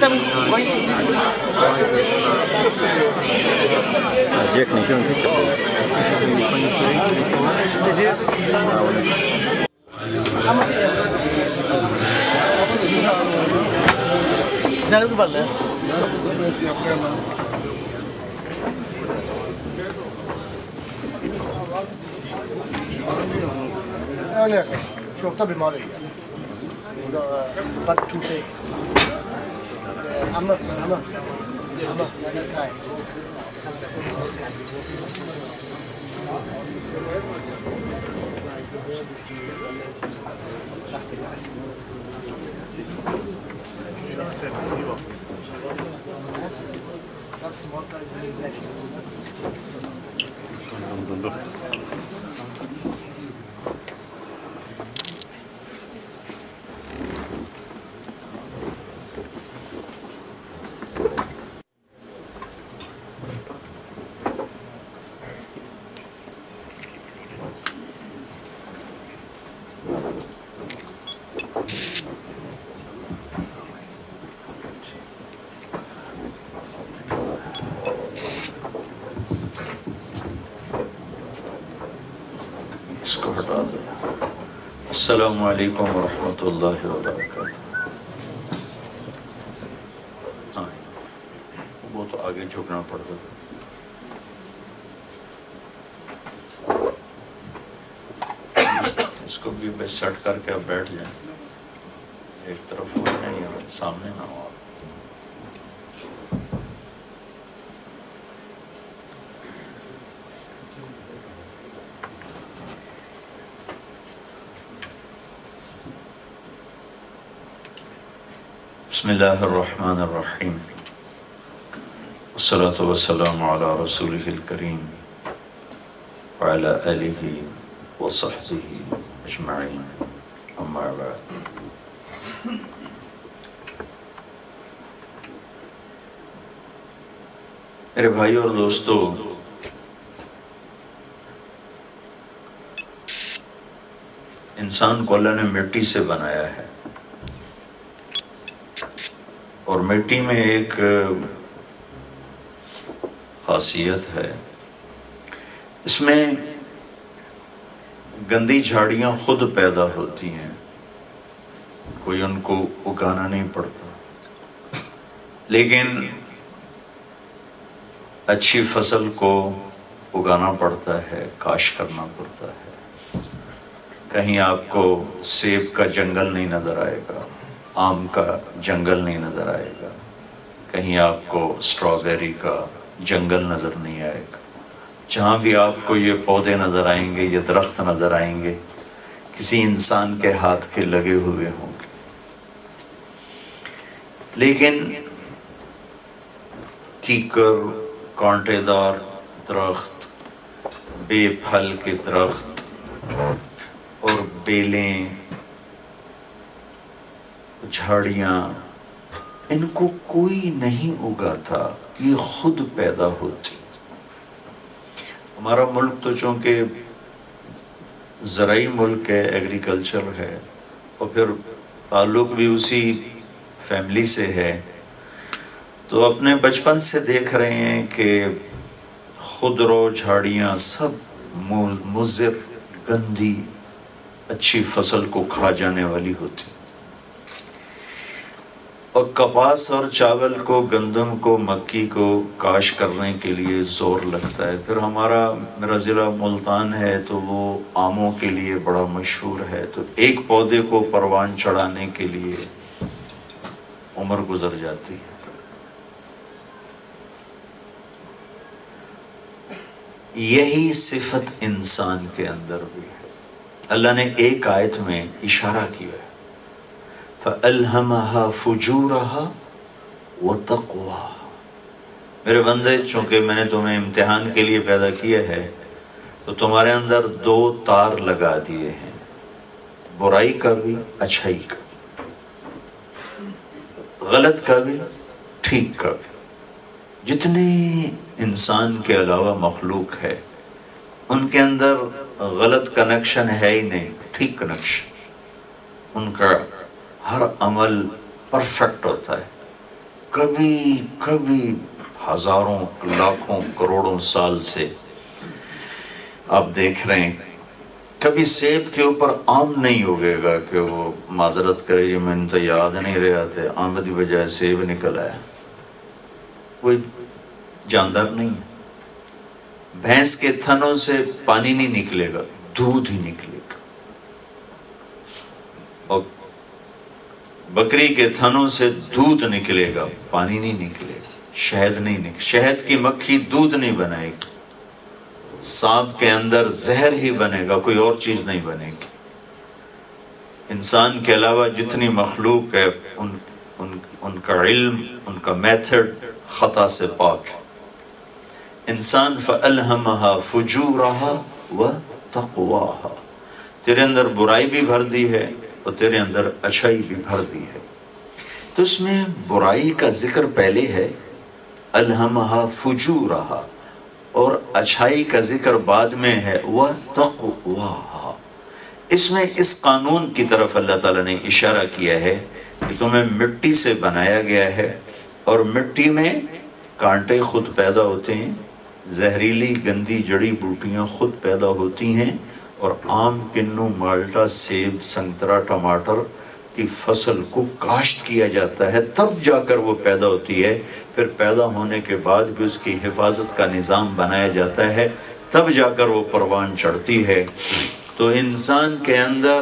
Jack nih kan kecil. Jangan lupa ya. أنا شوف طبي مالي ولا بعد توسي أما السلام علیکم ورحمۃ اللہ وبرکاتہ. ہاں وہ تو آگے جھکنا پڑتا تھا. اس کو بھی بس سیٹ کر کے اب بیٹھ جائیں. ایک طرف ہو نہیں ہو سامنے نہ ہو. بسم اللہ الرحمن الرحیم والصلاة والسلام علی رسولہ الکریم وعلی آلہ وصحبہ اجمعین اما بعد. میرے بھائی اور دوستو، انسان کو اللہ نے مٹی سے بنایا ہے، اور مٹی میں ایک خاصیت ہے، اس میں گندی جھاڑیاں خود پیدا ہوتی ہیں، کوئی ان کو اگانا نہیں پڑتا. لیکن اچھی فصل کو اگانا پڑتا ہے، کاشت کرنا پڑتا ہے. کہیں آپ کو سیب کا جنگل نہیں نظر آئے گا، آم کا جنگل نہیں نظر آئے گا، کہیں آپ کو اسٹرابیری کا جنگل نظر نہیں آئے گا. جہاں بھی آپ کو یہ پودے نظر آئیں گے، یہ درخت نظر آئیں گے، کسی انسان کے ہاتھ کے لگے ہوئے ہوں گے. لیکن کیکر، کانٹے دار درخت، بے پھل کے درخت اور بیلیں، جھاڑیاں، ان کو کوئی نہیں اگاتا، یہ خود پیدا ہوتی. ہمارا ملک تو چونکہ زرعی ملک ہے، ایگریکلچر ہے، اور پھر تعلق بھی اسی فیملی سے ہے، تو اپنے بچپن سے دیکھ رہے ہیں کہ خودرو جھاڑیاں سب مضر، گندی، اچھی فصل کو کھا جانے والی ہوتی. اور کپاس اور چاول کو، گندم کو، مکی کو کاشت کرنے کے لیے زور لگتا ہے. پھر میرا ضلع ملتان ہے تو وہ آموں کے لیے بڑا مشہور ہے. تو ایک پودے کو پروان چڑھانے کے لیے عمر گزر جاتی ہے. یہی صفت انسان کے اندر بھی ہے. اللہ نے ایک آیت میں اشارہ کیا ہے، فَأَلْهَمَهَا فُجُورَهَا وَتَقْوَاهَا. میرے بندے، چونکہ میں نے تمہیں امتحان کے لیے پیدا کیا ہے تو تمہارے اندر دو تار لگا دیے ہیں، برائی کا بھی، اچھائی کا، غلط کا بھی، ٹھیک کا بھی. جتنے انسان کے علاوہ مخلوق ہے ان کے اندر غلط کنیکشن ہے ہی نہیں، ٹھیک کنیکشن. ان کا ہر عمل پرفیکٹ ہوتا ہے. کبھی کبھی ہزاروں لاکھوں کروڑوں سال سے آپ دیکھ رہے ہیں، کبھی سیب کے اوپر آم نہیں اگے گا کہ وہ معذرت کرے جی میں نے تو یاد نہیں رہا تھے، آم کی بجائے سیب نکل آیا. کوئی جاندار نہیں ہے. بھینس کے تھنوں سے پانی نہیں نکلے گا، دودھ ہی نکلے گا. اور بکری کے تھنوں سے دودھ نکلے گا، پانی نہیں نکلے گا. شہد نہیں نکلے، شہد کی مکھی دودھ نہیں بنائے گی. سانپ کے اندر زہر ہی بنے گا، کوئی اور چیز نہیں بنے گی. انسان کے علاوہ جتنی مخلوق ہے ان کا علم، ان کا میتھڈ خطا سے پاک ہے. انسان فَأَلْهَمَهَا فُجُورَهَا وَتَقْوَاهَا، تیرے اندر برائی بھی بھر دی ہے اور تیرے اندر اچھائی بھی بھر دی ہے. تو اس میں برائی کا ذکر پہلے ہے، أَلْهَمَهَا فُجُورَهَا، اور اچھائی کا ذکر بعد میں ہے وَتَقْوَاهَا. اس میں اس قانون کی طرف اللہ تعالیٰ نے اشارہ کیا ہے کہ تمہیں مٹی سے بنایا گیا ہے، اور مٹی میں کانٹے خود پیدا ہوتے ہیں، زہریلی گندی جڑی بوٹیاں خود پیدا ہوتی ہیں، اور آم، کنو، مالٹا، سیب، سنترا، ٹماٹر کی فصل کو کاشت کیا جاتا ہے، تب جا کر وہ پیدا ہوتی ہے. پھر پیدا ہونے کے بعد بھی اس کی حفاظت کا نظام بنایا جاتا ہے، تب جا کر وہ پروان چڑھتی ہے. تو انسان کے اندر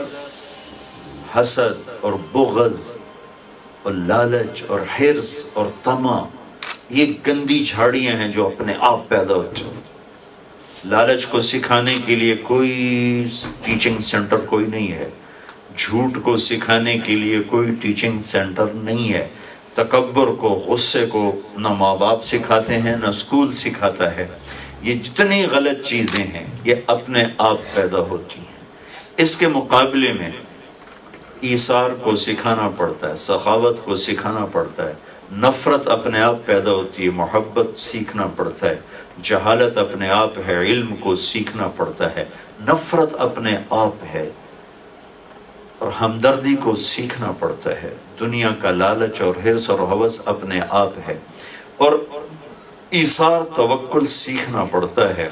حسد اور بغض اور لالچ اور حرص اور طمع، یہ گندی جھاڑیاں ہیں جو اپنے آپ پیدا ہوتی ہیں. لالچ کو سکھانے کے لیے کوئی ٹیچنگ سینٹر کوئی نہیں ہے، جھوٹ کو سکھانے کے لیے کوئی ٹیچنگ سینٹر نہیں ہے، تکبر کو، غصے کو نہ ماں باپ سکھاتے ہیں نہ اسکول سکھاتا ہے. یہ جتنی غلط چیزیں ہیں یہ اپنے آپ پیدا ہوتی ہیں. اس کے مقابلے میں ایثار کو سکھانا پڑتا ہے، سخاوت کو سکھانا پڑتا ہے. نفرت اپنے آپ پیدا ہوتی ہے، محبت سیکھنا پڑتا ہے. جہالت اپنے آپ ہے، علم کو سیکھنا پڑتا ہے. نفرت اپنے آپ ہے اور ہمدردی کو سیکھنا پڑتا ہے. دنیا کا لالچ اور حرص اور ہوس اپنے آپ ہے، اور ایثار، توکل سیکھنا پڑتا ہے.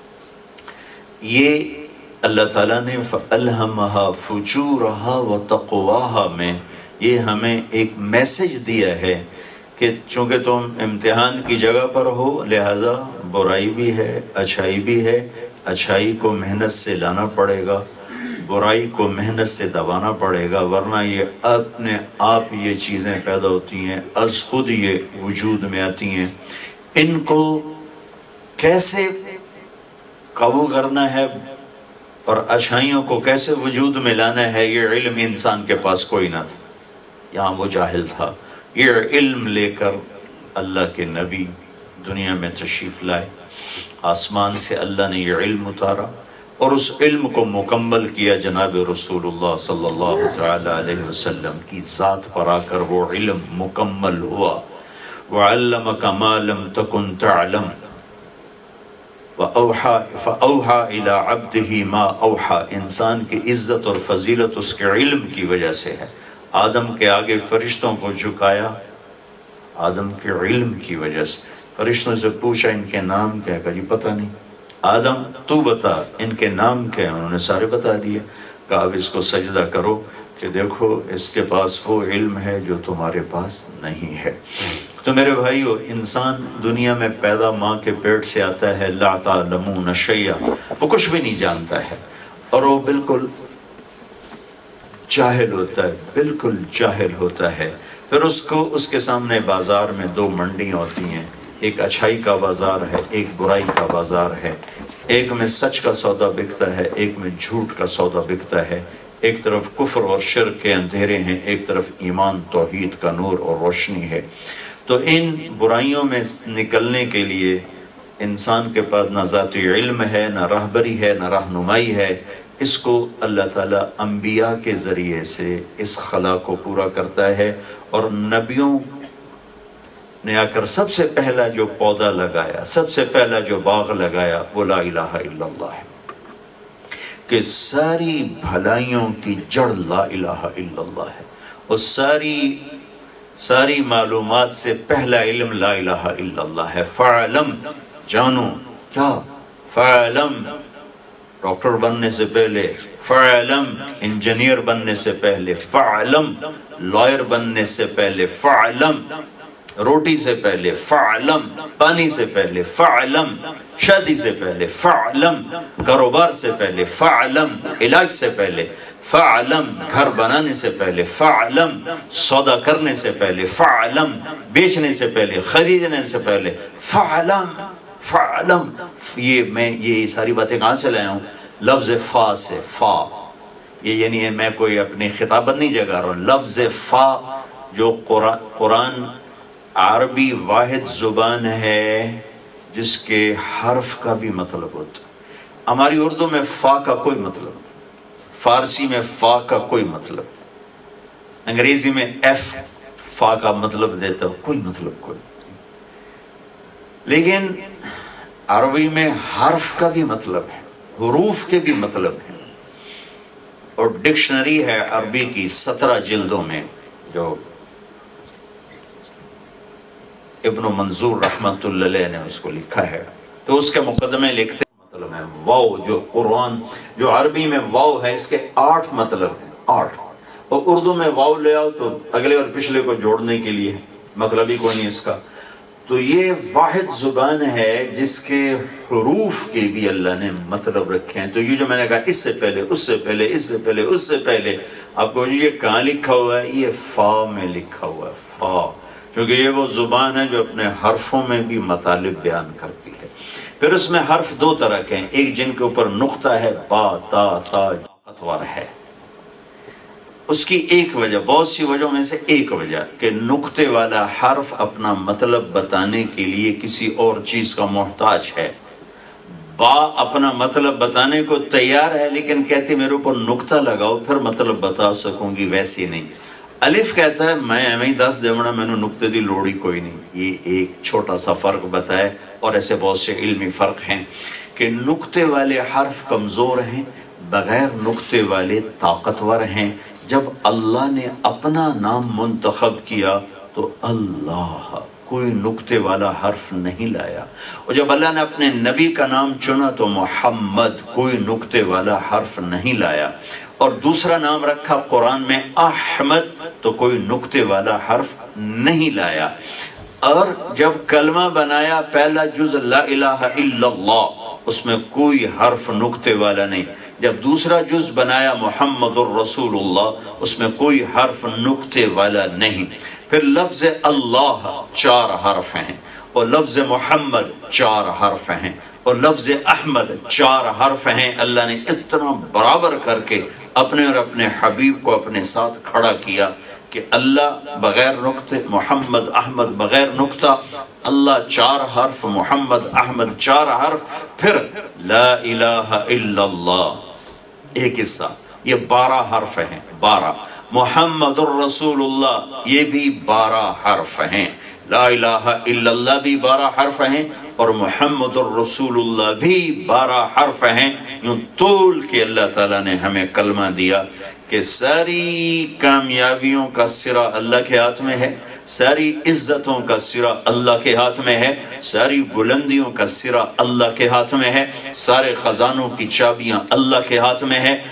یہ اللہ تعالیٰ نے فَأَلْهَمَهَا فُجُورَهَا وَتَقْوَاهَا میں یہ ہمیں ایک میسج دیا ہے کہ چونکہ تم امتحان کی جگہ پر ہو، لہٰذا برائی بھی ہے، اچھائی بھی ہے. اچھائی کو محنت سے لانا پڑے گا، برائی کو محنت سے دبانا پڑے گا، ورنہ یہ اپنے آپ یہ چیزیں پیدا ہوتی ہیں، از خود یہ وجود میں آتی ہیں. ان کو کیسے قابو کرنا ہے اور اچھائیوں کو کیسے وجود میں لانا ہے، یہ علم انسان کے پاس کوئی نہ تھا. یہاں وہ جاہل تھا. یہ علم لے کر اللہ کے نبی دنیا میں تشریف لائے. آسمان سے اللہ نے یہ علم اتارا اور اس علم کو مکمل کیا جناب رسول اللہ صلی اللہ تعالی علیہ وسلم کی ذات پر آ کر وہ علم مکمل ہوا. وَعَلَّمَكَ مَا لَمْ تَكُنْ تَعْلَمْ فَأَوْحَى إِلَىٰ عَبْدِهِ مَا أَوْحَى. انسان کی عزت اور فضیلت اس کے علم کی وجہ سے ہے. آدم کے آگے فرشتوں کو جھکایا آدم کے علم کی وجہ سے. فرشتوں سے پوچھا ان کے نام کیا؟ کہا جی پتہ نہیں. آدم تو بتا ان کے نام کیا؟ انہوں نے سارے بتا دیے. کہا اب اس کو سجدہ کرو کہ دیکھو اس کے پاس وہ علم ہے جو تمہارے پاس نہیں ہے. تو میرے بھائیو، انسان دنیا میں پیدا ماں کے پیٹ سے آتا ہے، لا تعلمون شیئا، وہ کچھ بھی نہیں جانتا ہے، اور وہ بالکل جاہل ہوتا ہے، بالکل جاہل ہوتا ہے. پھر اس کے سامنے بازار میں دو منڈیاں ہوتی ہیں، ایک اچھائی کا بازار ہے، ایک برائی کا بازار ہے. ایک میں سچ کا سودا بکتا ہے، ایک میں جھوٹ کا سودا بکتا ہے. ایک طرف کفر اور شرک کے اندھیرے ہیں، ایک طرف ایمان توحید کا نور اور روشنی ہے. تو ان برائیوں میں نکلنے کے لیے انسان کے پاس نہ ذاتی علم ہے، نہ رہبری ہے، نہ رہنمائی ہے. اس کو اللہ تعالیٰ انبیاء کے ذریعے سے اس خلا کو پورا کرتا ہے. اور نبیوں نے آ کر سب سے پہلا جو پودا لگایا، سب سے پہلا جو باغ لگایا، وہ لا الہ الا اللہ ہے، کہ ساری بھلائیوں کی جڑ لا الہ الا اللہ ہے. اور ساری ساری معلومات سے پہلا علم لا الہ الا اللہ ہے۔ فعلم، جانو کیا؟ فعلم، ڈاکٹر بننے سے پہلے، فعلم انجینئر بننے سے پہلے، فعلم لائر بننے سے پہلے، فعلم روٹی سے پہلے، فعلم پانی سے پہلے، فعلم شادی سے پہلے، فعلم کاروبار سے پہلے، فعلم علاج سے پہلے، فعلم گھر بنانے سے پہلے، فعلم سودا کرنے سے پہلے، فعلم بیچنے سے پہلے، خریدنے سے پہلے، فعلم فعلم۔ یہ ساری باتیں کہاں سے لایا ہوں؟ لفظ فا سے، فا، یہ یعنی میں کوئی اپنی خطابت نہیں جگہ رہا ہوں، لفظ فا جو قرآن عربی واحد زبان ہے جس کے حرف کا بھی مطلب ہوتا ہے۔ ہماری اردو میں فا کا کوئی مطلب نہیں، فارسی میں فا کا کوئی مطلب، انگریزی میں ایف فا کا مطلب دیتا ہوں، کوئی مطلب کوئی، لیکن عربی میں حرف کا بھی مطلب ہے، حروف کے بھی مطلب ہے، اور ڈکشنری ہے عربی کی 17 جلدوں میں جو ابن منظور رحمت اللہ علیہ نے اس کو لکھا ہے، تو اس کے مقدمے لکھتے مطلب ہے واو، جو قرآن جو عربی میں واو ہے اس کے 8 مطلب ہیں، 8، اور اردو میں واو لے آؤ تو اگلے اور پچھلے کو جوڑنے کے لیے مطلب ہی کوئی نہیں اس کا۔ تو یہ واحد زبان ہے جس کے حروف کے بھی اللہ نے مطلب رکھے ہیں۔ تو یہ جو میں نے کہا اس سے پہلے، اس سے پہلے، اس سے پہلے، اس سے پہلے، آپ کو یہ کہاں لکھا ہوا ہے؟ یہ فا میں لکھا ہوا ہے، فا، کیونکہ یہ وہ زبان ہے جو اپنے حرفوں میں بھی مطالب بیان کرتی ہے۔ پھر اس میں حرف 2 طرح کے ہیں، ایک جن کے اوپر نقطہ ہے، با، تا، تا، طاقتور ہے، اس کی ایک وجہ، بہت سی وجہوں میں سے ایک وجہ کہ نقطے والا حرف اپنا مطلب بتانے کے لیے کسی اور چیز کا محتاج ہے، با اپنا مطلب بتانے کو تیار ہے لیکن کہتے میرے اوپر نقطہ لگاؤ پھر مطلب بتا سکوں گی، ویسی نہیں۔ الف کہتا ہے میں ایویں 10 دیونا میں نے نقطے دی لوڑی کوئی نہیں۔ یہ ایک چھوٹا سا فرق بتایا، اور ایسے بہت سے علمی فرق ہیں کہ نقطے والے حرف کمزور ہیں، بغیر نقطے والے طاقتور ہیں۔ جب اللہ نے اپنا نام منتخب کیا تو اللہ، کوئی نقطے والا حرف نہیں لایا، اور جب اللہ نے اپنے نبی کا نام چنا تو محمد، کوئی نقطے والا حرف نہیں لایا، اور دوسرا نام رکھا قرآن میں احمد تو کوئی نقطے والا حرف نہیں لایا۔ اور جب کلمہ بنایا پہلا جز لا الہ الا اللہ، اس میں کوئی حرف نقطے والا نہیں۔ جب دوسرا جز بنایا محمد الرسول اللہ، اس میں کوئی حرف نقطے والا نہیں۔ پھر لفظ اللہ 4 حرف ہیں، اور لفظ محمد 4 حرف ہیں، اور لفظ احمد 4 حرف ہیں۔ اللہ نے اتنا برابر کر کے اپنے اور اپنے حبیب کو اپنے ساتھ کھڑا کیا کہ اللہ بغیر نقطے، محمد احمد بغیر نقطہ، اللہ 4 حرف، محمد احمد 4 حرف، پھر لا الہ الا اللہ ایک حصہ، یہ 12 حرف ہیں، 12۔ محمد الرسول اللہ یہ بھی 12 حرف ہیں، لا الہ الا اللہ بھی 12 حرف ہیں، اور محمد الرسول اللہ بھی 12 حرف ہیں۔ یوں طول کے اللہ تعالیٰ نے ہمیں کلمہ دیا کہ ساری کامیابیوں کا سرا اللہ کے ہاتھ میں ہے، ساری عزتوں کا سرا اللہ کے ہاتھ میں ہے، ساری بلندیوں کا سرا اللہ کے ہاتھ میں ہے، سارے خزانوں کی چابیاں اللہ کے ہاتھ میں ہے،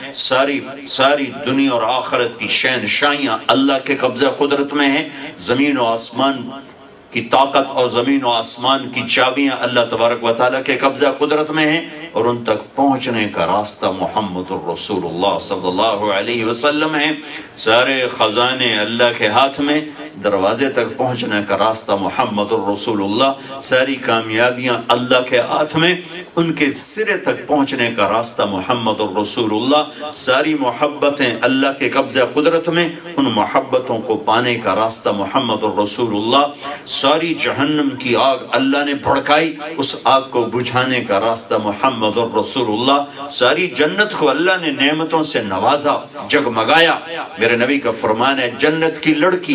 ساری دنیا اور آخرت کی شہنشاہیاں اللہ کے قبضہ قدرت میں ہیں، زمین و آسمان کی طاقت اور زمین و آسمان کی چابیاں اللہ تبارک و تعالیٰ کے قبضہ قدرت میں ہیں، اور ان تک پہنچنے کا راستہ محمد الرسول اللہ صلی اللہ علیہ وسلم ہے۔ سارے خزانے اللہ کے ہاتھ میں، دروازے تک پہنچنے کا راستہ محمد الرسول اللہ، ساری کامیابیاں اللہ کے ہاتھ میں، ان کے سرے تک پہنچنے کا راستہ محمد الرسول اللہ، ساری محبتیں اللہ کے قبضہ قدرت میں، ان محبتوں کو پانے کا راستہ محمد الرسول اللہ، ساری جہنم کی آگ اللہ نے بھڑکائی، اس آگ کو بجھانے کا راستہ محمد الرسول اللہ، ساری جنت کو اللہ نے نعمتوں سے نوازا، جگمگایا۔ میرے نبی کا فرمان ہے جنت کی لڑکی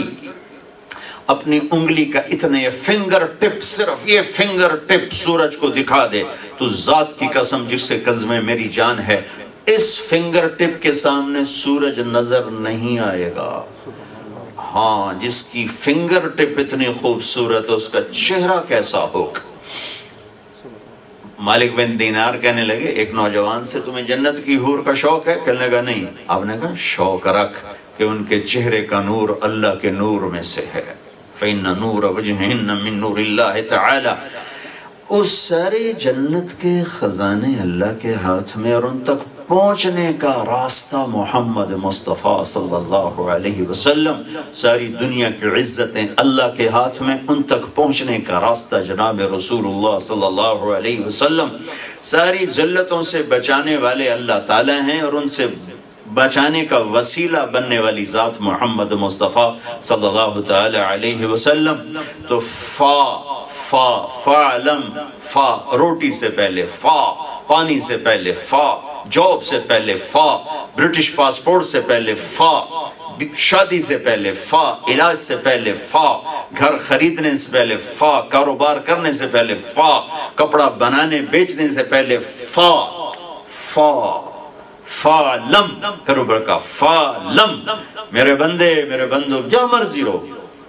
اپنی انگلی کا اتنے یہ فنگر ٹپ، صرف یہ فنگر ٹپ سورج کو دکھا دے تو ذات کی قسم جس سے قسم میری جان ہے، اس فنگر ٹپ کے سامنے سورج نظر نہیں آئے گا۔ ہاں جس کی فنگر ٹپ اتنی خوبصورت ہے اس کا چہرہ کیسا ہوگا. مالک بن دینار کہنے لگے ایک نوجوان سے تمہیں جنت کی حور کا شوق ہے؟ کہنے لگا نہیں. آپ نے کہا شوق رکھ کہ ان کے چہرے کا نور اللہ کے نور میں سے ہے. فَإِنَّ نُورَ وَجْهِهِنَّ مِن نُورِ اللَّهِ تَعَالَى. اس سارے جنت کے خزانے اللہ کے ہاتھ میں، اور ان تک پہنچنے کا راستہ محمد مصطفیٰ صلی اللہ علیہ وسلم. ساری دنیا کی عزتیں اللہ کے ہاتھ میں، ان تک پہنچنے کا راستہ جناب رسول اللہ صلی اللہ علیہ وسلم. ساری ذلتوں سے بچانے والے اللہ تعالیٰ ہیں، اور ان سے بچانے کا وسیلہ بننے والی ذات محمد مصطفیٰ صلی اللہ تعالی علیہ وسلم. تو فعلم، فا روٹی سے پہلے، فا پانی سے پہلے، فا جاب سے پہلے، فا برٹش پاسپورٹ سے پہلے، فا شادی سے پہلے، فا علاج سے پہلے، فا گھر خریدنے سے پہلے، فا کاروبار کرنے سے پہلے، فا کپڑا بنانے بیچنے سے پہلے، فا فا فَعْلَمْ. پھر اوپر کا فَعْلَمْ، میرے بندے میرے بندو جہاں مرضی رہو.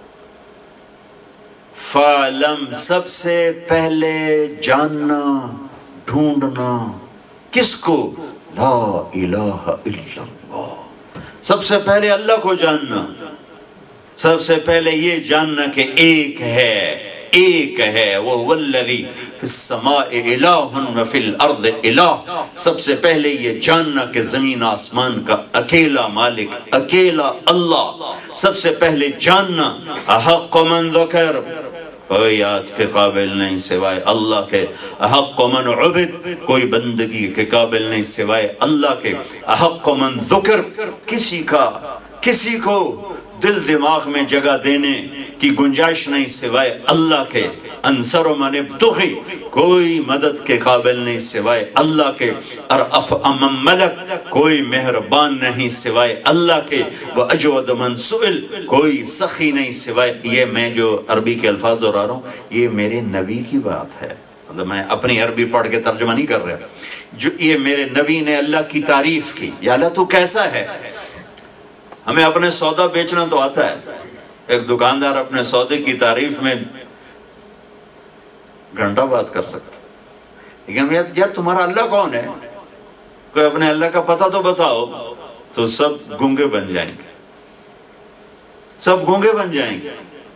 فَعْلَمْ، سب سے پہلے جاننا ڈھونڈنا کس کو؟ لا الہ الا اللہ. سب سے پہلے اللہ کو جاننا، سب سے پہلے یہ جاننا کہ ایک ہے وہ والذی فی السماء الہ وفی الارض الہ. سب سے پہلے یہ جاننا کہ زمین آسمان کا اکیلا مالک اکیلا اللہ. سب سے پہلے جاننا احق من ذکر، کوئی یاد کے قابل نہیں سوائے اللہ کے. احق من عبد، کوئی بندگی کے قابل نہیں سوائے اللہ کے. احق من ذکر، کسی کو دل دماغ میں جگہ دینے کی گنجائش نہیں سوائے اللہ کے. انصر من ابتغی، کوئی مدد کے قابل نہیں سوائے اللہ کے. ارأف من ملک، کوئی مہربان نہیں سوائے اللہ کے. واجود من سئل، کوئی سخی نہیں سوائے. یہ میں جو عربی کے الفاظ دہرا رہا ہوں یہ میرے نبی کی بات ہے، مطلب میں اپنی عربی پڑھ کے ترجمہ نہیں کر رہا. جو یہ میرے نبی نے اللہ کی تعریف کی، یا اللہ تو کیسا ہے. ہمیں اپنے سودا بیچنا تو آتا ہے، ایک دکاندار اپنے سودے کی تعریف میں گھنٹہ بات کر سکتا، لیکن یار تمہارا اللہ کون ہے، کوئی اپنے اللہ کا پتہ تو بتاؤ. تو سب گونگے بن جائیں گے، سب گونگے بن جائیں گے.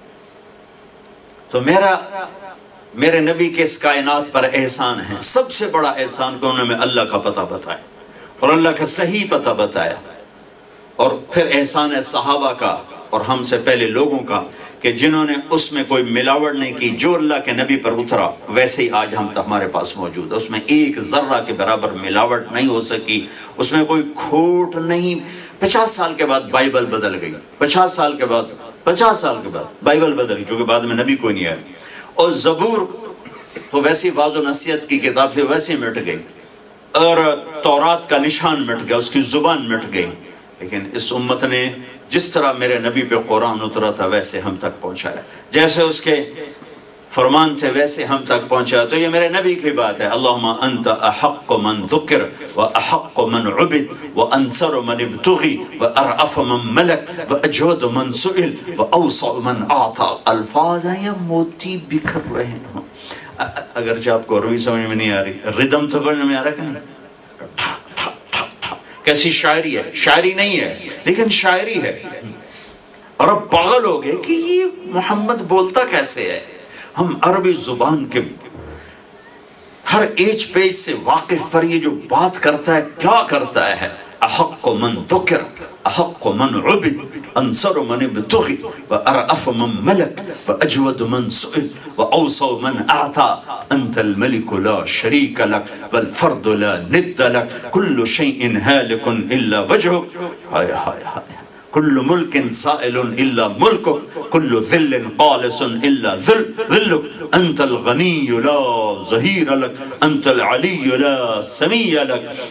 تو میرے نبی کے اس کائنات پر احسان ہے، سب سے بڑا احسان کہ انہوں نے اللہ کا پتہ بتایا اور اللہ کا صحیح پتہ بتایا. اور پھر احسان ہے صحابہ کا اور ہم سے پہلے لوگوں کا کہ جنہوں نے اس میں کوئی ملاوٹ نہیں کی. جو اللہ کے نبی پر اترا ویسے ہی آج ہم ہمارے پاس موجود ہے. اس میں ایک ذرہ کے برابر ملاوٹ نہیں ہو سکی، اس میں کوئی کھوٹ نہیں. 50 سال کے بعد بائبل بدل گئی، 50 سال کے بعد بائبل بدل گئی، چونکہ بعد میں نبی کوئی نہیں آیا. اور زبور تو ویسی واضح و نصیحت کی کتاب تھی، ویسے مٹ گئی. اور تورات کا نشان مٹ گیا، اس کی زبان مٹ گئی. لیکن اس امت نے جس طرح میرے نبی پہ قرآن اترا تھا ویسے ہم تک پہنچایا، جیسے اس کے فرمان تھے ویسے ہم تک پہنچایا. تو یہ میرے نبی کی بات ہے. اللہم انت احق من ذکر و احق من عبد و انصر من ابتغی و ارعف من ملک و اجود من سئل و اوسع من اعطا. الفاظ ہیں یا موتی بکھر رہے ہیں. اگرچہ آپ کو عربی سمجھ میں نہیں آ رہی، ردم تو سمجھ میں آ رہا کہ نہیں. کیسی شاعری ہے، شاعری نہیں ہے لیکن شاعری ہے. اور اب پاگل ہو گئے کہ یہ محمد بولتا کیسے ہے. ہم عربی زبان کے ہر ایج پیج سے واقف پر یہ جو بات کرتا ہے کیا کرتا ہے. احق من ذکر، احق من عبد، انصر من ابتغی و ارعف من ملک و اجود من سئل و اوسع من اعطا. انت الملك لا شريك لك والفرد لا ند لك كل شيء هالك الا وجهك. ہائے ہائے ہائے. كل ملك سائل الا ملكك كل ذل قالس الا ذلك. انت الغني لا ظهير لك انت العلي لا سمي لك.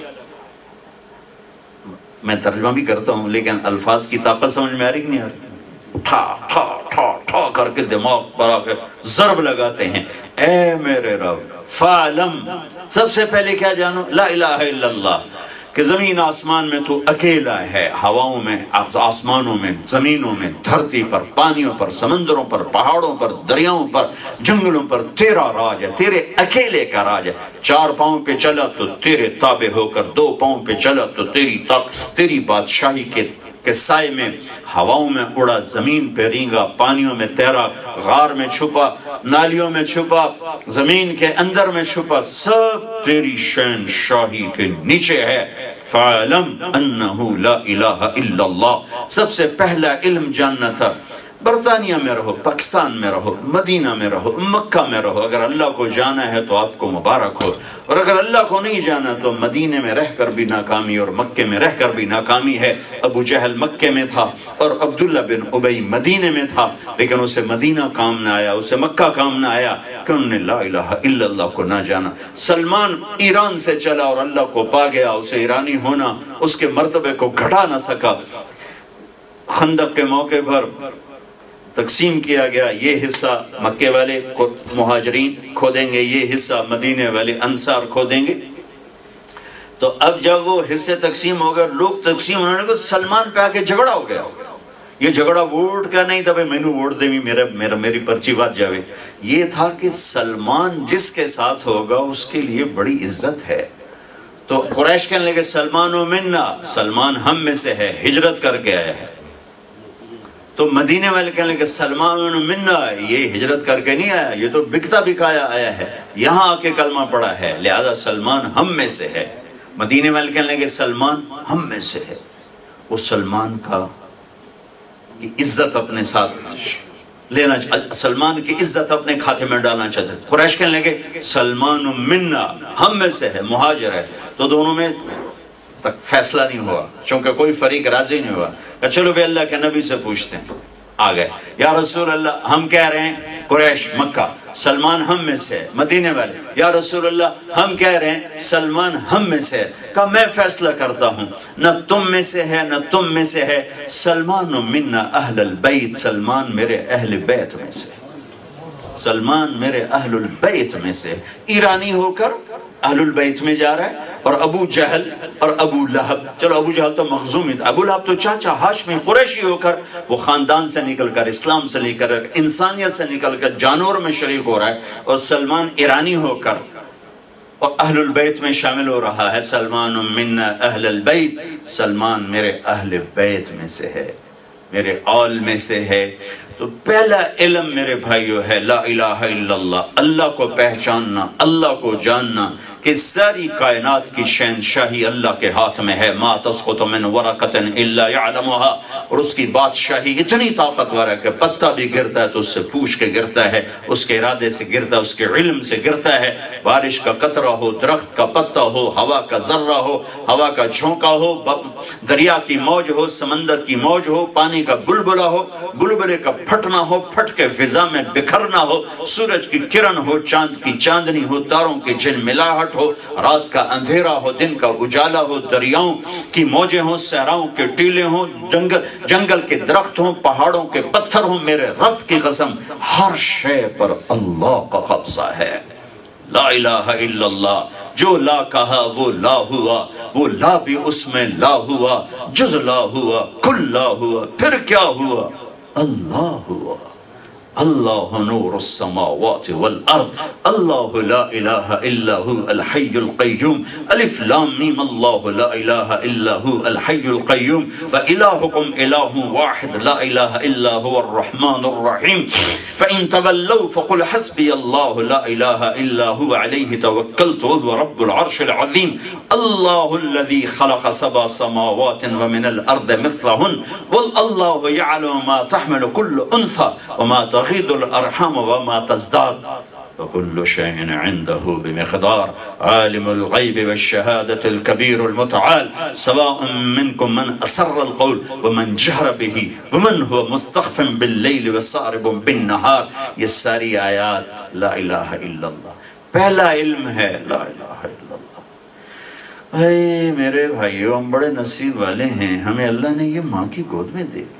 میں ترجمہ بھی کرتا ہوں لیکن الفاظ کی طاقت سمجھ میں آ رہی کہ نہیں آ رہی. ٹھا ٹھا ٹھا ٹھا کر کے دماغ پر آ کے ضرب لگاتے ہیں. اے میرے رب فعلم، سب سے پہلے کیا جانو؟ لا الہ الا اللہ. کہ زمین آسمان میں تو اکیلا ہے، ہواؤں میں، آسمانوں میں، زمینوں میں، دھرتی پر، پانیوں پر، سمندروں پر، پہاڑوں پر، دریاؤں پر، جنگلوں پر تیرا راج ہے، تیرے اکیلے کا راج ہے۔ 4 پاؤں پہ چلا تو تیرے تابع ہو کر، 2 پاؤں پہ چلا تو تیری بادشاہی کے سائے میں، ہواؤں میں اڑا، زمین پہ رینگا، پانیوں میں تیرا، غار میں چھپا، نالیوں میں چھپا، زمین کے اندر میں چھپا، سب تیری شہن شاہی کے نیچے ہے۔ فَعَلَمْ أَنَّهُ لَا إِلَهَ إِلَّا اللَّهِ، سب سے پہلا علم جاننا تھا۔ برطانیہ میں رہو، پاکستان میں رہو، مدینہ میں رہو، مکہ میں رہو، اگر اللہ کو جانا ہے تو آپ کو مبارک ہو، اور اگر اللہ کو نہیں جانا تو مدینہ میں رہ کر بھی ناکامی اور مکہ میں رہ کر بھی ناکامی ہے۔ ابو جہل مکہ میں تھا اور عبداللہ بن ابی مدینہ میں تھا، لیکن اسے مدینہ کام نہ آیا، اسے مکہ کام نہ آیا، کہ انہوں نے لا الہ الا اللہ کو نہ جانا۔ سلمان ایران سے چلا اور اللہ کو پا گیا، اسے ایرانی ہونا اس کے مرتبے کو گھٹا نہ سکا۔ خندق کے موقع پر تقسیم کیا گیا، یہ حصہ مکے والے مہاجرین کھودیں گے، یہ حصہ مدینے والے انصار کھودیں گے۔ تو اب جب وہ حصے تقسیم ہو گئے، لوگ تقسیم ہونے لگے، سلمان پہ آ کے جھگڑا ہو گیا۔ یہ جھگڑا ووٹ کا نہیں تھا، میں نے ووٹ دے میری پرچی بات جاوے، یہ تھا کہ سلمان جس کے ساتھ ہوگا اس کے لیے بڑی عزت ہے۔ تو قریش کہنے لگے سلمان و منا، سلمان ہم میں سے ہے، ہجرت کر کے آیا ہے۔ تو مدینے والے کہنے لگے سلمان منا، یہ ہجرت کر کے نہیں آیا، یہ تو بکتا بکایا آیا ہے، یہاں آ کے کلمہ پڑا ہے، لہذا سلمان ہم میں سے ہے۔ مدینے والے کہنے لگے سلمان ہم میں سے ہے۔ وہ سلمان کی عزت اپنے ساتھ لینا، سلمان کی عزت اپنے کھاتے میں ڈالنا چاہتے۔ قریش کہنے لگے سلمان منا، ہم میں سے ہے، مہاجر ہے۔ تو دونوں میں تک فیصلہ نہیں ہوا، چونکہ کوئی فریق راضی نہیں ہوا، کہ چلو بھی اللہ کے نبی سے پوچھتے ہیں۔ آ گئے، یا رسول اللہ ہم کہہ رہے ہیں قریش مکہ سلمان ہم میں سے ہے، مدینے والے یا رسول اللہ ہم کہہ رہے ہیں سلمان ہم میں سے ہے۔ کہا میں فیصلہ کرتا ہوں، نہ تم میں سے ہے نہ تم میں سے ہے، سلمان منا اہل البیت، سلمان میرے اہل بیت میں سے، سلمان میرے اہل البیت میں سے۔ ایرانی ہو کر اہل البیت میں جا رہا ہے، اور ابو جہل اور ابو لہب، چلو ابو جہل تو مخزومی تھا، ابو لہب تو چاچا ہاشمی قریشی ہو کر وہ خاندان سے نکل کر، اسلام سے نکل کر، انسانیت سے نکل کر جانور میں شریک ہو رہا ہے، اور سلمان ایرانی ہو کر اور اہل البیت میں شامل ہو رہا ہے۔ سلمان من اہل البیت، سلمان میرے اہل بیت میں سے ہے، میرے آل میں سے ہے۔ تو پہلا علم میرے بھائیو ہے لا الہ الا اللہ، اللہ کو پہچاننا، اللہ کو جاننا کہ ساری کائنات کی شہنشاہی اللہ کے ہاتھ میں ہے۔ ما تسقط من ورقۃ الا يعلمها، اور اس کی بادشاہی اتنی طاقتور ہے کہ پتا بھی گرتا ہے تو اس سے پوچھ کے گرتا ہے، اس کے ارادے سے گرتا ہے، اس کے علم سے گرتا ہے۔ بارش کا قطرہ ہو، درخت کا پتا ہو، ہوا کا ذرہ ہو، ہوا کا جھونکا ہو، دریا کی موج ہو، سمندر کی موج ہو، پانی کا بلبلہ ہو، بلبلے کا پھٹنا ہو، پھٹ کے فضا میں بکھرنا ہو، سورج کی کرن ہو، چاند کی چاندنی ہو، تاروں کی جھلملاہٹ ہو، رات کا اندھیرا ہو، دن کا اجالا ہو، دریاؤں کی موجیں ہوں، صحراؤں کے ٹیلے ہوں، جنگل کے درخت ہوں، پہاڑوں کے پتھر ہوں، میرے رب کی قسم ہر شے پر اللہ کا قبضہ ہے۔ لا الہ الا اللہ، جو لا کہا وہ لا ہوا، وہ لا بھی اس میں لا ہوا، جز لا ہوا، کل لا ہوا، پھر کیا ہوا؟ اللہ ہوا۔ اللہ نور السماوات والارض، اللہ لا الہ الا هو الحی القیوم، الف لام میم، اللہ لا الہ الا هو الحی القیوم، وإلہکم الہ واحد لا الہ الا هو الرحمن الرحیم، فإن تولوا فقل حسبی اللہ لا الہ الا هو علیہ توکلت وهو رب العرش العظیم، اللہ الذی خلق سبع سماوات ومن الارض مثلہن، واللہ یعلم ما تحمل كل انثى وما تغيض الارحام وما تزداد وكل شيء عنده بمقدار، عالم الغيب والشهادة الكبير المتعال، سواء منكم من أسر القول ومن جهر به ومن هو مستخف بالليل وسارب بالنهار۔ یہ ساری آیات لا الہ الا اللہ، پہلا علم ہے لا الہ الا اللہ۔ اے میرے بھائیو، ہم بڑے نصیب والے ہیں، ہمیں اللہ نے یہ ماں کی گود میں دے دیا۔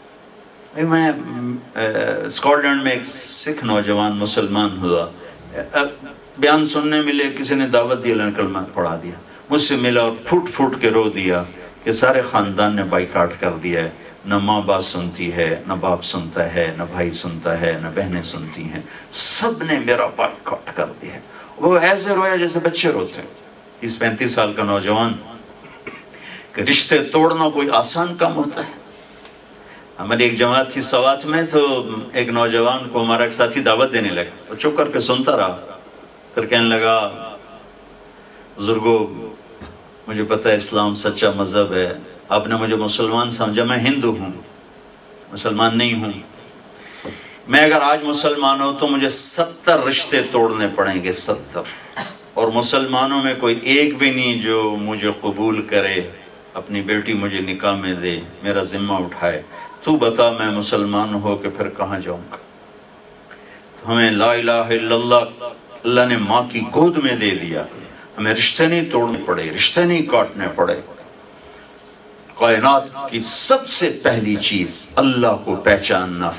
میں اسکاٹ لینڈ میں ایک سکھ نوجوان مسلمان ہوا، بیان سننے ملے، کسی نے دعوت دی، اللہ نے کلمہ پڑھا دیا۔ مجھ سے ملا اور پھوٹ پھوٹ کے رو دیا کہ سارے خاندان نے بائیکاٹ کر دیا ہے، نہ ماں بات سنتی ہے، نہ باپ سنتا ہے، نہ بھائی سنتا ہے، نہ بہنیں سنتی ہیں، سب نے میرا بائیکاٹ کر دیا ہے۔ وہ ایسے رویا جیسے بچے روتے ہیں۔ 30-35 سال کا نوجوان، کہ رشتے توڑنا کوئی آسان کام ہوتا ہے۔ ہماری ایک جماعت تھی سوات میں، تو ایک نوجوان کو ہمارا ایک ساتھی دعوت دینے لگا، وہ چپ کر کے سنتا رہا، پھر کہنے لگا بزرگوں مجھے پتہ ہے اسلام سچا مذہب ہے، آپ نے مجھے مسلمان سمجھا، میں ہندو ہوں، مسلمان نہیں ہوں، میں اگر آج مسلمان ہوں تو مجھے 70 رشتے توڑنے پڑیں گے، 70، اور مسلمانوں میں کوئی ایک بھی نہیں جو مجھے قبول کرے، اپنی بیٹی مجھے نکاح میں دے، میرا ذمہ اٹھائے، تو بتا میں مسلمان ہو کے پھر کہاں جاؤں گا؟ تو ہمیں لا الہ الا اللہ نے ماں کی گود میں دے دیا، ہمیں رشتے نہیں توڑنے پڑے، رشتے نہیں کاٹنے پڑے۔ کائنات کی سب سے پہلی چیز اللہ کو پہچاننا،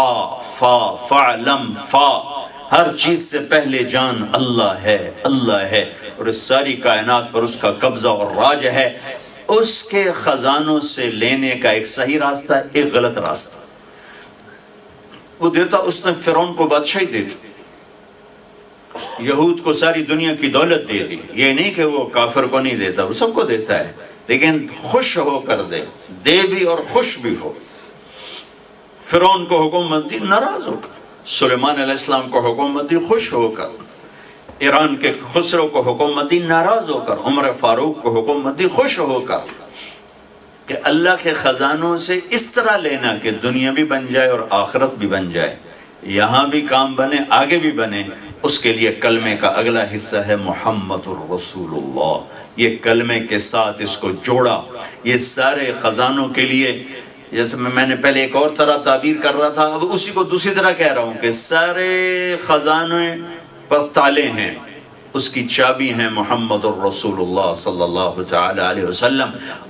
فعلم، ہر چیز سے پہلے جان اللہ ہے، اللہ ہے، اور اس ساری کائنات پر اس کا قبضہ اور راج ہے۔ اس کے خزانوں سے لینے کا ایک صحیح راستہ ہے، ایک غلط راستہ۔ وہ دیتا، اس نے فرعون کو بادشاہی دے دی، یہود کو ساری دنیا کی دولت دے دی، یہ نہیں کہ وہ کافر کو نہیں دیتا، وہ سب کو دیتا ہے، لیکن خوش ہو کر دے بھی اور خوش بھی ہو۔ فرعون کو حکومت دی ناراض ہو کر، سلیمان علیہ السلام کو حکومت دی خوش ہو کر، ایران کے خسرو کو حکومت دی ناراض ہو کر، عمر فاروق کو حکومت دی خوش ہو کر، کہ اللہ کے خزانوں سے اس طرح لینا کہ دنیا بھی بن جائے اور آخرت بھی بن جائے، یہاں بھی کام بنے، آگے بھی بنے۔ اس کے لیے کلمے کا اگلا حصہ ہے محمد الرسول اللہ، یہ کلمے کے ساتھ اس کو جوڑا۔ یہ سارے خزانوں کے لیے، جیسے میں نے پہلے ایک اور طرح تعبیر کر رہا تھا، اب اسی کو دوسری طرح کہہ رہا ہوں کہ سارے خزانے پر تالے ہیں، اس کی چابی ہیں محمد الرسول اللہ صلی اللہ تعالی علیہ وسلم۔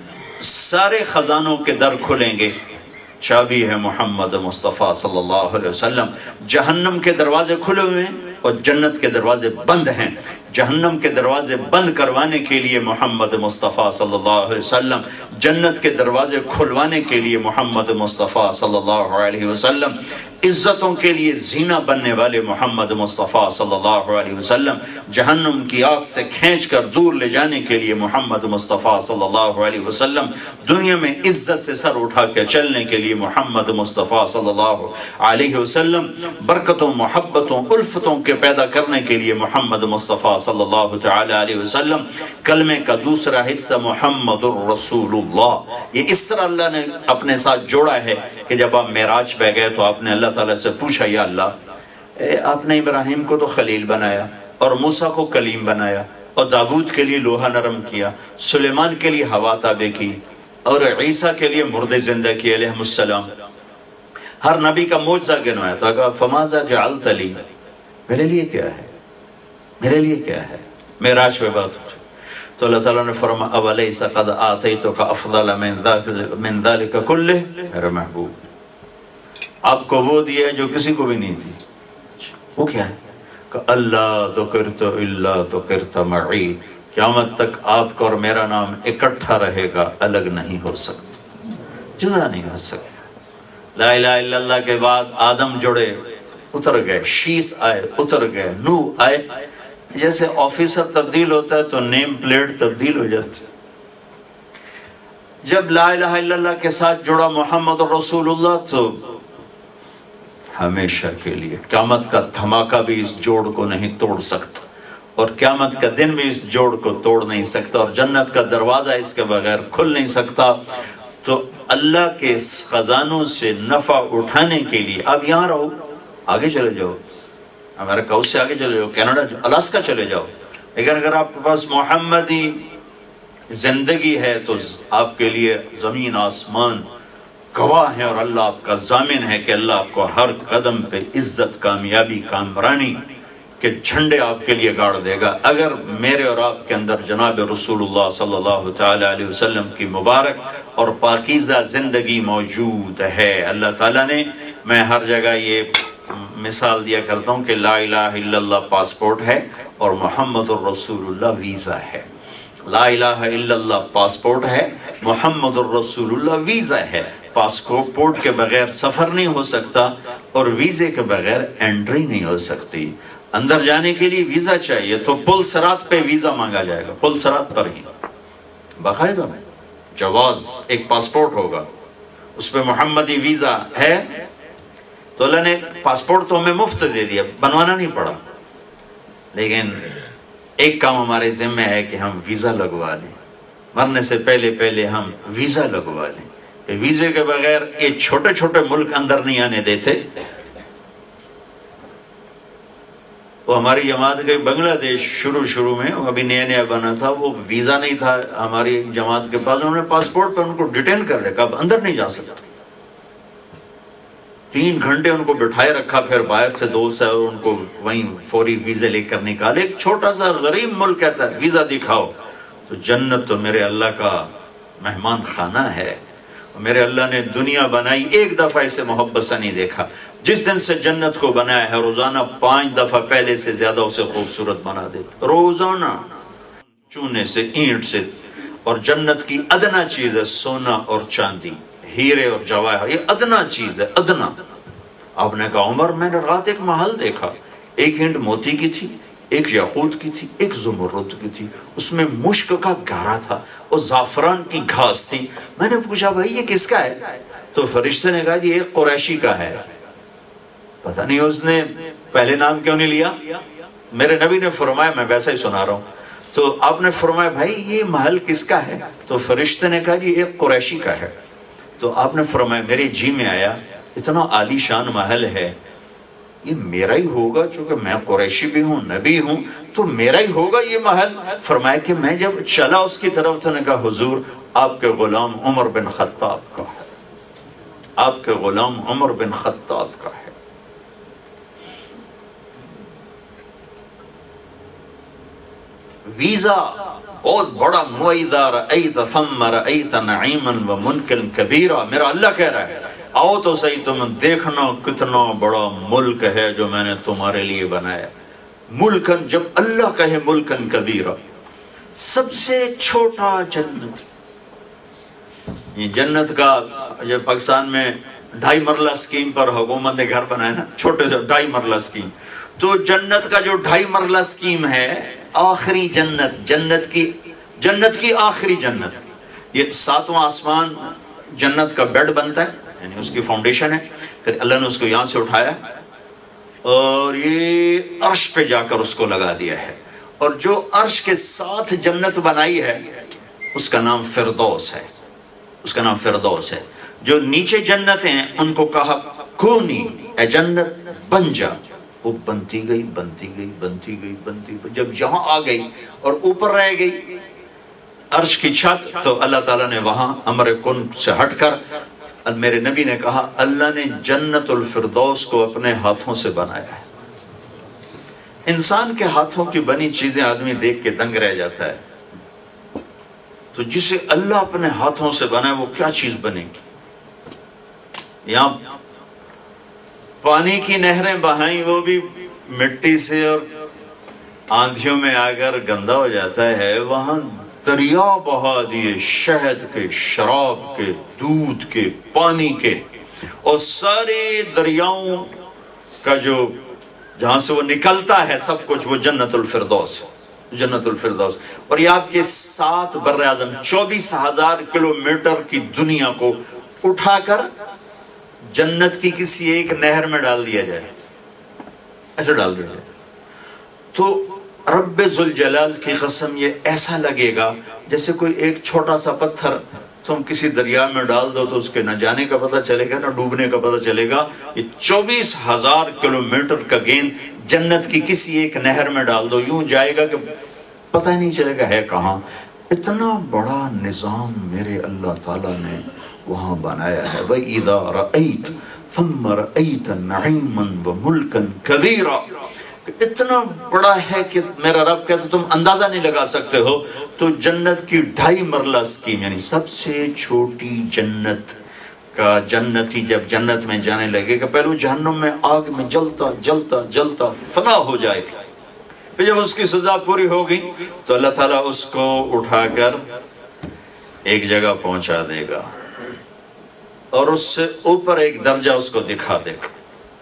سارے خزانوں کے در کھلیں گے، چابی ہے محمد مصطفیٰ صلی اللہ علیہ وسلم۔ جہنم کے دروازے کھلے ہوئے ہیں اور جنت کے دروازے بند ہیں۔ جہنم کے دروازے بند کروانے کے لیے محمد مصطفیٰ صلی اللہ علیہ وسلم، جنت کے دروازے کھلوانے کے لیے محمد مصطفیٰ صلی اللہ علیہ وسلم، عزتوں کے لیے زینہ بننے والے محمد مصطفیٰ صلی اللہ علیہ وسلم، جہنم کی آگ سے کھینچ کر دور لے جانے کے لیے محمد مصطفیٰ صلی اللہ علیہ وسلم، دنیا میں عزت سے سر اٹھا کے چلنے کے لیے محمد مصطفیٰ صلی اللہ علیہ وسلم، برکتوں، محبتوں، الفتوں کے پیدا کرنے کے لیے محمد مصطفیٰ صلی اللہ تعالی علیہ وسلم۔ کلمے کا دوسرا حصہ محمد الرسول اللہ، یہ اس طرح اللہ نے اپنے ساتھ جوڑا ہے کہ جب آپ معراج پہ گئے تو آپ نے اللہ تعالیٰ سے پوچھا، یا اللہ آپ نے ابراہیم کو تو خلیل بنایا اور موسیٰ کو کلیم بنایا اور داود کے لیے لوہا نرم کیا، سلیمان کے لیے ہوا تابع کی اور عیسیٰ کے لیے مردے زندہ کیے علیہ السلام، ہر نبی کا معجزہ گنوایا، تو کہا فماذا جعلت لی، میرے لیے کیا ہے، میرے لیے کیا ہے؟ معراج پہ بات ہوئی تو اللہ تعالیٰ نے فرمایا اولیس قد آتیتک افضل من ذلک کلہ، میرے محبوب آپ کو وہ دیا ہے جو کسی کو بھی نہیں دی۔ وہ کیا ہے؟ کہ اللہ ذکرت الا ذکرت معی، قیامت تک آپ کا اور میرا نام اکٹھا رہے گا، الگ نہیں ہو سکتا، جدا نہیں ہو سکتا۔ لا الہ الا اللہ کے بعد آدم جڑے، اتر گئے، شیس آئے، اتر گئے، نو آئے۔ جیسے آفیسر تبدیل ہوتا ہے تو نیم پلیٹ تبدیل ہو جاتی ہے۔ جب لا الہ الا اللہ کے ساتھ جڑا محمد رسول اللہ تو ہمیشہ کے لیے، قیامت کا دھماکہ بھی اس جوڑ کو نہیں توڑ سکتا اور قیامت کا دن بھی اس جوڑ کو توڑ نہیں سکتا اور جنت کا دروازہ اس کے بغیر کھل نہیں سکتا۔ تو اللہ کے خزانوں سے نفع اٹھانے کے لیے اب یہاں رہو، آگے چلے جاؤ، امریکہ اس سے آگے چلے جاؤ، کینیڈا، الاسکا چلے جاؤ، لیکن اگر آپ کے پاس محمدی زندگی ہے تو آپ کے لیے زمین آسمان گواہ ہیں اور اللہ آپ کا ضامن ہے کہ اللہ آپ کو ہر قدم پہ عزت، کامیابی، کامرانی کے جھنڈے آپ کے لیے گاڑ دے گا۔ اگر میرے اور آپ کے اندر جناب رسول اللہ صلی اللہ تعالی علیہ وسلم کی مبارک اور پاکیزہ زندگی موجود ہے۔ اللہ تعالیٰ نے، میں ہر جگہ یہ مثال دیا کرتا ہوں کہ لا الہ الا اللہ پاسپورٹ ہے اور محمد الرسول اللہ ویزا ہے۔ لا الہ الا اللہ پاسپورٹ ہے، محمد الرسول اللہ ویزا ہے۔ پاسپورٹ کے بغیر سفر نہیں ہو سکتا اور ویزے کے بغیر انٹری نہیں ہو سکتی۔ اندر جانے کے لیے ویزا چاہیے تو پل صراط پہ ویزا مانگا جائے گا، پل صراط پر ہی باقاعدہ جواز ایک پاسپورٹ ہوگا، اس پہ محمدی ویزا ہے تو اللہ نے پاسپورٹ تو ہمیں مفت دے دیا، بنوانا نہیں پڑا، لیکن ایک کام ہمارے ذمہ ہے کہ ہم ویزا لگوا لیں، مرنے سے پہلے ہم ویزا لگوا لیں۔ ویزے کے بغیر یہ چھوٹے چھوٹے ملک اندر نہیں آنے دیتے۔ وہ ہماری جماعت کے بنگلہ دیش شروع میں ابھی نیا بنا تھا، وہ ویزا نہیں تھا ہماری جماعت کے پاس، انہوں نے پاسپورٹ پہ ان کو ڈیٹین کر دیا، اب اندر نہیں جا سکتے۔ 3 گھنٹے ان کو بٹھائے رکھا، پھر باہر سے دوست ہے اور ان کو وہیں فوری ویزے لے کر نکالے۔ ایک چھوٹا سا غریب ملک کہتا ہے ویزا دکھاؤ، تو جنت تو میرے اللہ کا مہمان خانہ ہے۔ میرے اللہ نے دنیا بنائی، ایک دفعہ اسے محبت سے نہیں دیکھا۔ جس دن سے جنت کو بنایا ہے روزانہ 5 دفعہ پہلے سے زیادہ اسے خوبصورت بنا دیتا، روزانہ چونے سے، اینٹ سے۔ اور جنت کی ادنا چیز ہے سونا اور چاندی، ہیرے اور جواہر، یہ ادنا چیز ہے، ادنا۔ آپ نے کہا عمر میں نے رات ایک محل دیکھا، 1 اینٹ موتی کی تھی، 1 یاقوت کی تھی، 1 زمرد کی تھی، اس میں مشک کا گارا تھا اور زعفران کی گھاس تھی۔ میں نے پوچھا بھائی یہ کس کا ہے؟ تو فرشتے نے کہا یہ ایک قریشی کا ہے۔ پتہ نہیں اس نے پہلے نام کیوں نہیں لیا؟ میرے نبی نے فرمایا، میں ویسا ہی سنا رہا ہوں، تو آپ نے فرمایا بھائی یہ محل کس کا ہے؟ تو فرشتے نے کہا یہ ایک قریشی کا ہے۔ تو آپ نے فرمایا میرے جی میں آیا اتنا عالی شان محل ہے، یہ میرا ہی ہوگا، چونکہ میں قریشی بھی ہوں، نبی ہوں، تو میرا ہی ہوگا یہ محل۔ فرمایا کہ میں جب چلا اس کی طرف تو نے کہا حضور آپ کے غلام عمر بن خطاب کا ہے، آپ کے غلام عمر بن خطاب کا ہے۔ ویزا بہت بڑا معاہدہ، رأیت ثم رأیت نعیما وملکا کبیرا، میرا اللہ کہہ رہا ہے آؤ تو صحیح تم دیکھنا کتنا بڑا ملک ہے جو میں نے تمہارے لیے بنایا۔ ملکن، جب اللہ کہے ملکن کبیرا، سب سے چھوٹا جنت۔ یہ جنت کا جب پاکستان میں 2.5 مرلہ سکیم پر حکومت نے گھر بنایا نا، چھوٹے سے 2.5 مرلہ سکیم، تو جنت کا جو 2.5 مرلہ سکیم ہے، آخری جنت، جنت کی آخری جنت، یہ 7واں آسمان جنت کا بیڈ بنتا ہے، یعنی اس کی فاؤنڈیشن ہے، پھر اللہ نے اس کو یہاں سے اٹھایا اور یہ عرش پہ جا کر اس کو لگا دیا ہے، اور جو عرش کے ساتھ جنت بنائی ہے اس کا نام فردوس ہے، اس کا نام فردوس ہے۔ جو نیچے جنت ہیں ان کو کہا کونی اے جنت بن جا، وہ بنتی گئی بنتی گئی بنتی گئی بنتی گئی، جب یہاں آ گئی اور اوپر رہ گئی عرش کی چھت، تو اللہ تعالیٰ نے وہاں امر کن سے ہٹ کر، میرے نبی نے کہا اللہ نے جنت الفردوس کو اپنے ہاتھوں سے بنایا ہے۔ انسان کے ہاتھوں کی بنی چیزیں آدمی دیکھ کے دنگ رہ جاتا ہے، تو جسے اللہ اپنے ہاتھوں سے بنائے وہ کیا چیز بنے گی؟ یہاں پانی کی نہریں بہائیں وہ بھی مٹی سے اور آندھیوں میں آ کر گندا ہو جاتا ہے، وہاں دریا بہا دیے شہد کے، شراب کے، دودھ کے، پانی کے، اور سارے دریاؤں کا جو جہاں سے وہ نکلتا ہے سب کچھ وہ جنت الفردوس، جنت الفردوس۔ اور یہ آپ کے 7 بر اعظم 24,000 کلومیٹر کی دنیا کو اٹھا کر جنت کی کسی ایک نہر میں ڈال دیا جائے، ایسے ڈال دیا جائے، تو رب ذوالجلال کی قسم یہ ایسا لگے گا جیسے کوئی ایک چھوٹا سا پتھر تم کسی دریا میں ڈال دو تو اس کے نہ جانے کا پتہ چلے گا نہ ڈوبنے کا پتہ چلے گا۔ یہ 24,000 کلومیٹر کا گیند جنت کی کسی ایک نہر میں ڈال دو، یوں جائے گا کہ پتہ ہی نہیں چلے گا ہے کہاں۔ اتنا بڑا نظام میرے اللہ تعالیٰ نے وہاں بنایا ہے۔ وَإِذَا رَأَيْتَ ثَمَّ رَأَيْتَ نَعِيمًا وَمُلْكًا كَبِيرًا، اتنا بڑا ہے کہ میرا رب کہتا تم اندازہ نہیں لگا سکتے ہو۔ تو جنت کی 2.5 مرلہ سکیم، یعنی سب سے چھوٹی جنت کا جنتی جب جنت میں جانے لگے گا، پہلے جہنم میں آگ میں جلتا جلتا جلتا فنا ہو جائے گا، پھر جب اس کی سزا پوری ہوگی تو اللہ تعالیٰ اس کو اٹھا کر ایک جگہ پہنچا دے گا اور اس سے اوپر ایک درجہ اس کو دکھا دے گا.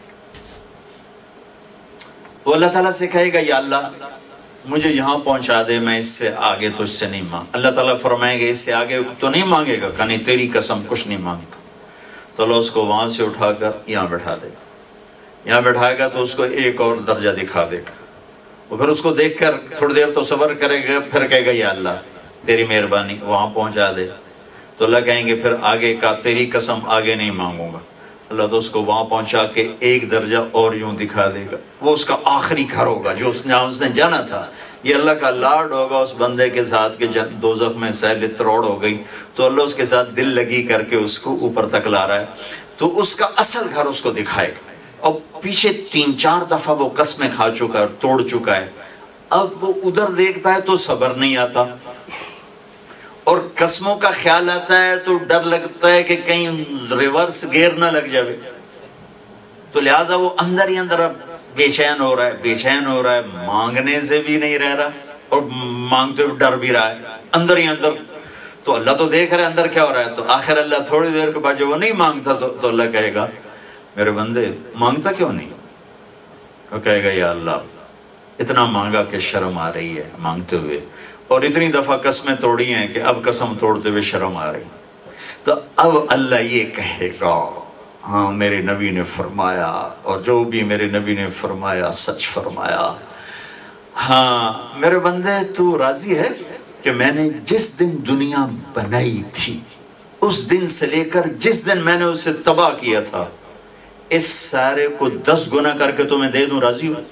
وہ اللہ تعالیٰ سے کہے گا یا اللہ مجھے یہاں پہنچا دے، میں اس سے آگے تو اس سے نہیں مانگ. اللہ تعالیٰ فرمائیں گے اس سے آگے تو نہیں مانگے گا، کہانی تیری قسم کچھ نہیں مانگتا. تو اللہ اس کو وہاں سے اٹھا کر یہاں بٹھا دے گا. یہاں بٹھائے گا تو اس کو ایک اور درجہ دکھا دے گا. وہ پھر اس کو دیکھ کر تھوڑی دیر تو صبر کرے گا، پھر کہے گا یا اللہ تیری مہربانی وہاں پہنچا دے. تو اللہ کہیں گے پھر آگے کا تیری قسم آگے نہیں مانگوں گا. اللہ تو اس کو وہاں پہنچا کے ایک درجہ اور یوں دکھا دے گا. وہ اس کا آخری گھر ہوگا جو اس نے جانا تھا. یہ اللہ کا لاڈ ہوگا اس بندے کے ساتھ کہ دوزخ میں سیل تروڑ ہو گئی تو اللہ اس کے ساتھ دل لگی کر کے اس کو اوپر تک لا رہا ہے. تو اس کا اصل گھر اس کو دکھائے گا. اور پیچھے 3-4 دفعہ وہ قسمیں کھا چکا ہے اور توڑ چکا ہے. اب وہ ادھر دیکھتا ہے تو صبر نہیں آتا اور قسموں کا خیال آتا ہے تو ڈر لگتا ہے کہ کہیں ریورس گیئر نہ لگ جائے. تو لہٰذا وہ اندر ہی اندر اب بے چین ہو رہا ہے مانگنے سے بھی نہیں رہ رہا اور مانگتے ہوئے ڈر بھی رہا ہے اندر ہی اندر. تو اللہ تو دیکھ رہا ہے اندر کیا ہو رہا ہے. تو آخر اللہ تھوڑی دیر کے بعد جب وہ نہیں مانگتا تو اللہ کہے گا میرے بندے مانگتا کیوں نہیں. وہ کہے گا یا اللہ اتنا مانگا کہ شرم آ رہی ہے مانگتے ہوئے اور اتنی دفعہ قسمیں توڑی ہیں کہ اب قسم توڑتے ہوئے شرم آ رہی. تو اب اللہ یہ کہے گا ہاں میرے نبی نے فرمایا اور جو بھی میرے نبی نے فرمایا سچ فرمایا. ہاں میرے بندے تو راضی ہے کہ میں نے جس دن دنیا بنائی تھی اس دن سے لے کر جس دن میں نے اسے تباہ کیا تھا اس سارے کو 10 گنا کر کے تمہیں دے دوں، راضی ہو؟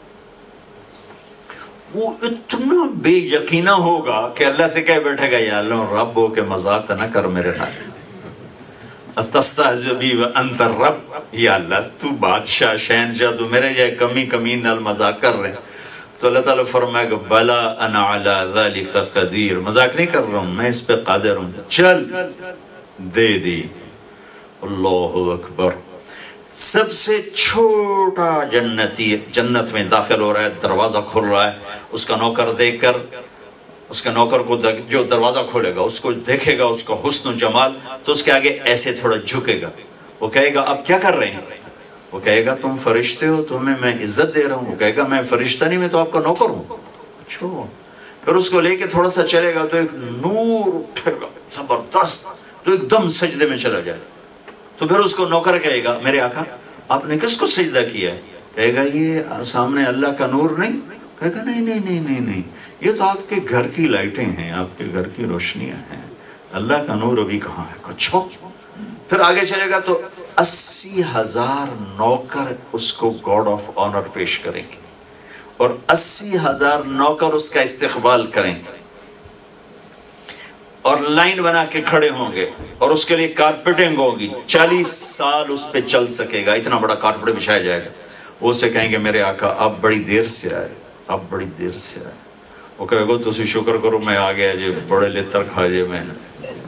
وہ اتنا بے یقینہ ہوگا کہ اللہ سے کہہ بیٹھے گا یا اللہ رب ہو کے مذاق نہ کر میرے نال. اتستہزئ بی وانت الرب، یا اللہ تو بادشاہ شہنشاہ تو میرے جائے کمی نال مذاق کر رہے ہیں. تو اللہ تعالیٰ فرمائے گا بلا انا علی ذالک قدیر، مذاق نہیں کر رہا ہوں میں اس پہ قادر ہوں، چل دے دی. اللہ اکبر. سب سے چھوٹا جنتی جنت میں داخل ہو رہا ہے، دروازہ کھل رہا ہے. اس کا نوکر دیکھ کر اس کے نوکر کو جو دروازہ کھولے گا اس کو دیکھے گا اس کا حسن و جمال تو اس کے آگے ایسے تھوڑا جھکے گا. وہ کہے گا اب کیا کر رہے ہیں؟ وہ کہے گا تم فرشتے ہو تمہیں میں عزت دے رہا ہوں. وہ کہے گا میں فرشتہ نہیں میں تو آپ کا نوکر ہوں. اچھا. پھر اس کو لے کے تھوڑا سا چلے گا تو ایک نور اٹھے گا زبردست تو ایک دم سجدے میں چلا جائے. تو پھر اس کو نوکر کہے گا میرے آقا آپ نے کس کو سجدہ کیا ہے؟ کہے گا یہ سامنے اللہ کا نور نہیں. کہے گا نہیں یہ تو آپ کے گھر کی لائٹیں ہیں، آپ کے گھر کی روشنیاں ہیں، اللہ کا نور ابھی کہاں ہے. اچھا. پھر آگے چلے گا تو 80,000 نوکر اس کو گاڈ آف آنر پیش کریں گے اور 80,000 نوکر اس کا استقبال کریں گے اور لائن بنا کے کھڑے ہوں گے اور اس کے لیے کارپیٹنگ ہوگی. 40 سال اس پہ چل سکے گا، اتنا بڑا کارپیٹ بچھایا جائے گا. وہ اسے کہیں گے میرے آقا آپ بڑی دیر سے آئے. وہ کہے گا تسی شکر کرو میں آ گیا جی، بڑے لتر کھا جے میں نے.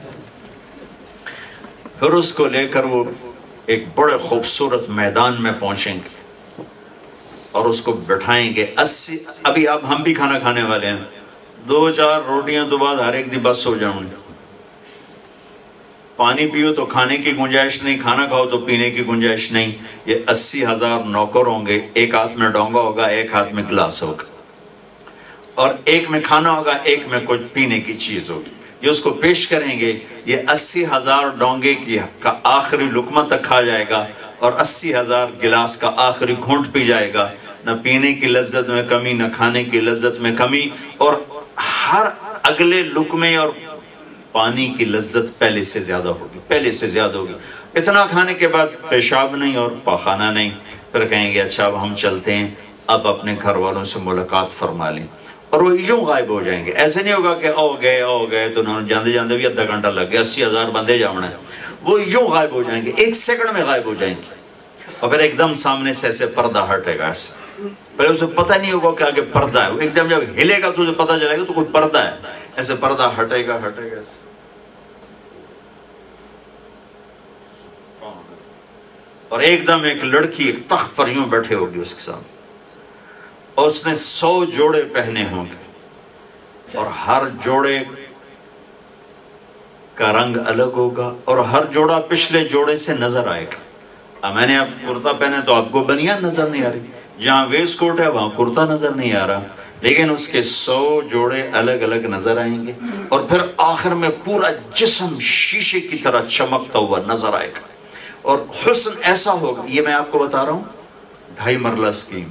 پھر اس کو لے کر وہ ایک بڑے خوبصورت میدان میں پہنچیں گے اور اس کو بٹھائیں گے. 80 ابھی اب ہم بھی کھانا کھانے والے ہیں، 2-4 روٹیاں تو بعد ہر ایک دی بس ہو جاؤں گی. پانی پیو تو کھانے کی گنجائش نہیں، کھانا کھاؤ تو پینے کی گنجائش نہیں. یہ 80,000 نوکر ہوں گے، ایک ہاتھ میں ڈونگا ہوگا ایک ہاتھ میں گلاس ہوگا اور ایک میں کھانا ہوگا ایک میں کچھ پینے کی چیز ہوگی. یہ اس کو پیش کریں گے. یہ 80,000 ڈونگے کا آخری لقمہ تک کھا جائے گا اور 80,000 گلاس کا آخری گھونٹ پی جائے گا. نہ پینے کی لذت میں کمی نہ کھانے کی لذت میں کمی اور ہر اگلے لقمے اور پانی کی لذت پہلے سے زیادہ ہوگی. اتنا کھانے کے بعد پیشاب نہیں اور پاخانہ نہیں. پھر کہیں گے اچھا اب ہم چلتے ہیں، اب اپنے گھر والوں سے ملاقات فرما لیں. اور وہ یوں غائب ہو جائیں گے. ایسے نہیں ہوگا کہ او گئے تو انہوں نے جاندے بھی 1/2 گھنٹہ لگ گیا، 80,000 بندے جاؤنا ہے. وہ یوں غائب ہو جائیں گے، 1 سیکنڈ میں غائب ہو جائیں گے. اور پھر ایک دم سامنے سے ایسے پردہ ہٹے گا. ایسے پہلے اسے پتہ نہیں ہوگا کہ آگے پردہ ہے. ایک دم جب ہلے گا تو اسے پتہ چلے گا تو کوئی پردہ ہے. ایسے پردہ ہٹے گا ایسے. اور ایک دم ایک لڑکی ایک تخت پر یوں بیٹھے ہوگی اس کے ساتھ. اور اس نے 100 جوڑے پہنے ہوں گے، اور ہر جوڑے کا رنگ الگ ہوگا، اور ہر جوڑا پچھلے جوڑے سے نظر آئے گا۔ اب میں نے اب کرتا پہنے تو آپ کو بنیان نظر نہیں آ رہی، جہاں ویسٹ کوٹ ہے وہاں کرتا نظر نہیں آ رہا، لیکن اس کے 100 جوڑے الگ الگ نظر آئیں گے، اور پھر آخر میں پورا جسم شیشے کی طرح چمکتا ہوا نظر آئے گا، اور حسن ایسا ہوگا۔ یہ میں آپ کو بتا رہا ہوں 2.5 مرلہ سکیم،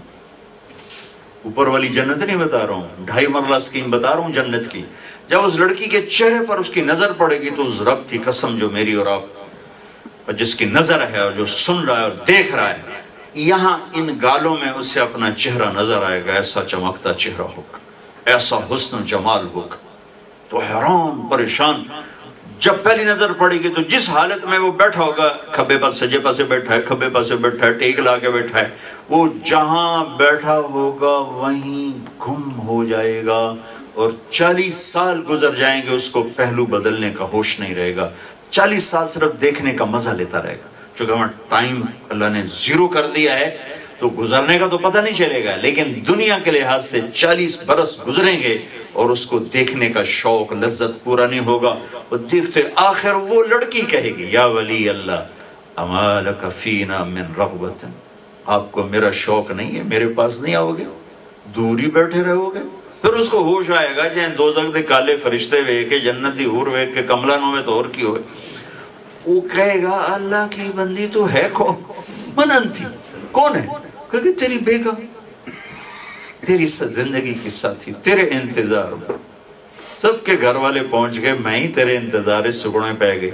اوپر والی جنت نہیں بتا رہا ہوں، 2.5 مرلہ سکیم بتا رہا ہوں جنت کی۔ جب اس لڑکی کے چہرے پر اس کی نظر پڑے گی تو اس رب کی قسم جو میری اور آپ اور جس کی نظر ہے اور جو سن رہا ہے اور دیکھ رہا ہے، یہاں ان گالوں میں اسے اپنا چہرہ نظر آئے گا، ایسا چمکتا چہرہ ہوگا، ایسا حسن و جمال ہوگا۔ تو حیران پریشان جب پہلی نظر پڑے گی تو جس حالت میں وہ بیٹھا ہوگا، کھبے پر سجے پاسے بیٹھا ہے، کھبے پاسے بیٹھا ہے، ٹیک لا کے بیٹھا ہے، وہ جہاں بیٹھا ہوگا وہیں گم ہو جائے گا، اور 40 سال گزر جائیں گے، اس کو پہلو بدلنے کا ہوش نہیں رہے گا، 40 سال صرف دیکھنے کا مزہ لیتا رہے گا۔ چونکہ ہمیں ٹائم اللہ نے 0 کر دیا ہے تو گزرنے کا تو پتہ نہیں چلے گا، لیکن دنیا کے لحاظ سے 40 برس گزریں گے اور اس کو دیکھنے کا شوق لذت پورا نہیں ہوگا۔ وہ دیکھتے آخر وہ لڑکی کہے گی، یا ولی اللہ اما لک فینا من رغبت، آپ کو میرا شوق نہیں ہے، میرے پاس نہیں آؤ گے، دور ہی بیٹھے رہو گے؟ پھر اس کو ہوش آئے گا جہاں دوزخ دے کالے فرشتے ویکھ کے، جنت دی حور ویکھ کے، کملا نو میں تو اور کی ہوئے، وہ کہے گا اللہ کی بندی تو ہے کون؟ من انتی، کون ہے؟ کہ تیری بیگا، تیری زندگی کی ساتھی، تیرے انتظار میں۔ سب کے گھر والے پہنچ گئے، میں ہی تیرے انتظار سکڑے پہ گئے۔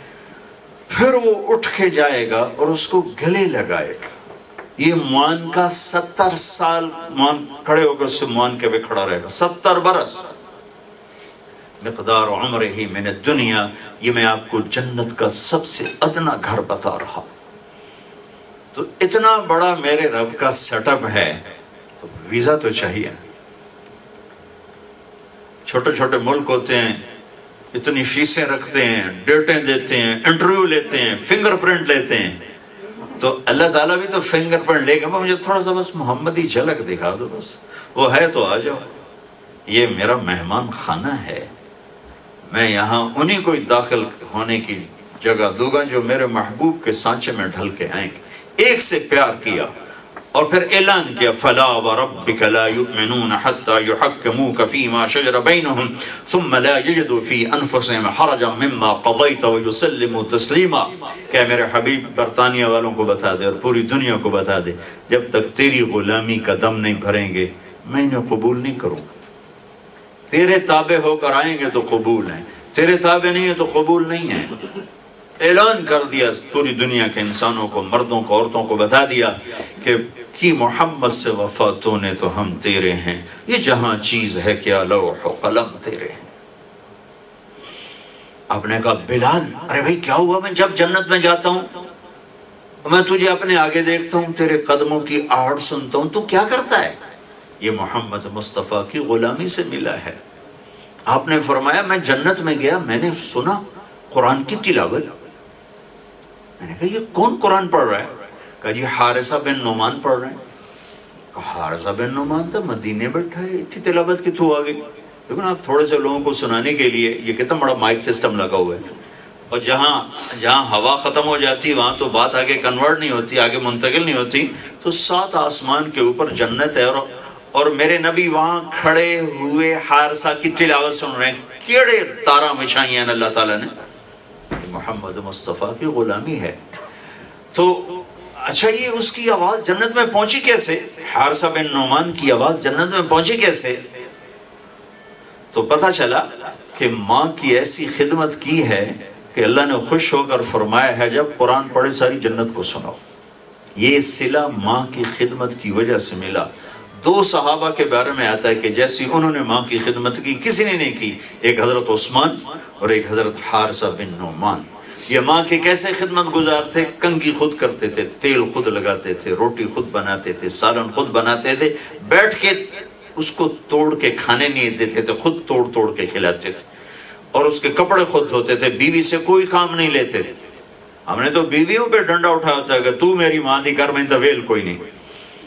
پھر وہ اٹھ کے جائے گا اور اس کو گلے لگائے گا۔ یہ مان کا 70 سال مان کھڑے ہو کر اس سے مان کے بھی کھڑا رہے گا، 70 برس مقدار عمر ہی من الدنیا۔ یہ میں آپ کو جنت کا سب سے ادنا گھر بتا رہا، تو اتنا بڑا میرے رب کا سیٹ اپ ہے تو ویزا تو چاہیے۔ چھوٹے چھوٹے ملک ہوتے ہیں، اتنی فیسیں رکھتے ہیں، ڈیٹیں دیتے ہیں، انٹرویو لیتے ہیں، فنگر پرنٹ لیتے ہیں، تو اللہ تعالیٰ بھی تو فنگر پرنٹ لے گا، مجھے تھوڑا سا بس محمدی جھلک دکھا دو، بس وہ ہے تو آ جاؤ، یہ میرا مہمان خانہ ہے، میں یہاں انہی کو داخل ہونے کی جگہ دوں گا جو میرے محبوب کے سانچے میں ڈھل کے آئیں گے۔ ایک سے پیار کیا اور پھر اعلان کیا، فَلَا وَرَبِّكَ لَا يُؤْمِنُونَ حَتَّى يُحَكِّمُوكَ فِي مَا شَجَرَ بَيْنَهُمْ ثُمَّ لَا يَجِدُوا فِي أَنفُسِهِمْ حَرَجًا مِمَّا قَضَيْتَ وَيُسَلِّمُوا تَسْلِيمًا۔ کہ میرے حبیب برطانیہ والوں کو بتا دے اور پوری دنیا کو بتا دے، جب تک تیری غلامی کا دم نہیں بھریں گے میں انہیں قبول نہیں کروں گا۔ تیرے تابع ہو کر آئیں گے تو قبول ہیں، تیرے تابع نہیں ہے تو قبول نہیں ہیں۔ اعلان کر دیا پوری دنیا کے انسانوں کو، مردوں کو، عورتوں کو بتا دیا کہ کی محمد سے وفاتوں نے تو ہم تیرے ہیں، یہ جہاں چیز ہے کیا لوح و قلم تیرے ہیں۔ آپ نے کہا بلال، ارے بھائی کیا ہوا؟ میں جب جنت میں جاتا ہوں میں تجھے اپنے آگے دیکھتا ہوں، تیرے قدموں کی آڑ سنتا ہوں، تو کیا کرتا ہے؟ یہ محمد مصطفیٰ کی غلامی سے ملا ہے۔ آپ نے فرمایا میں جنت میں گیا، میں نے سنا قرآن کی تلاوت، میں نے کہا یہ کون قرآن پڑھ رہا ہے؟ کہا جی حارثہ بن نعمان پڑھ رہے ہیں۔ کہا حارثہ بن نعمان تو مدینے بیٹھا ہے، اتنی تلاوت کتوں آ گئی؟ لیکن آپ تھوڑے سے لوگوں کو سنانے کے لیے یہ کتنا بڑا مائک سسٹم لگا ہوا ہے، اور جہاں ہوا ختم ہو جاتی وہاں تو بات آگے کنورٹ نہیں ہوتی، آگے منتقل نہیں ہوتی، تو 7 آسمان کے اوپر جنت ہے اور میرے نبی وہاں کھڑے ہوئے حارثہ کی تلاوت سن رہے ہیں۔ کیڑے تارہ مچھائی ہیں اللہ تعالیٰ نے، محمد مصطفیٰ کی غلامی ہے۔ تو اچھا یہ اس کی آواز جنت میں پہنچی کیسے؟ حارثہ بن نعمان کی آواز جنت میں پہنچی کیسے؟ تو پتہ چلا کہ ماں کی ایسی خدمت کی ہے کہ اللہ نے خوش ہو کر فرمایا ہے جب قرآن پڑھے ساری جنت کو سناؤ۔ یہ صلہ ماں کی خدمت کی وجہ سے ملا۔ 2 صحابہ کے بارے میں آتا ہے کہ جیسی انہوں نے ماں کی خدمت کی کسی نے نہیں کی، ایک حضرت عثمان اور ایک حضرت حارثہ بن نعمان۔ یہ ماں کے کیسے خدمت گزار تھے؟ کنگھی خود کرتے تھے، تیل خود لگاتے تھے، روٹی خود بناتے تھے، سالن خود بناتے تھے، بیٹھ کے اس کو توڑ کے کھانے نہیں دیتے تھے، خود توڑ توڑ کے کھلاتے تھے، اور اس کے کپڑے خود دھوتے تھے، بیوی سے کوئی کام نہیں لیتے تھے۔ ہم نے تو بیویوں پہ ڈنڈا اٹھایا ہوتا ہے کہ تو میری ماں دی کر میں تویل کوئی نہیں۔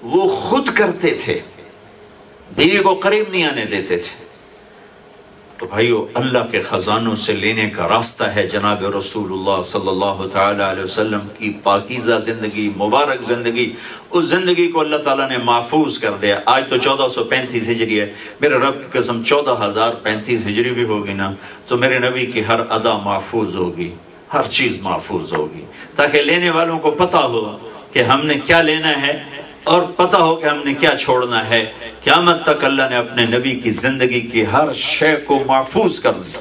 وہ خود کرتے تھے، بیوی کو قریب نہیں آنے دیتے تھے۔ تو بھائیو، اللہ کے خزانوں سے لینے کا راستہ ہے جناب رسول اللہ صلی اللہ تعالی علیہ وسلم کی پاکیزہ زندگی، مبارک زندگی۔ اس زندگی کو اللہ تعالیٰ نے محفوظ کر دیا۔ آج تو 1435 ہجری ہے، میرے رب کی قسم 14035 ہجری بھی ہوگی نا تو میرے نبی کی ہر ادا محفوظ ہوگی، ہر چیز محفوظ ہوگی، تاکہ لینے والوں کو پتہ ہو کہ ہم نے کیا لینا ہے اور پتہ ہو کہ ہم نے کیا چھوڑنا ہے۔ قیامت تک اللہ نے اپنے نبی کی زندگی کی ہر شے کو محفوظ کر دیا۔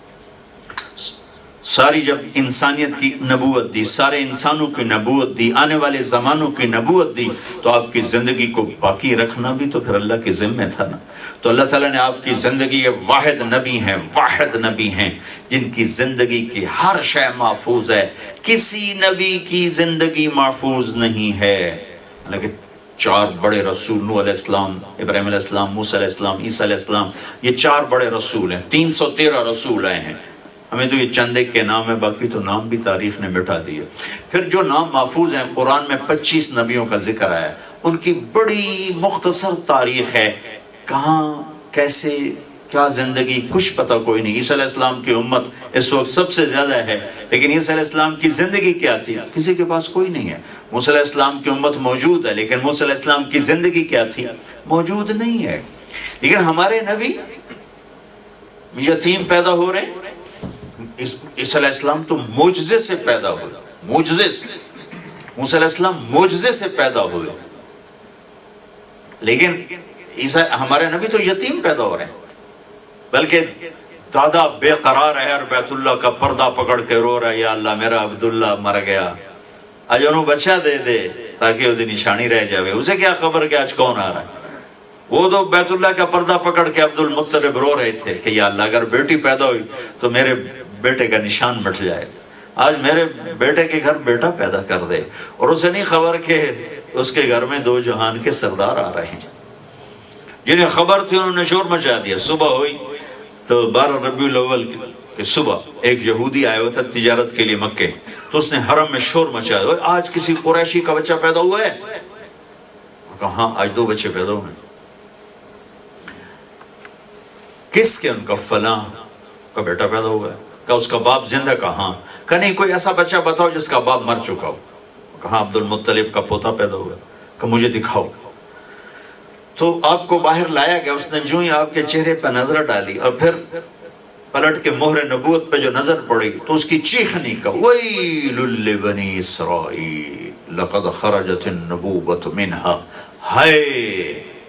ساری جب انسانیت کی نبوت دی، سارے انسانوں کی نبوت دی، آنے والے زمانوں کی نبوت دی، تو آپ کی زندگی کو باقی رکھنا بھی تو پھر اللہ کے ذمہ تھا نا۔ تو اللہ تعالیٰ نے آپ کی زندگی، یہ واحد نبی ہیں جن کی زندگی کی ہر شے محفوظ ہے۔ کسی نبی کی زندگی محفوظ نہیں ہے، لیکن 4 بڑے رسول، نوح علیہ السلام، ابراہیم علیہ السلام، موسیٰ علیہ السلام، عیسیٰ علیہ السلام، یہ 4 بڑے رسول ہیں۔ 313 رسول آئے ہیں۔ ہمیں تو یہ چند ایک کے نام ہے، باقی تو نام بھی تاریخ نے مٹا دیے۔ پھر جو نام محفوظ ہیں، قرآن میں 25 نبیوں کا ذکر آیا ہے، ان کی بڑی مختصر تاریخ ہے، کہاں کیسے کیا زندگی کچھ پتہ کوئی نہیں۔ عیسیٰ علیہ السلام کی امت اس وقت سب سے زیادہ ہے، لیکن عیسیٰ علیہ السلام کی زندگی کیا تھی کسی کے پاس کوئی نہیں ہے۔ موسیٰ علیہ السلام کی امت موجود ہے، لیکن موسیٰ علیہ السلام کی زندگی کیا تھی موجود نہیں ہے۔ لیکن ہمارے نبی یتیم پیدا ہو رہے ہیں۔ عیسیٰ علیہ السلام تو معجزے سے پیدا ہوئے، معجزے سے۔ موسیٰ علیہ السلام معجزے سے پیدا ہوئے، لیکن ہمارے نبی تو یتیم پیدا ہو رہے ہیں، بلکہ دادا بے قرار ہے اور بیت اللہ کا پردہ پکڑ کے رو رہا ہے، یا اللہ میرا عبداللہ مر گیا، آج انہوں بچہ دے دے تاکہ وہ نشانی رہ جاوے۔ اسے کیا خبر کہ آج کون آ رہا ہے؟ وہ تو بیت اللہ کا پردہ پکڑ کے عبد المطلب رو رہے تھے کہ یا اللہ اگر بیٹی پیدا ہوئی تو میرے بیٹے کا نشان مٹ جائے، آج میرے بیٹے کے گھر بیٹا پیدا کر دے۔ اور اسے نہیں خبر کہ اس کے گھر میں 2 جہان کے سردار آ رہے ہیں۔ جنہیں خبر تھی انہوں نے شور مچا دیا۔ صبح ہوئی تو 12 ربیع الاول کی صبح ایک یہودی آیا ہوا تھا تجارت کے لیے مکے، تو اس نے حرم میں شور مچایا، آج کسی قریشی کا بچہ پیدا ہوا ہے؟ کہا ہاں آج 2 بچے پیدا ہوئے۔ کس کے؟ ان کا فلاں کا بیٹا پیدا ہوا ہے۔ کہا اس کا باپ زندہ؟ کہا ہاں۔ کہا نہیں، کوئی ایسا بچہ بتاؤ جس کا باپ مر چکا ہو۔ کہا عبد المطلب کا پوتا پیدا ہوا ہے۔ کہا مجھے دکھاؤ۔ تو آپ کو باہر لایا گیا، اس نے جو ہی آپ کے چہرے پہ نظر ڈالی اور پھر پلٹ کے مہر نبوت پہ جو نظر پڑی تو اس کی چیخنی کا ویل لبنی اسرائیل لقد خرجت النبوۃ منہا، ہائے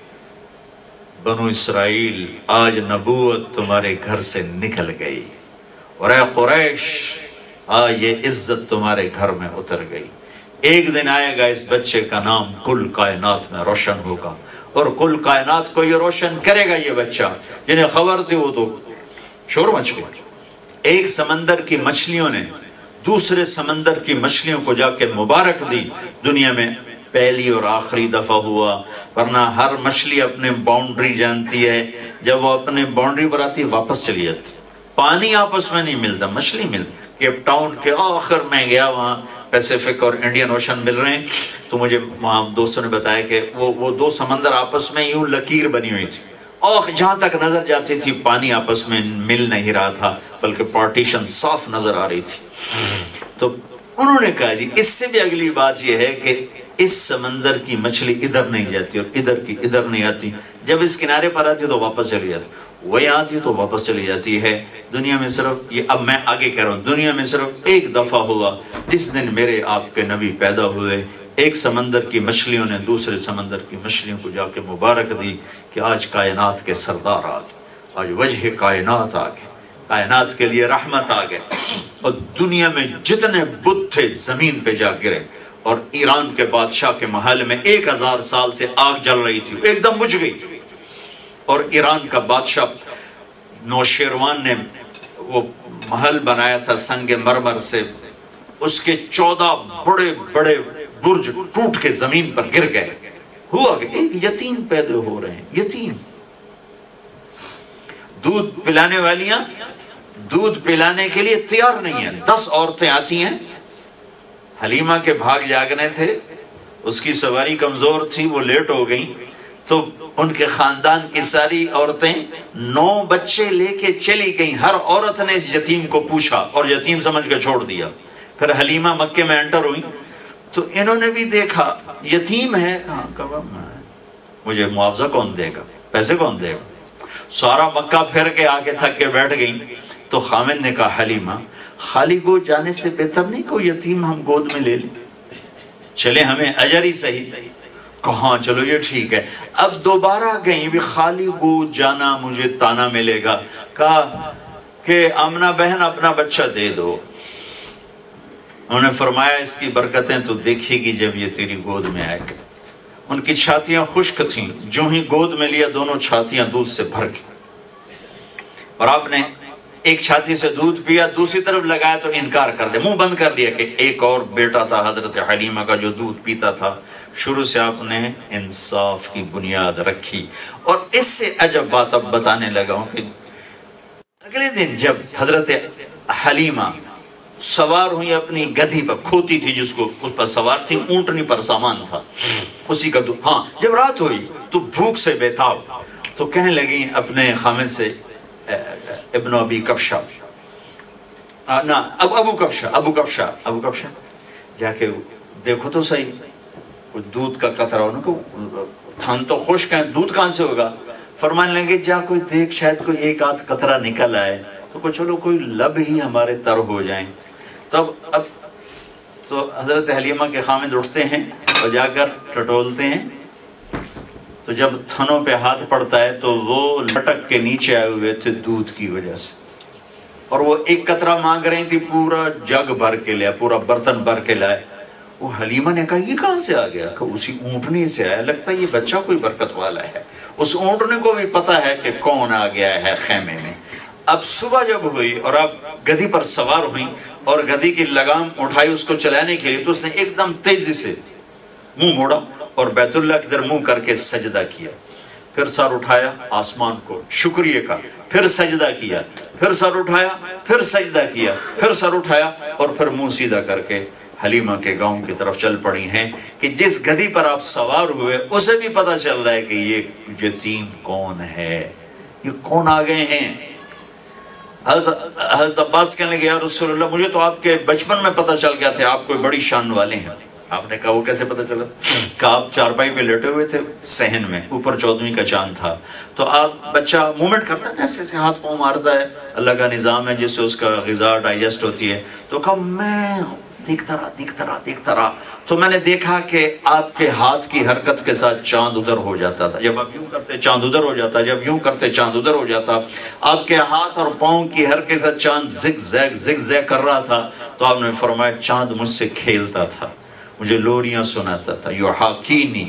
بنو اسرائیل آج نبوت تمہارے گھر سے نکل گئی، اور اے قریش آج یہ عزت تمہارے گھر میں اتر گئی۔ ایک دن آئے گا اس بچے کا نام کل کائنات میں روشن ہوگا، اور کل کائنات کو یہ روشن کرے گا یہ بچہ۔ جنہیں خبر تھی وہ تو شور مچ گئی۔ ایک سمندر کی مچھلیوں نے دوسرے سمندر کی مچھلیوں کو جا کے مبارک دی، دنیا میں پہلی اور آخری دفعہ ہوا، ورنہ ہر مچھلی اپنے باؤنڈری جانتی ہے، جب وہ اپنے باؤنڈری پر آتی واپس چلی جاتی۔ پانی آپس میں نہیں ملتا، مچھلی ملتی۔ کیپ ٹاؤن کے آخر میں گیا، وہاں پیسیفک اور انڈین اوشن مل رہے ہیں، تو مجھے وہاں دوستوں نے بتایا کہ وہ 2 سمندر آپس میں یوں لکیر بنی ہوئی تھی، اور جہاں تک نظر جاتی تھی پانی آپس میں مل نہیں رہا تھا، بلکہ پارٹیشن صاف نظر آ رہی تھی۔ تو انہوں نے کہا جی اس سے بھی اگلی بات یہ ہے کہ اس سمندر کی مچھلی ادھر نہیں جاتی اور ادھر کی ادھر نہیں آتی، جب اس کنارے پر آتی تو واپس چلی جاتی، وہی آتی تو واپس چلی جاتی ہے۔ دنیا میں صرف یہ، اب میں آگے کہہ رہا ہوں، دنیا میں صرف ایک دفعہ ہوا جس دن میرے آپ کے نبی پیدا ہوئے، ایک سمندر کی مچھلیوں نے دوسرے سمندر کی مچھلیوں کو جا کے مبارک دی کہ آج کائنات کے سردار آ گئے، آج وجہ کائنات آ گئے، کائنات کے لیے رحمت آ گئے۔ اور دنیا میں جتنے بت تھے زمین پہ جا گرے، اور ایران کے بادشاہ کے محل میں 1000 سال سے آگ جل رہی تھی، ایک دم بجھ گئی، اور ایران کا بادشاہ نوشیروان نے وہ محل بنایا تھا سنگ مرمر سے، اس کے 14 بڑے بڑے برج ٹوٹ کے زمین پر گر گئے۔ ہوا کہ ایک یتیم پیدا ہو رہے ہیں، یتیم۔ دودھ پلانے والیاں دودھ پلانے کے لیے تیار نہیں ہیں، 10 عورتیں آتی ہیں، حلیمہ کے بھاگ جاگنے تھے، اس کی سواری کمزور تھی، وہ لیٹ ہو گئی، تو ان کے خاندان کی ساری عورتیں 9 بچے لے کے چلی گئیں، ہر عورت نے اس یتیم کو پوچھا اور یتیم سمجھ کے چھوڑ دیا۔ پھر حلیمہ مکے میں انٹر ہوئی تو انہوں نے بھی دیکھا یتیم ہے، کہا مجھے معاوضہ کون دے گا، پیسے کون دے گا؟ سارا مکہ پھر کے آ کے تھک کے بیٹھ گئیں۔ تو خامد نے کہا حلیمہ خالی گود جانے سے بہتر نہیں کوئی یتیم ہم گود میں لے لیں، چلے ہمیں اجر ہی صحیح۔ کہاں چلو یہ ٹھیک ہے۔ اب دوبارہ گئیں، بھی خالی گود جانا مجھے تانا ملے گا، کہا کہ آمنہ بہن اپنا بچہ دے دو۔ انہوں نے فرمایا اس کی برکتیں تو دیکھے گی جب یہ تیری گود میں آئے گا۔ ان کی چھاتیاں خشک تھیں، جو ہی گود میں لیا دونوں چھاتیاں دودھ سے بھر گئی، اور آپ نے ایک چھاتی سے دودھ پیا، دوسری طرف لگایا تو انکار کر دیا، منہ بند کر دیا کہ ایک اور بیٹا تھا حضرت حلیمہ کا جو دودھ پیتا تھا۔ شروع سے آپ نے انصاف کی بنیاد رکھی، اور اس سے عجب بات اب بتانے لگا ہوں کہ اگلے دن جب حضرت حلیمہ سوار ہوئی اپنی گدھی پر، کھوتی تھی جس کو اس پر سوار تھی، اونٹنی پر سامان تھا اسی کا دودھ، ہاں جب رات ہوئی تو بھوک سے بیتاب، تو کہنے لگی اپنے خامد سے ابن ابی کبشہ، ابو کبشہ جا کے دیکھو تو صحیح کچھ دودھ کا قطرہ ہونا، کو تھان تو خشک ہیں، دودھ کہاں سے ہوگا؟ فرمانے لگے جا کوئی دیکھ شاید کوئی ایک آدھ قطرہ نکل آئے تو چلو کوئی لب ہی ہمارے تر ہو جائیں۔ اب تو حضرت حلیمہ کے خامد اٹھتے ہیں اور جا کر ٹٹولتے ہیں، تو جب تھنوں پہ ہاتھ پڑتا ہے تو وہ لٹک کے نیچے آئے ہوئے تھے دودھ کی وجہ سے، اور وہ ایک قطرہ مانگ رہی تھی، پورا جگ بھر کے لیا، پورا برتن بھر کے لائے۔ وہ حلیمہ نے کہا یہ کہاں سے آ گیا؟ کہ اسی اونٹنی سے آیا، لگتا ہے یہ بچہ کوئی برکت والا ہے۔ اس اونٹنے کو بھی پتا ہے کہ کون آ گیا ہے خیمے میں۔ اب صبح جب ہوئی اور اب گدھی پر سوار ہوئی اور گدھی کی لگام اٹھائی اس کو چلانے کے لیے، تو اس نے ایک دم تیزی سے منہ موڑا اور بیت اللہ کی طرف منہ کر کے سجدہ کیا، پھر سر اٹھایا آسمان کو شکریہ کا، پھر سجدہ کیا، پھر سر اٹھایا، پھر سجدہ کیا، پھر سر اٹھایا، اور پھر منہ سیدھا کر کے حلیمہ کے گاؤں کی طرف چل پڑی ہیں کہ جس گدھی پر آپ سوار ہوئے اسے بھی پتہ چل رہا ہے کہ یہ یتیم کون ہے، یہ کون آ گئے ہیں۔ حضرت عباس کہنے لگے یا رسول اللہ مجھے تو آپ کے بچپن میں پتہ چل گیا تھا آپ کوئی بڑی شان والے ہیں۔ آپ نے کہا وہ کیسے پتہ چلا؟ کہ آپ چارپائی پہ لیٹے ہوئے تھے صحن میں، اوپر 14ویں کا چاند تھا، تو آپ بچہ مومنٹ کرتا ہے ایسے ایسے ہاتھ پاؤں مارتا ہے، اللہ کا نظام ہے جس سے اس کا غذا ڈائجسٹ ہوتی ہے، تو کہا میں دیکھتا رہا تو میں نے دیکھا کہ آپ کے ہاتھ کی حرکت کے ساتھ چاند ادھر ہو جاتا تھا، جب آپ یوں کرتے چاند ادھر ہو جاتا، جب یوں کرتے چاند ادھر ہو جاتا، آپ کے ہاتھ اور پاؤں کی حرکت کے ساتھ چاند زگ زگ کر رہا تھا۔ تو آپ نے فرمایا چاند مجھ سے کھیلتا تھا، مجھے لوریاں سناتا تھا، یحاکینی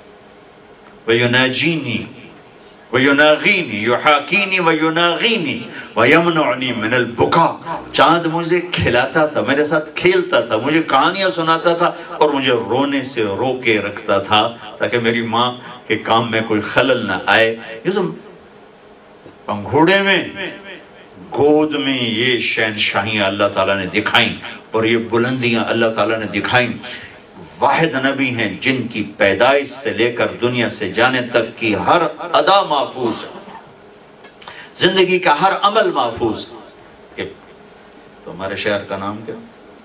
ویناجینی ویناغینی، یحاکینی ویناغینی ویمنعنی من البکا۔ چاند مجھے کھلاتا تھا، میرے ساتھ کھیلتا تھا، مجھے کہانیاں سناتا تھا اور مجھے رونے سے رو کے رکھتا تھا تاکہ میری ماں کے کام میں کوئی خلل نہ آئے۔ یہ تو پنگھوڑے میں گود میں یہ شہنشاہیاں اللہ تعالیٰ نے دکھائیں اور یہ بلندیاں اللہ تعالیٰ نے دکھائیں۔ واحد نبی ہیں جن کی پیدائش سے لے کر دنیا سے جانے تک کی ہر ادا محفوظ ہے، زندگی کا ہر عمل محفوظ ہے۔ تمہارے شہر کا نام کیا؟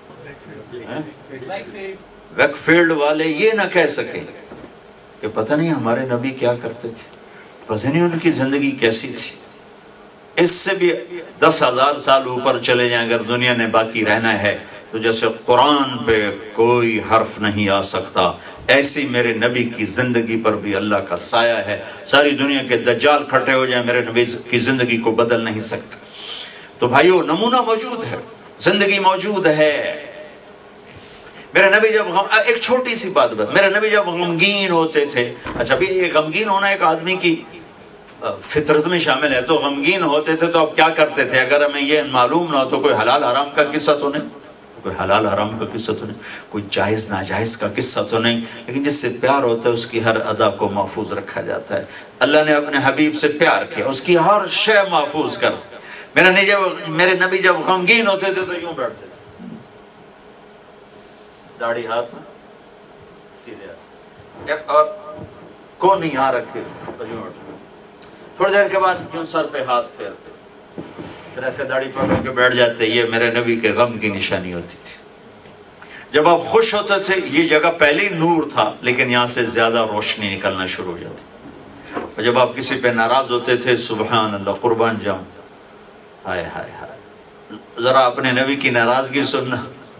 ویکفیلڈ والے یہ نہ کہہ سکے کہ پتہ نہیں ہمارے نبی کیا کرتے تھے، پتہ نہیں ان کی زندگی کیسی تھی۔ اس سے بھی 10,000 سال اوپر چلے جائیں اگر دنیا نے باقی رہنا ہے تو جیسے قرآن پہ کوئی حرف نہیں آ سکتا، ایسی میرے نبی کی زندگی پر بھی اللہ کا سایہ ہے۔ ساری دنیا کے دجال کھٹے ہو جائیں میرے نبی کی زندگی کو بدل نہیں سکتے۔ تو بھائیو نمونہ موجود ہے، زندگی موجود ہے۔ میرے نبی جب ایک چھوٹی سی بات میرے نبی جب غمگین ہوتے تھے، اچھا بھی یہ غمگین ہونا ایک آدمی کی فطرت میں شامل ہے، تو غمگین ہوتے تھے تو اب کیا کرتے تھے؟ اگر ہمیں یہ معلوم نہ ہو تو کوئی حلال حرام کا قصہ تو نہیں، کوئی حلال حرام کا قصہ تو نہیں، کوئی جائز ناجائز کا قصہ تو نہیں، لیکن جس سے پیار ہوتا ہے اس کی ہر ادا کو محفوظ رکھا جاتا ہے۔ اللہ نے اپنے حبیب سے پیار کیا، اس کی ہر شے محفوظ کر۔ میرے نبی جب غمگین ہوتے تھے تو یوں بیٹھتے تھے، داڑھی ہاتھ میں، सीधे और कौन नहीं यहाँ रखे, थोड़ी देर के बाद क्यों सर पे हाथ फेरते, फिर ऐसे दाढ़ी पकड़ के बैठ जाते। ये मेरे नबी के गम की निशानी होती थी। जब आप खुश होते थे, ये जगह पहले ही नूर था, लेकिन यहाँ से ज्यादा रोशनी निकलना शुरू हो जाती। और जब आप किसी पे नाराज होते थे, सुबहान अल्लाह, कुर्बान जाऊं, हाय हाय हाय, जरा अपने नबी की नाराजगी सुनना।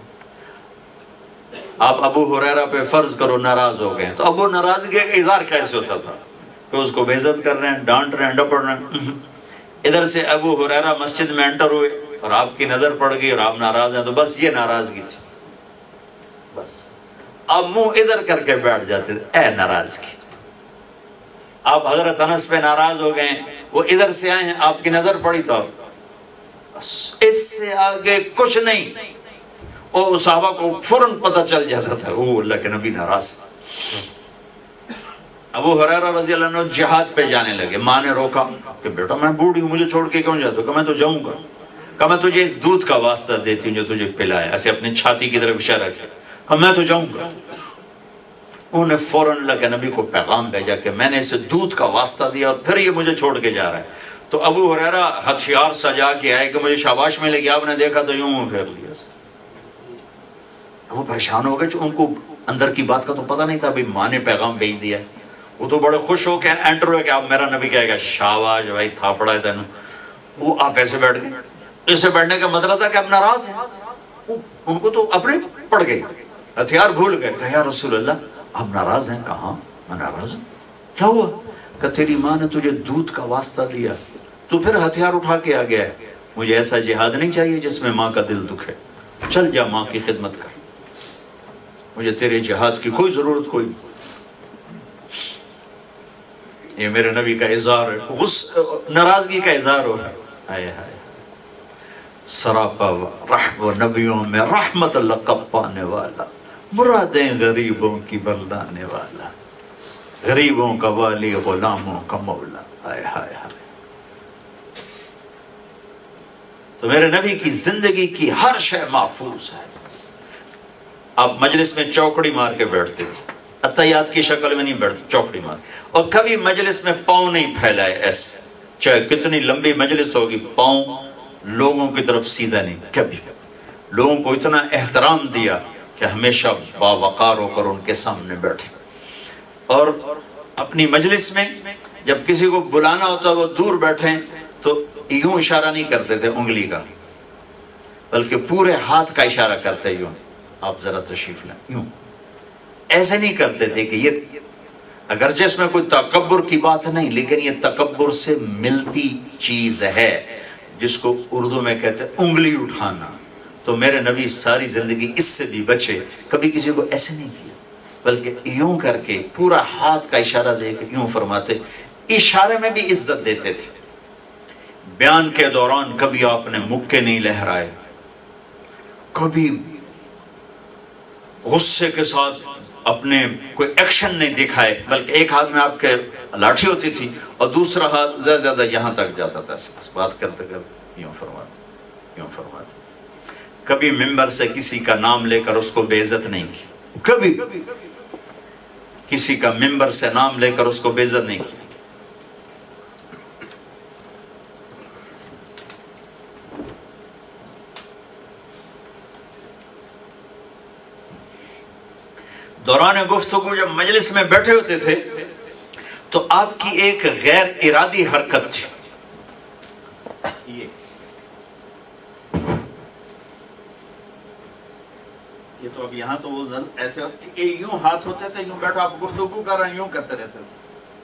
आप अबू हुरैरा पे फर्ज करो नाराज हो गए, तो अब वो नाराजगी का इजहार कैसे होता था कि उसको बेइज्जत कर रहे हैं, डांट रहे हैं, डपट रहे हैं। इधर से अबू हुरैरा मस्जिद में एंटर हुए और आपकी नजर पड़ गई और आप नाराज हैं, तो बस ये नाराजगी थी। बस अब मुंह इधर करके बैठ जाते थे, ए नाराजगी। आप हजरत अनस पे नाराज हो गए, वो इधर से आए हैं, आपकी नजर पड़ी तो इससे आगे कुछ नहीं। और साहबा को फौरन पता चल जाता था, वो अल्लाह के नबी नाराज। अबू हुरैरा रज़ी अल्लाह अन्हु जिहाद पे जाने लगे। माँ ने रोका कि बेटा मैं बूढ़ी हूँ, मुझे छोड़ के क्यों जाते हो? मैं तो जाऊंगा। कहा मैं तुझे इस दूध का वास्ता देती हूँ जो तुझे पिलाया, ऐसे अपनी छाती की तरफ इशारा किया। कहा मैं तो जाऊंगा। उन्होंने फौरन अल्लाह के नबी को पैगाम भेजा कि मैंने इसे दूध का वास्ता दिया और फिर ये मुझे छोड़ के जा रहा है। तो अबू हुरैरा हथियार सजा के आए कि मुझे शाबाश मिलेगी। आपने देखा तो यूं मुंह फेर लिया। वो परेशान हो गए, उनको अंदर की बात का तो पता नहीं था, अभी माँ ने पैगाम भेज दिया। वो तो बड़े खुश हो के एंटर हुए कि आप मेरा नबी कहेगा शाबाश भाई थापड़ा है तेन। वो आप ऐसे बैठ गए। ऐसे बैठने का मतलब था कि आप नाराज हैं। उनको तो अपने पड़ गए, हथियार भूल गए। कहा या रसूल अल्लाह आप नाराज हैं? कहा मैं नाराज हूँ। क्या हुआ? कहा तेरी माँ ने तुझे दूध का वास्ता दिया, तू फिर हथियार उठा के आ गया है। मुझे ऐसा जिहाद नहीं चाहिए जिसमें माँ का दिल दुखे। चल जा माँ की खिदमत कर, मुझे तेरे जिहाद की कोई जरूरत कोई नहीं। ये मेरे नबी का इज़हार है, नाराजगी का इज़हार हो रहा है। हाय हाय, सरापा रहम नबियों में रहमत लक़ब पाने वाला, मुरादें गरीबों की बरदाने वाला, गरीबों का वाली गुलामों का मौला। हाय हाय हाय। तो मेरे नबी की जिंदगी की हर शय महफूज है। आप मजलिस में चौकड़ी मार के बैठते थे, अत्तहियात की शक्ल में नहीं बैठते, चौकड़ी मार। और कभी मजलिस में पाँव नहीं फैलाए ऐसे, चाहे कितनी लंबी मजलिस होगी, पाँव लोगों की तरफ सीधा नहीं। कभी लोगों को इतना एहतराम दिया कि हमेशा बावकार होकर उनके सामने बैठे। और अपनी मजलिस में जब किसी को बुलाना होता वो दूर बैठे तो यूं इशारा नहीं करते थे उंगली का, बल्कि पूरे हाथ का इशारा करते यूं, आप जरा तशरीफ लाएं, यूं ऐसे नहीं करते थे कि ये, अगरचे इसमें कोई तकब्बुर की बात नहीं, लेकिन ये तकब्बुर से मिलती चीज है जिसको उर्दू में कहते हैं उंगली उठाना। तो मेरे नबी सारी जिंदगी इससे भी बचे, कभी किसी को ऐसे नहीं किया, बल्कि यूं करके पूरा हाथ का इशारा देकर यूं फरमाते। इशारे में भी इज्जत देते थे। बयान के दौरान कभी आपने मुक्के नहीं लहराए, कभी गुस्से के साथ अपने कोई एक्शन नहीं दिखाए, बल्कि एक हाथ में आपके लाठी होती थी और दूसरा हाथ ज्यादा यहां तक जाता था, बात करते करते यूं फरमाते। कभी मिंबर से किसी का नाम लेकर उसको बेइज्जत नहीं की, कभी किसी का मिंबर से नाम लेकर उसको बेइज्जत नहीं की। दौरान गुफ्तगू जब मजलिस में बैठे होते थे तो आपकी एक गैर इरादी हरकत थी। ये तो अब यहाँ तो वो ऐसे यूं हाथ होते थे, यूं बैठो, आप गुफ्तगू कर रहे हैं, यूं करते रहते थे।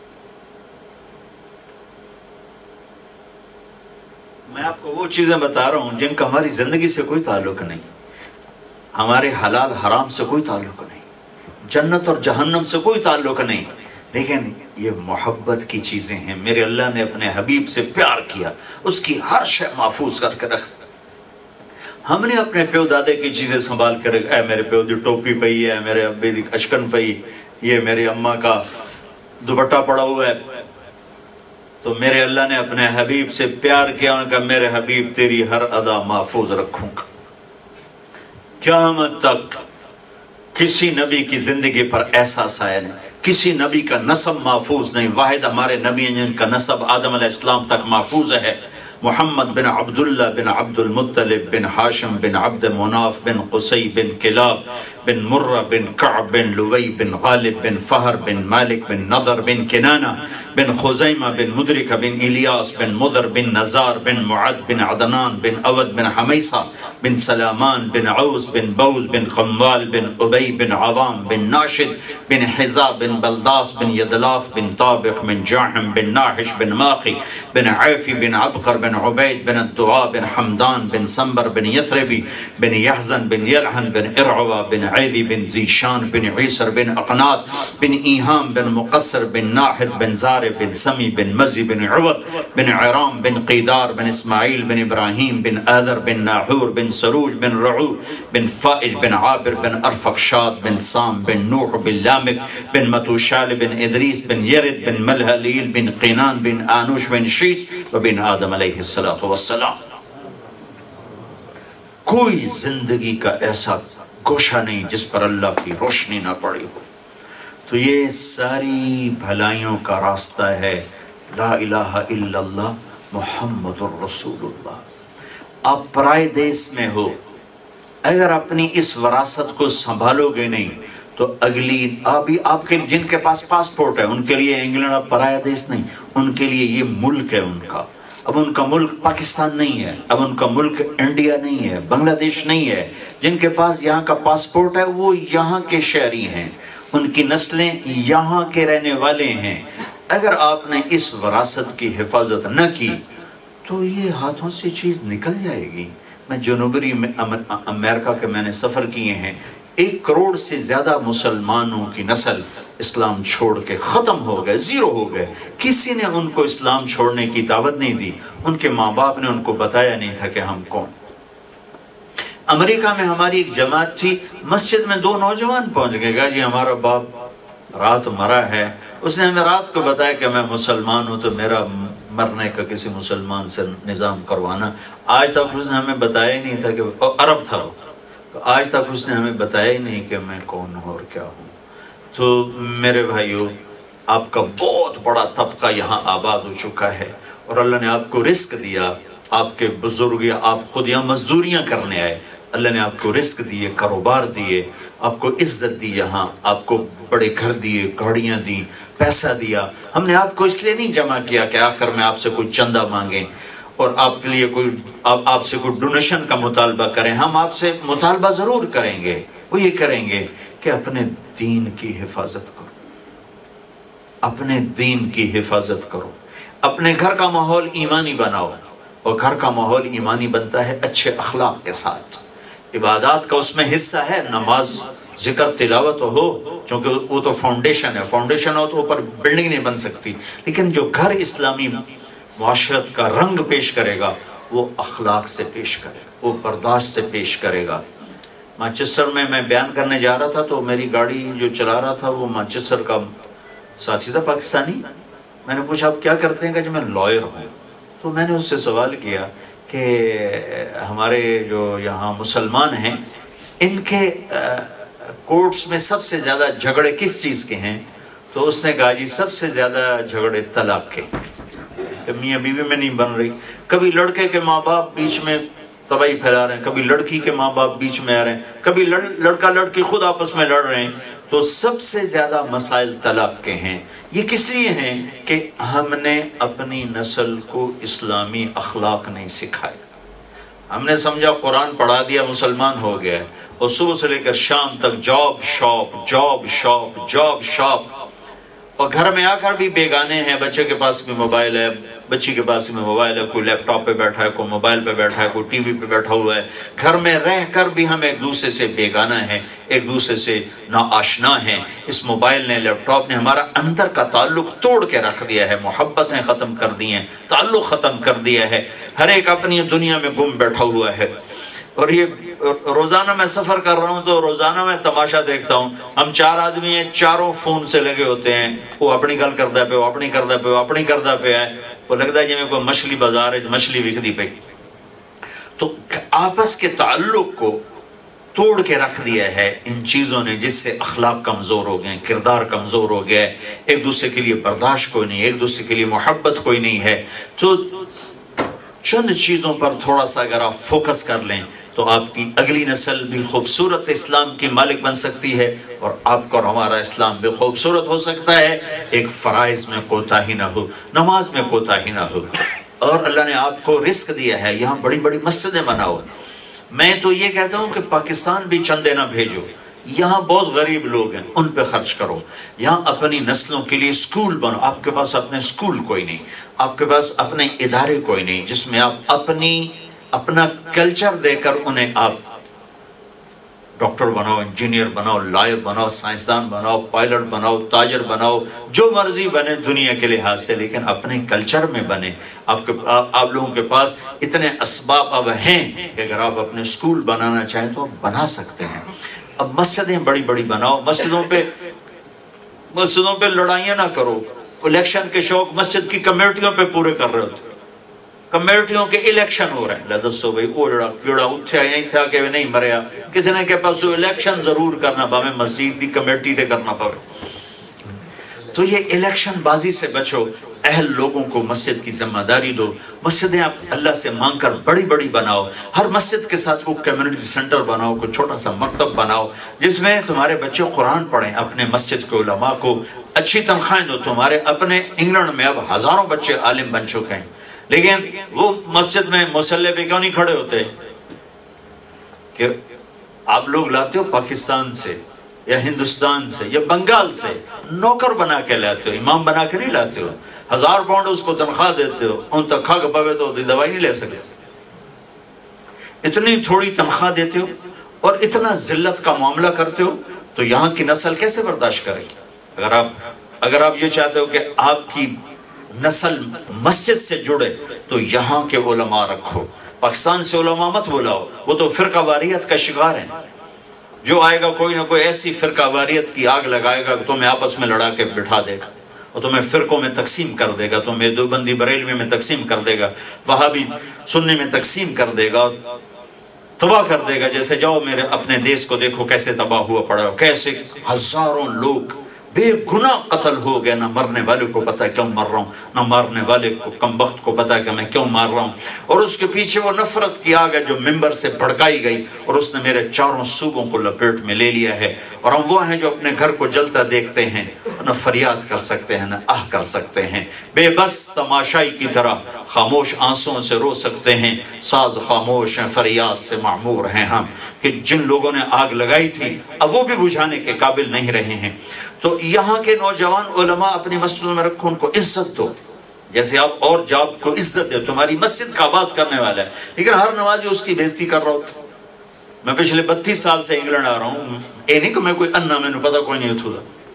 मैं आपको वो चीजें बता रहा हूं जिनका हमारी जिंदगी से कोई ताल्लुक नहीं, हमारे हलाल हराम से कोई ताल्लुक नहीं, जन्नत और जहन्नम से कोई ताल्लुक नहीं, लेकिन ये मोहब्बत की चीजें हैं। मेरे अल्लाह ने अपने हबीब से प्यार किया, उसकी हर शय महफूज करके रख। हमने अपने प्यो दादे की चीजें संभाल कर, ए मेरे प्यो दी टोपी पई है, मेरे अब्बे दी अशकन पई, ये मेरी अम्मा का दुपट्टा पड़ा हुआ है। तो मेरे अल्लाह ने अपने हबीब से प्यार किया, उनका मेरे हबीब तेरी हर अदा महफूज रखूंगा, क़यामत तक کسی نبی کی زندگی پر ایسا سایہ نہیں، کسی نبی کا نسب محفوظ نہیں، واحد ہمارے نبی ہیں جن کا نسب آدم علیہ السلام تک محفوظ ہے، محمد بن عبداللہ بن عبد المطلب بن حاشم بن عبد مناف بن قصی بن کلاب بن مرہ بن کعب بن لوی بن غالب بن فہر بن مالک بن نضر بن کنانہ بن خزیمہ بن مدرکہ بن الیاس بن مدر بن نزار بن معد بن عدنان بن اود بن حمیسہ بن سلامان بن عوز بن بوز بن قموال بن عبی بن عوام بن ناشد بن حزا بن بلداس بن یدلاف بن طابق بن جاحم بن ناحش بن ماقی بن عیفی بن عبقر بن عبید بن الدعاء بن حمدان بن سنبر بن یثربی بن یحزن بن یلحن بن ارعوہ بن عیدی بن زیشان بن عیسر بن اقنات بن ایہام بن مقصر بن ناحد بن زار بن سمی بن مزی بن عوض بن عرام بن قیدار بن اسماعیل بن ابراہیم بن آذر بن ناحور بن سروج بن رعو بن فائج بن عابر بن ارفقشاد بن سام بن نوح بن لامک بن متوشال بن ادریس بن یرد بن ملہلیل بن قینان بن آنوش بن شیس و بن آدم علیہ السلام۔ کوئی زندگی کا ایسا گوشہ نہیں جس پر اللہ کی روشنی نہ پڑی ہو۔ تو یہ ساری بھلائیوں کا راستہ ہے لا الہ الا اللہ محمد الرسول اللہ۔ آپ پرائے دیس میں ہو، اگر اپنی اس وراثت کو سنبھالو گے نہیں تو اگلی آپ کے جن کے پاس پاسپورٹ ہے ان کے لیے انگلینڈ اب پرائے دیس نہیں، ان کے لیے یہ ملک ہے ان کا۔ اب ان کا ملک پاکستان نہیں ہے، اب ان کا ملک انڈیا نہیں ہے، بنگلہ دیش نہیں ہے۔ جن کے پاس یہاں کا پاسپورٹ ہے وہ یہاں کے شہری ہیں، ان کی نسلیں یہاں کے رہنے والے ہیں۔ اگر آپ نے اس وراثت کی حفاظت نہ کی تو یہ ہاتھوں سے چیز نکل جائے گی۔ میں جنوبی امریکہ کے میں نے سفر کیے ہیں، 1 کروڑ سے زیادہ مسلمانوں کی نسل اسلام چھوڑ کے ختم ہو گئے، زیرو ہو گئے۔ کسی نے ان کو اسلام چھوڑنے کی دعوت نہیں دی، ان کے ماں باپ نے ان کو بتایا نہیں تھا کہ ہم کون۔ امریکہ میں ہماری ایک جماعت تھی، مسجد میں 2 نوجوان پہنچ گئے، کہا جی ہمارا باپ رات مرا ہے۔ اس نے ہمیں رات کو بتایا کہ میں مسلمان ہوں تو میرا مرنے کا کسی مسلمان سے نظام کروانا۔ آج تک اس نے ہمیں بتایا ہی نہیں تھا کہ عرب تھا، آج تک اس نے ہمیں بتایا ہی نہیں کہ میں کون ہوں اور کیا ہوں۔ تو میرے بھائیو، آپ کا بہت بڑا طبقہ یہاں آباد ہو چکا ہے اور اللہ نے آپ کو رزق دیا۔ آپ کے بزرگ یا آپ خود یہاں مزدوریاں کرنے آئے، اللہ نے آپ کو رزق دیے، کاروبار دیے، آپ کو عزت دی، یہاں آپ کو بڑے گھر دیے، گاڑیاں دی، پیسہ دیا۔ ہم نے آپ کو اس لیے نہیں جمع کیا کہ آخر میں آپ سے کوئی چندہ مانگیں اور آپ کے لیے آپ سے کوئی ڈونیشن کا مطالبہ کریں۔ ہم آپ سے مطالبہ ضرور کریں گے، وہ یہ کریں گے کہ اپنے دین کی حفاظت کرو، اپنے دین کی حفاظت کرو، اپنے گھر کا ماحول ایمانی بناؤ، اور گھر کا ماحول ایمانی بنتا ہے اچھے اخلاق کے ساتھ۔ عبادات کا اس میں حصہ ہے، نماز، ذکر، تلاوت ہو، چونکہ وہ تو فاؤنڈیشن ہے، فاؤنڈیشن ہو تو اوپر بلڈنگ نہیں بن سکتی۔ لیکن جو گھر اسلامی معاشرت کا رنگ پیش کرے گا وہ اخلاق سے پیش کرے گا، وہ برداشت سے پیش کرے گا۔ مانچسٹر میں بیان کرنے جا رہا تھا تو میری گاڑی جو چلا رہا تھا وہ مانچسٹر کا ساتھی تھا، پاکستانی۔ میں نے پوچھا آپ کیا کرتے ہیں؟ کہ جو میں لائر ہوں۔ تو میں نے اس سے سوال کیا کہ ہمارے جو یہاں مسلمان ہیں ان کے کورٹس میں سب سے زیادہ جھگڑے کس چیز کے ہیں؟ تو اس نے کہا جی سب سے زیادہ جھگڑے طلاق کے، کہ میاں بیوی میں نہیں بن رہی۔ کبھی لڑکے کے ماں باپ بیچ میں تباہی پھیلا رہے ہیں، کبھی لڑکی کے ماں باپ بیچ میں آ رہے ہیں، کبھی لڑکا لڑکی خود آپس میں لڑ رہے ہیں۔ تو سب سے زیادہ مسائل طلاق کے ہیں۔ یہ کس لیے ہیں؟ کہ ہم نے اپنی نسل کو اسلامی اخلاق نہیں سکھائے۔ ہم نے سمجھا قرآن پڑھا دیا مسلمان ہو گیا ہے، اور صبح سے لے کر شام تک job shop job shop job shop, اور گھر میں آ کر بھی بیگانے ہیں۔ بچے کے پاس بھی موبائل ہے، بچی کے پاس بھی موبائل ہے، کوئی لیپ ٹاپ پہ بیٹھا ہے، کوئی موبائل پہ بیٹھا ہے، کوئی ٹی وی پہ بیٹھا ہوا ہے۔ گھر میں رہ کر بھی ہم ایک دوسرے سے بیگانہ ہیں، ایک دوسرے سے ناآشنا ہیں۔ اس موبائل نے، لیپ ٹاپ نے ہمارا اندر کا تعلق توڑ کے رکھ دیا ہے، محبتیں ختم کر دی ہیں، تعلق ختم کر دیا ہے۔ ہر ایک اپنی دنیا میں گم بیٹھا ہوا ہے۔ اور یہ روزانہ میں سفر کر رہا ہوں تو روزانہ میں تماشا دیکھتا ہوں، ہم 4 آدمی ہیں، چاروں فون سے لگے ہوتے ہیں، وہ اپنی گل کردہ پہ، وہ اپنی کردہ پہ، وہ اپنی کردہ پہ ہے۔ وہ لگتا ہے جی میں کوئی مچھلی بازار ہے، مچھلی وکدی پہ۔ تو آپس کے تعلق کو توڑ کے رکھ دیا ہے ان چیزوں نے، جس سے اخلاق کمزور ہو گئے، کردار کمزور ہو گیا ہے، ایک دوسرے کے لیے برداشت کوئی نہیں، ایک دوسرے کے لیے محبت کوئی نہیں ہے۔ تو چند چیزوں پر تھوڑا سا اگر آپ فوکس کر لیں تو آپ کی اگلی نسل بھی خوبصورت اسلام کی مالک بن سکتی ہے، اور آپ کو اور ہمارا اسلام بھی خوبصورت ہو سکتا ہے۔ ایک فرائض میں کوتاہی نہ ہو، نماز میں کوتاہی نہ ہو، اور اللہ نے آپ کو رزق دیا ہے، یہاں بڑی بڑی مسجدیں بناؤ۔ میں تو یہ کہتا ہوں کہ پاکستان بھی چندے نہ بھیجو، یہاں بہت غریب لوگ ہیں، ان پہ خرچ کرو۔ یہاں اپنی نسلوں کے لیے سکول بنو۔ آپ کے پاس اپنے سکول کوئی نہیں، آپ کے پاس اپنے ادارے کوئی نہیں جس میں آپ اپنا کلچر دے کر انہیں آپ ڈاکٹر بناؤ، انجینئر بناؤ، لائر بناؤ، سائنسدان بناؤ، پائلٹ بناؤ، تاجر بناؤ، جو مرضی بنے دنیا کے لحاظ سے، لیکن اپنے کلچر میں بنے۔ آپ لوگوں کے پاس اتنے اسباب اب ہیں کہ اگر آپ اپنے سکول بنانا چاہیں تو آپ بنا سکتے ہیں۔ اب مسجدیں بڑی بڑی بناؤ، مسجدوں پہ لڑائیاں نہ کرو۔ الیکشن کے شوق مسجد کی کمیٹیوں پہ پورے کر رہے ہوتے، کمیٹیوں کے الیکشن ہو رہے ہیں۔ لدسو بھئی وہ لڑا کیڑا اتھیا نہیں تھا کہ نہیں مریا، کسی نے کے پاس الیکشن ضرور کرنا پاوے، مسجد کی کمیٹی دے کرنا پاوے۔ تو یہ الیکشن بازی سے بچو، اہل لوگوں کو مسجد کی ذمہ داری دو۔ مسجدیں آپ اللہ سے مانگ کر بڑی بڑی بناؤ، ہر مسجد کے ساتھ کوئی کمیونٹی سینٹر بناؤ، کوئی چھوٹا سا مکتب بناؤ جس میں تمہارے بچے قرآن پڑھیں، اپنے مسجد کے علماء کو اچھی تنخواہیں دو۔ تمہارے اپنے انگلینڈ میں اب ہزاروں بچے عالم بن چکے ہیں، لیکن وہ مسجد میں مصلی پہ کیوں نہیں کھڑے ہوتے؟ کہ آپ لوگ لاتے ہو پاکستان سے یا ہندوستان سے یا بنگال سے، نوکر بنا کے لاتے ہو، امام بنا کے نہیں لاتے ہو۔ 1000 پاؤنڈ اس کو تنخواہ دیتے ہو، ان تک کھا گپاوے تو دوائی نہیں لے سکتے۔ اتنی تھوڑی تنخواہ دیتے ہو اور اتنا ذلت کا معاملہ کرتے ہو، تو یہاں کی نسل کیسے برداشت کرے گی؟ اگر آپ یہ چاہتے ہو کہ آپ کی نسل مسجد سے جڑے تو یہاں کے علماء رکھو۔ پاکستان سے علماء مت بلاؤ، وہ تو فرقہ واریت کا شکار ہیں۔ جو آئے گا کوئی نہ کوئی ایسی فرقہ واریت کی آگ لگائے گا کہ تمہیں آپس میں لڑا کے بٹھا دے گا، اور تمہیں فرقوں میں تقسیم کر دے گا، تمہیں دیوبندی بریلوی میں تقسیم کر دے گا، وہابی سنی میں تقسیم کر دے گا، تباہ کر دے گا۔ جیسے جاؤ میرے اپنے دیش کو دیکھو کیسے تباہ ہوا پڑا ہے، کیسے ہزاروں لوگ بے گناہ قتل ہو گئے، نہ مرنے والے کو پتہ کیوں مر رہا ہوں، نہ مارنے والے کو کم بخت کو پتہ کہ میں کیوں مار رہا ہوں۔ اور اس کے پیچھے وہ نفرت کی آگ ہے جو ممبر سے بھڑکائی گئی، اور اس نے میرے چاروں صوبوں کو لپیٹ میں لے لیا ہے۔ اور ہم وہ ہیں جو اپنے گھر کو جلتا دیکھتے ہیں، نہ فریاد کر سکتے ہیں نہ آہ کر سکتے ہیں، بے بس تماشائی کی طرح خاموش آنسوں سے رو سکتے ہیں، ساز خاموش ہیں فریاد سے معمور ہیں ہم۔ کہ جن لوگوں نے آگ لگائی تھی اب وہ بھی بجھانے کے قابل نہیں رہے ہیں۔ تو یہاں کے نوجوان علماء اپنی مسجدوں میں رکھو، ان کو عزت دو، جیسے آپ اور جاب کو عزت دے۔ تمہاری مسجد کا آباد کرنے والا ہے، لیکن ہر نمازی اس کی بےزتی کر رہا ہوتا۔ میں پچھلے 32 سال سے انگلینڈ آ رہا ہوں، اے نہیں کہ میں کوئی انا میں پتا کوئی نہیں تھا،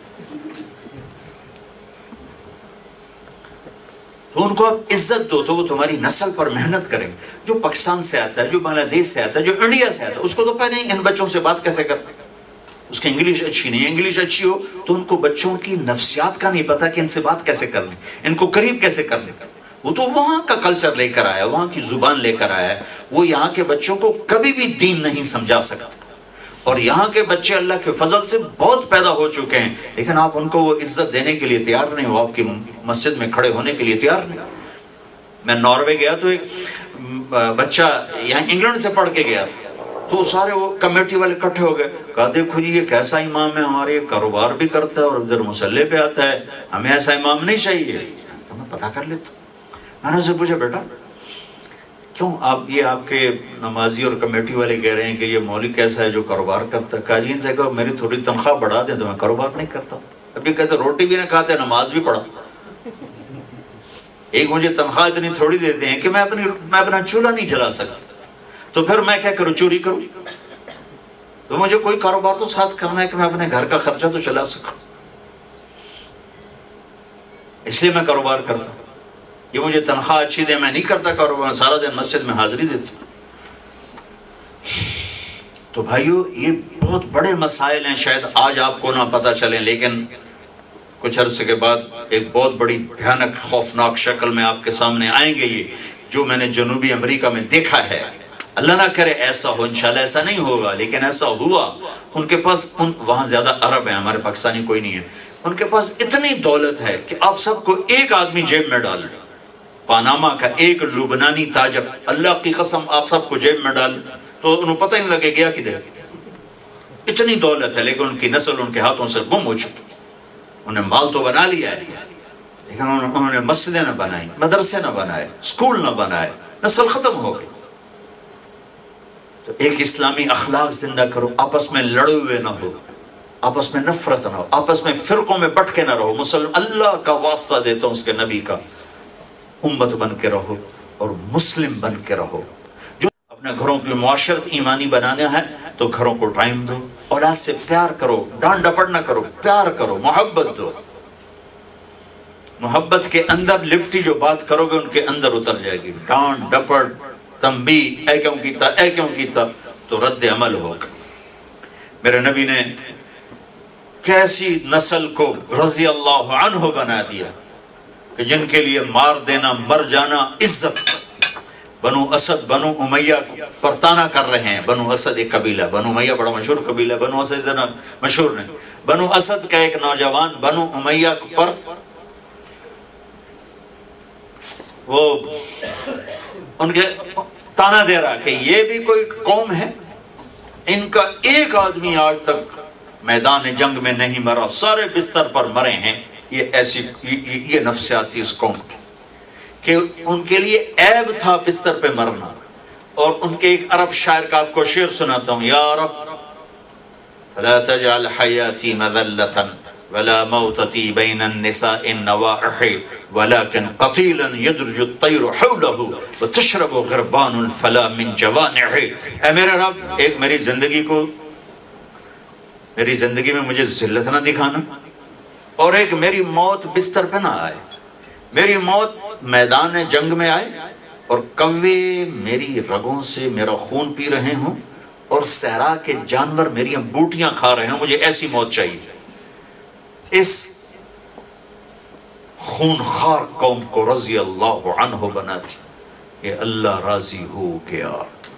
تو ان کو آپ عزت دو، تو وہ تمہاری نسل پر محنت کریں۔ جو پاکستان سے آتا ہے، جو بنگلہ دیش سے آتا ہے، جو انڈیا سے آتا ہے، اس کو تو پتہ نہیں ان بچوں سے بات کیسے کرتے، اس کی انگلش اچھی نہیں ہے۔ انگلش اچھی ہو تو ان کو بچوں کی نفسیات کا نہیں پتا کہ ان سے بات کیسے کرنی، ان کو قریب کیسے کرنے۔ وہ تو وہاں کا کلچر لے کر آیا، وہاں کی زبان لے کر آیا ہے، وہ یہاں کے بچوں کو کبھی بھی دین نہیں سمجھا سکتا۔ اور یہاں کے بچے اللہ کے فضل سے بہت پیدا ہو چکے ہیں، لیکن آپ ان کو وہ عزت دینے کے لیے تیار نہیں ہو، آپ کی مسجد میں کھڑے ہونے کے لیے تیار نہیں۔ میں ناروے گیا تو ایک بچہ یہاں انگلینڈ سے پڑھ کے گیا تھا، تو سارے وہ کمیٹی والے اکٹھے ہو گئے، کہا دیکھو جی یہ کیسا امام ہے، ہمارے یہ کاروبار بھی کرتا ہے اور ادھر مصلی پہ آتا ہے، ہمیں ایسا امام نہیں چاہیے۔ تو میں پتہ کر لیتا، میں نے اسے پوچھا بیٹا کیوں آپ کے نمازی اور کمیٹی والے کہہ رہے ہیں کہ یہ مولوی کیسا ہے جو کاروبار کرتا ہے؟ کہا جی ان سے کہا میری تھوڑی تنخواہ بڑھا دیں تو میں کاروبار نہیں کرتا۔ اب یہ کہتے روٹی بھی نہ کھاتے نماز بھی پڑھا، ایک مجھے تنخواہ اتنی تھوڑی دیتے ہیں کہ میں اپنا چولہا نہیں جلا سکتا، تو پھر میں کیا کروں، چوری کروں؟ تو مجھے کوئی کاروبار تو ساتھ کرنا ہے کہ میں اپنے گھر کا خرچہ تو چلا سکوں، اس لیے میں کاروبار کرتا ہوں۔ یہ مجھے تنخواہ اچھی دے میں نہیں کرتا کاروبار، سارا دن مسجد میں حاضری دیتا ہوں۔ تو بھائیو یہ بہت بڑے مسائل ہیں، شاید آج آپ کو نہ پتہ چلیں، لیکن کچھ عرصے کے بعد ایک بہت بڑی بھیانک خوفناک شکل میں آپ کے سامنے آئیں گے۔ یہ جو میں نے جنوبی امریکہ میں دیکھا ہے، اللہ نہ کرے ایسا ہو، انشاءاللہ ایسا نہیں ہوگا، لیکن ایسا ہوا، ان کے پاس وہاں زیادہ عرب ہیں، ہمارے پاکستانی کوئی نہیں ہے، ان کے پاس اتنی دولت ہے کہ آپ سب کو ایک آدمی جیب میں ڈال دیں، پاناما کا ایک لبنانی تاجر، اللہ کی قسم آپ سب کو جیب میں ڈال تو انہوں پتہ نہیں لگے گیا کدھر، اتنی دولت ہے، لیکن ان کی نسل ان کے ہاتھوں سے گم ہو چکی، انہیں مال تو بنا لیا ہے لیکن انہوں نے مسجدیں نہ بنائی، مدرسے نہ بنائے، اسکول نہ بنائے، نسل ختم ہو گئی۔ تو ایک اسلامی اخلاق زندہ کرو، آپس میں لڑے ہوئے نہ ہو، آپس میں نفرت نہ ہو، آپس میں فرقوں میں بٹ کے نہ رہو، مسلم اللہ کا واسطہ دیتا ہوں اس کے نبی کا، امت بن کے رہو اور مسلم بن کے رہو۔ جو اپنے گھروں کی معاشرت ایمانی بنانا ہے تو گھروں کو ٹائم دو، اولاد سے پیار کرو، ڈانٹ ڈپٹ نہ کرو، پیار کرو، محبت دو۔ محبت کے اندر لپٹی جو بات کرو گے ان کے اندر اتر جائے گی، ڈانٹ ڈپٹ تنبیہ، اے کیوں کیتا تو رد عمل ہوگا۔ میرے نبی نے کیسی نسل کو رضی اللہ عنہ بنا دیا کہ جن کے لیے مار دینا، مر جانا عزت۔ بنو اسد، بنو امیہ پر طعنہ کر رہے ہیں، بنو اسد ایک قبیلہ، بنو امیہ بڑا مشہور قبیلہ، بنو اسد اتنا مشہور نہیں، بنو اسد کا ایک نوجوان بنو امیہ پر وہ ان کے طعنہ دے رہا کہ یہ بھی کوئی قوم ہے، ان کا ایک آدمی آج تک میدان جنگ میں نہیں مرا، سارے بستر پر مرے ہیں۔ یہ نفسیات تھی اس قوم کی کہ ان کے لیے عیب تھا بستر پہ مرنا۔ اور ان کے ایک عرب شاعر کا آپ کو شعر سناتا ہوں، یا رب فلا تجعل حیاتی مذلتا ولا موتتی بین النساء النوائح ولكن قتیلا یدرج الطیر حوله وتشرب غربان الفلا من جوانح۔ اے میرے رب، ایک میری زندگی میں مجھے ذلت نہ دکھانا، اور ایک میری موت بستر پہ نہ آئے، میری موت میدان جنگ میں آئے اور کوے میری رگوں سے میرا خون پی رہے ہوں اور صحرا کے جانور میری بوٹیاں کھا رہے ہیں، مجھے ایسی موت چاہیے۔ اس خونخوار قوم کو رضی اللہ عنہ بنا دی کہ اللہ راضی ہو گیا۔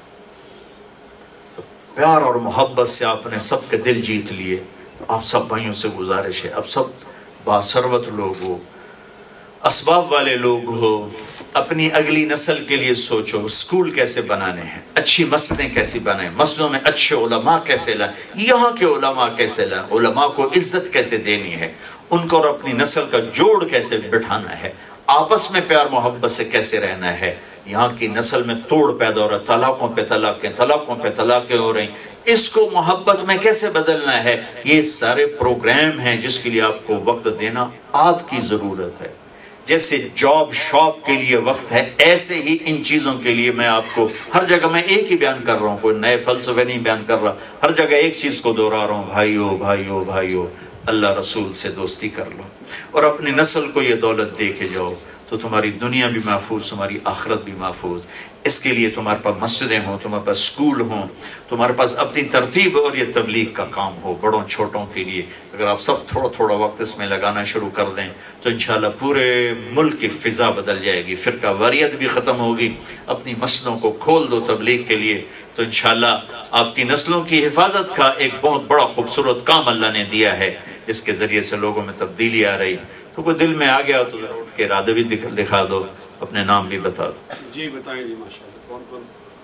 پیار اور محبت سے آپ نے سب کے دل جیت لیے۔ آپ سب بھائیوں سے گزارش ہے، اب سب باثروت لوگ ہو، اسباب والے لوگ ہو، اپنی اگلی نسل کے لیے سوچو، اسکول کیسے بنانے ہیں، اچھی مسجدیں کیسی بنائیں، مسجدوں میں اچھے علماء کیسے لائیں، یہاں کے علماء کیسے لائیں، علماء کو عزت کیسے دینی ہے، ان کو اور اپنی نسل کا جوڑ کیسے بٹھانا ہے، آپس میں پیار محبت سے کیسے رہنا ہے۔ یہاں کی نسل میں توڑ پیدا ہو رہا ہے، طلاقوں پہ طلاقیں ہو رہی، اس کو محبت میں کیسے بدلنا ہے۔ یہ سارے پروگرام ہیں جس کے لیے آپ کو وقت دینا آپ کی ضرورت ہے۔ جیسے جاب شاپ کے لیے وقت ہے، ایسے ہی ان چیزوں کے لیے میں آپ کو ہر جگہ میں ایک ہی بیان کر رہا ہوں، کوئی نئے فلسفے نہیں بیان کر رہا، ہر جگہ ایک چیز کو دہرا رہا ہوں، بھائیو اللہ رسول سے دوستی کر لو اور اپنی نسل کو یہ دولت دے کے جاؤ تو تمہاری دنیا بھی محفوظ، تمہاری آخرت بھی محفوظ۔ اس کے لیے تمہارے پاس مسجدیں ہوں، تمہارے پاس اسکول ہوں، تمہارے پاس اپنی ترتیب اور یہ تبلیغ کا کام ہو بڑوں چھوٹوں کے لیے۔ اگر آپ سب تھوڑا وقت اس میں لگانا شروع کر دیں تو انشاءاللہ پورے ملک کی فضا بدل جائے گی، فرقہ واریت بھی ختم ہوگی۔ اپنی مسجدوں کو کھول دو تبلیغ کے لیے تو انشاءاللہ آپ کی نسلوں کی حفاظت کا ایک بہت بڑا خوبصورت کام اللہ نے دیا ہے، اس کے ذریعے سے لوگوں میں تبدیلی آ رہی۔ تو کوئی دل میں آ گیا تو اٹھ کے ارادہ بھی دکھا دو، اپنے نام بھی بتا دو۔ جی بتائیں جی، ماشاءاللہ کون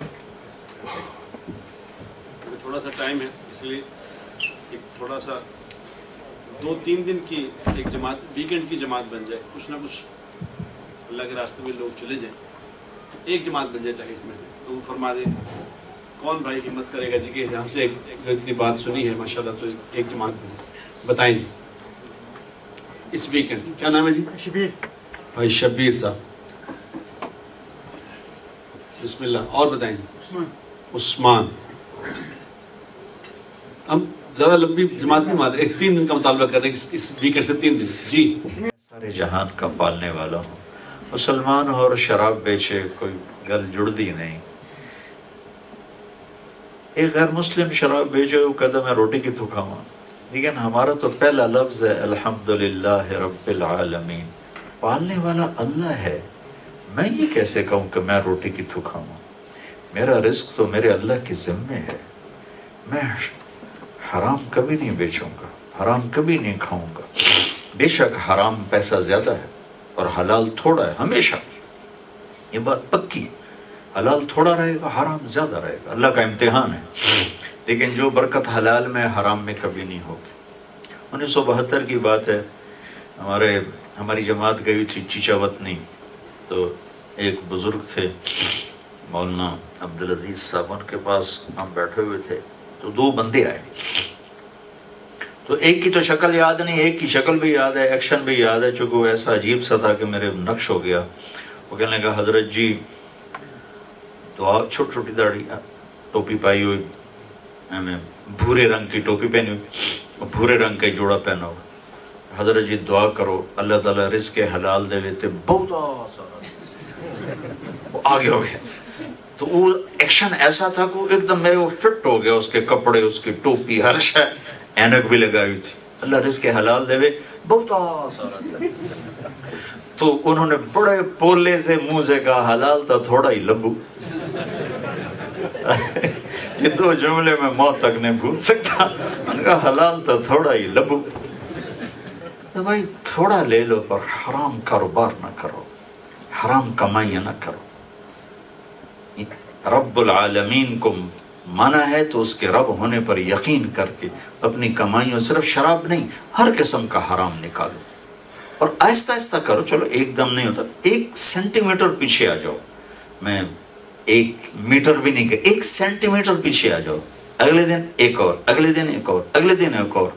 تھوڑا سا ٹائم ہے اس لیے ایک تھوڑا سا 2-3 دن کی ایک جماعت، ویکنڈ کی جماعت بن جائے، کچھ نہ کچھ اللہ کے راستے میں لوگ چلے جائیں، ایک جماعت بن جائے چاہے اس میں سے، تو وہ فرما دے کون بھائی ہمت کرے گا جی کہ یہاں سے جو اتنی بات سنی ہے ماشاءاللہ تو ایک جماعت بن جائے۔ بتائیں جی اس ویکنڈ سے کیا نام ہے جی؟ شبیر بھائی شبیر صاحب، بسم اللہ۔ اور بتائیں جی؟ عثمان۔ ہم زیادہ لمبی جماعت نہیں مار رہے، 3 دن کا مطالبہ کر رہے ہیں اس ویکنڈ سے 3 دن۔ جی سارے جہان کا پالنے والا ہوں، مسلمان ہو اور شراب بیچے کوئی گل جڑتی نہیں۔ ایک غیر مسلم شراب بیچے وہ کہتا میں روٹی کی تو کھاؤں، لیکن ہمارا تو پہلا لفظ ہے الحمدللہ رب العالمین، پالنے والا اللہ ہے۔ میں یہ کیسے کہوں کہ میں روٹی کی تو کھاؤں؟ میرا رزق تو میرے اللہ کے ذمے ہے، میں حرام کبھی نہیں بیچوں گا، حرام کبھی نہیں کھاؤں گا۔ بے شک حرام پیسہ زیادہ ہے اور حلال تھوڑا ہے، ہمیشہ یہ بات پکی ہے، حلال تھوڑا رہے گا، حرام زیادہ رہے گا، اللہ کا امتحان ہے، لیکن جو برکت حلال میں حرام میں کبھی نہیں ہوگی۔ 1972 کی بات ہے، ہماری جماعت گئی تھی چیچا وطنی، تو ایک بزرگ تھے مولانا عبدالعزیز صاحب، ان کے پاس ہم بیٹھے ہوئے تھے، تو دو بندے آئے، تو ایک کی تو شکل یاد نہیں، ایک کی شکل بھی یاد ہے، ایکشن بھی یاد ہے، چونکہ وہ ایسا عجیب سا تھا کہ میرے نقش ہو گیا۔ وہ کہنے لگا حضرت جی دعا، چھوٹی چھوٹی داڑھی، ٹوپی پائی ہوئی، میں بھورے رنگ کی ٹوپی پہنی ہوئی، بھورے رنگ کا جوڑا پہنا ہوا، حضرت جی دعا کرو اللہ تعالیٰ رزق حلال دے لیتے، بہت سارا وہ آگے ہو گیا۔ تو وہ ایکشن ایسا تھا کہ ایک دم میرے وہ فٹ ہو گیا، اس کے کپڑے، اس کی ٹوپی، ہر شے، اینک بھی لگائی ہوئی تھی، اللہ رزق حلال دے بہت سارا دے۔ تو انہوں نے بڑے پولے سے منہ سے کہا حلال تھا تھوڑا ہی لبو۔ یہ دو جملے میں موت تک نہیں بھول سکتا۔ انہوں نے کہا حلال تھا تھوڑا ہی لبو۔ تو بھائی تھوڑا لے لو پر حرام کاروبار نہ کرو، حرام کمائیاں نہ کرو۔ رب العالمین کو مانا ہے تو اس کے رب ہونے پر یقین کر کے اپنی کمائیوں، صرف شراب نہیں، ہر قسم کا حرام نکالو اور آہستہ آہستہ کرو۔ چلو ایک دم نہیں ہوتا، 1 سینٹی میٹر پیچھے آ جاؤ، میں 1 میٹر بھی نہیں کہ 1 سینٹی میٹر پیچھے آ جاؤ، اگلے دن ایک اور، اگلے دن ایک اور، اگلے دن ایک اور،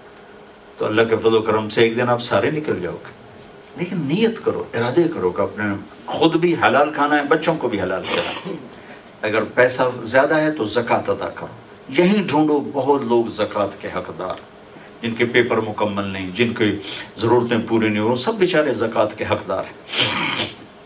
تو اللہ کے فضل و کرم سے ایک دن آپ سارے نکل جاؤ گے۔ لیکن نیت کرو، ارادے کرو کہ اپنے خود بھی حلال کھانا ہے، بچوں کو بھی حلال کھلانا ہے۔ اگر پیسہ زیادہ ہے تو زکوٰۃ ادا کرو، یہیں ڈھونڈو بہت لوگ زکوٰۃ کے حقدار، جن کے پیپر مکمل نہیں، جن کی ضرورتیں پوری نہیں ہو، سب بیچارے زکوٰۃ کے حقدار ہیں۔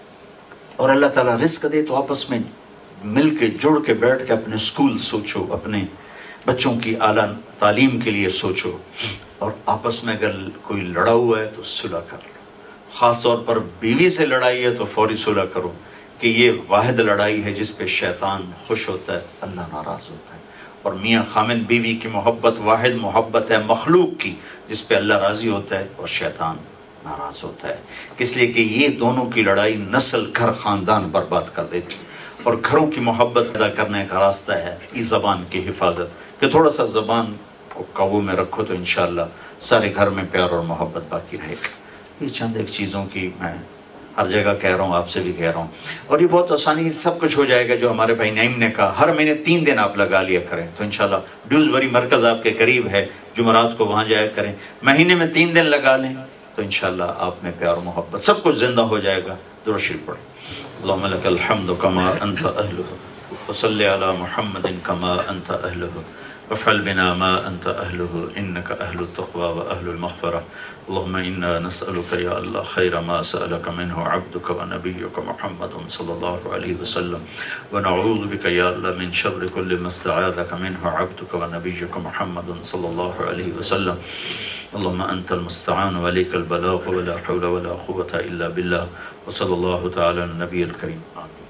اور اللہ تعالیٰ رزق دے تو آپس میں مل کے جڑ کے بیٹھ کے اپنے اسکول سوچو، اپنے بچوں کی اعلیٰ تعلیم کے لیے سوچو، اور آپس میں اگر کوئی لڑا ہوا ہے تو صلح کر لو۔ خاص طور پر بیوی سے لڑائی ہے تو فوری صلح کرو، کہ یہ واحد لڑائی ہے جس پہ شیطان خوش ہوتا ہے، اللہ ناراض ہوتا ہے۔ اور میاں خامد بیوی کی محبت واحد محبت ہے مخلوق کی، جس پہ اللہ راضی ہوتا ہے اور شیطان ناراض ہوتا ہے۔ اس لیے کہ یہ دونوں کی لڑائی نسل، گھر، خاندان برباد کر دیتی، اور گھروں کی محبت پیدا کرنے کا راستہ ہے اس زبان کی حفاظت، کہ تھوڑا سا زبان کو قابو میں رکھو تو انشاءاللہ سارے گھر میں پیار اور محبت باقی رہے گا۔ یہ چند ایک چیزوں کی میں ہر جگہ کہہ رہا ہوں، آپ سے بھی کہہ رہا ہوں، اور یہ بہت آسانی سے سب کچھ ہو جائے گا۔ جو ہمارے بھائی نعیم نے کہا ہر مہینے 3 دن آپ لگا لیا کریں تو انشاءاللہ ڈیوزبری مرکز آپ کے قریب ہے، جمعرات کو وہاں جایا کریں، مہینے میں 3 دن لگا لیں تو انشاءاللہ آپ میں پیار و محبت سب کچھ زندہ ہو جائے گا۔ درود شریف پڑھیں۔ اللہم لک الحمد کما انت اہلہ وصلی علی محمد کما انت اہلہ وافعل بنا ما انت اہلہ انک اہل التقوی واہل المغفرہ۔ اللهم إنا نسألك يا الله خير ما سألك منه عبدك ونبيك محمد صلى الله عليه وسلم، ونعوذ بك يا الله من شر كل ما استعاذك منه عبدك ونبيك محمد صلى الله عليه وسلم۔ اللهم أنت المستعان وعليك البلاغ ولا حول ولا قوة إلا بالله، وصلى الله تعالى على النبي الكريم۔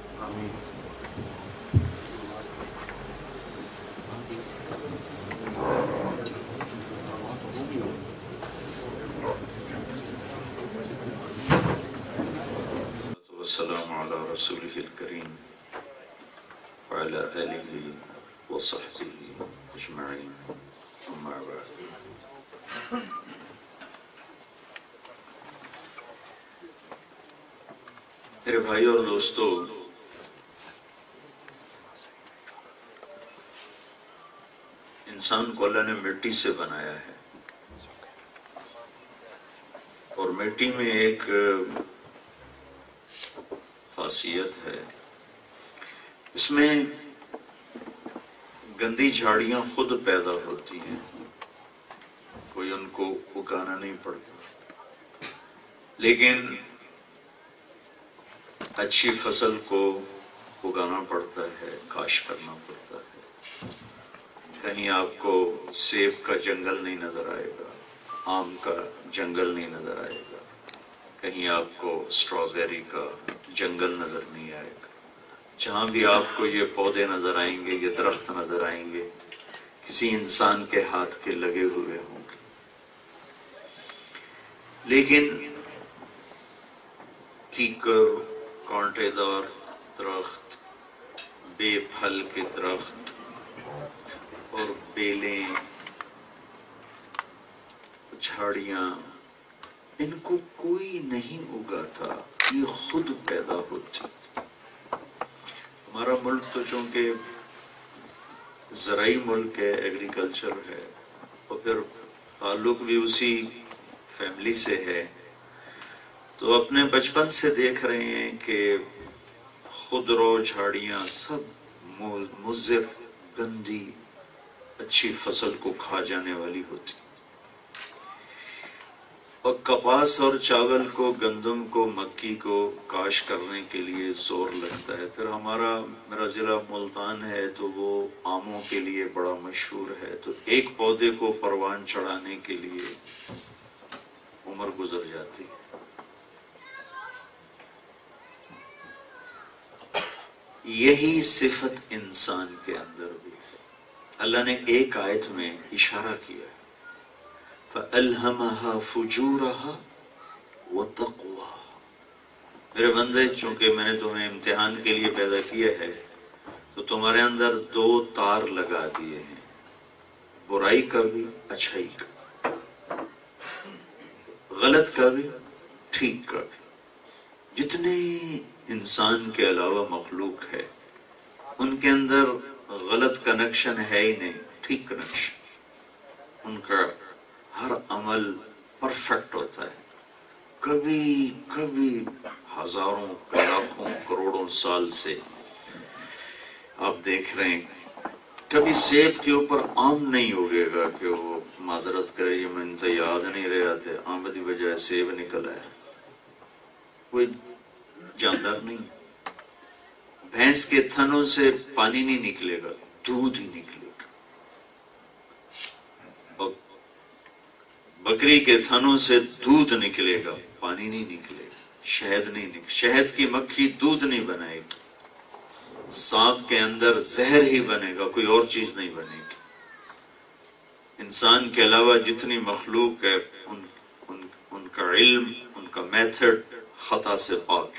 والسلام على رسوله الكريم وعلى آله وصحبه أجمعين، أما بعد۔ میرے بھائی اور دوستو، انسان کو اللہ نے مٹی سے بنایا ہے، اور مٹی میں ایک خاصیت ہے، اس میں گندی جھاڑیاں خود پیدا ہوتی ہیں، کوئی ان کو اگانا نہیں پڑتا، لیکن اچھی فصل کو اگانا پڑتا ہے، کاش کرنا پڑتا ہے۔ کہیں آپ کو سیب کا جنگل نہیں نظر آئے گا، آم کا جنگل نہیں نظر آئے گا، کہیں آپ کو اسٹرابیری کا جنگل نظر نہیں آئے گا، جہاں بھی آپ کو یہ پودے نظر آئیں گے، یہ درخت نظر آئیں گے، کسی انسان کے ہاتھ کے لگے ہوئے ہوں گے. لیکن کیکر، کانٹے دار درخت، بے پھل کے درخت اور بیلیں، جھاڑیاں، ان کو کوئی نہیں اگاتا، یہ خود پیدا ہوتی. ہمارا ملک تو چونکہ زرعی ملک ہے، ایگریکلچر ہے، اور پھر تعلق بھی اسی فیملی سے ہے، تو اپنے بچپن سے دیکھ رہے ہیں کہ خودرو جھاڑیاں سب مضر، گندی، اچھی فصل کو کھا جانے والی ہوتی. اور کپاس اور چاول کو، گندم کو، مکی کو کاشت کرنے کے لیے زور لگتا ہے. پھر میرا ضلع ملتان ہے تو وہ آموں کے لیے بڑا مشہور ہے، تو ایک پودے کو پروان چڑھانے کے لیے عمر گزر جاتی ہے. یہی صفت انسان کے اندر بھی ہے. اللہ نے ایک آیت میں اشارہ کیا ہے، فَأَلْهَمَهَا فُجُورَهَا وَتَقْوَاهَا. میرے بندے، چونکہ میں نے تمہیں امتحان کے لیے پیدا کیا ہے تو تمہارے اندر دو تار لگا دیے ہیں، برائی کا بھی، اچھائی کا، غلط کا بھی، ٹھیک کا بھی. جتنے انسان کے علاوہ مخلوق ہے ان کے اندر غلط کنیکشن ہے ہی نہیں، ٹھیک کنیکشن. ان کا ہر عمل پرفیکٹ ہوتا ہے. کبھی کبھی ہزاروں، لاکھوں، کروڑوں سال سے آپ دیکھ رہے ہیں، کبھی سیب کے اوپر آم نہیں اگے گا کہ وہ معذرت کرے یہ میں تو یاد نہیں رہا تھے، آم کی بجائے سیب نکلا ہے. کوئی جاندار نہیں. بھینس کے تھنوں سے پانی نہیں نکلے گا، دودھ ہی نکلے گا. بکری کے تھنوں سے دودھ نکلے گا، پانی نہیں نکلے گا. شہد نہیں نکلے، شہد کی مکھی دودھ نہیں بنائے گی. سانپ کے اندر زہر ہی بنے گا، کوئی اور چیز نہیں بنے گی. انسان کے علاوہ جتنی مخلوق ہے ان کا علم، ان کا میتھڈ خطا سے پاک.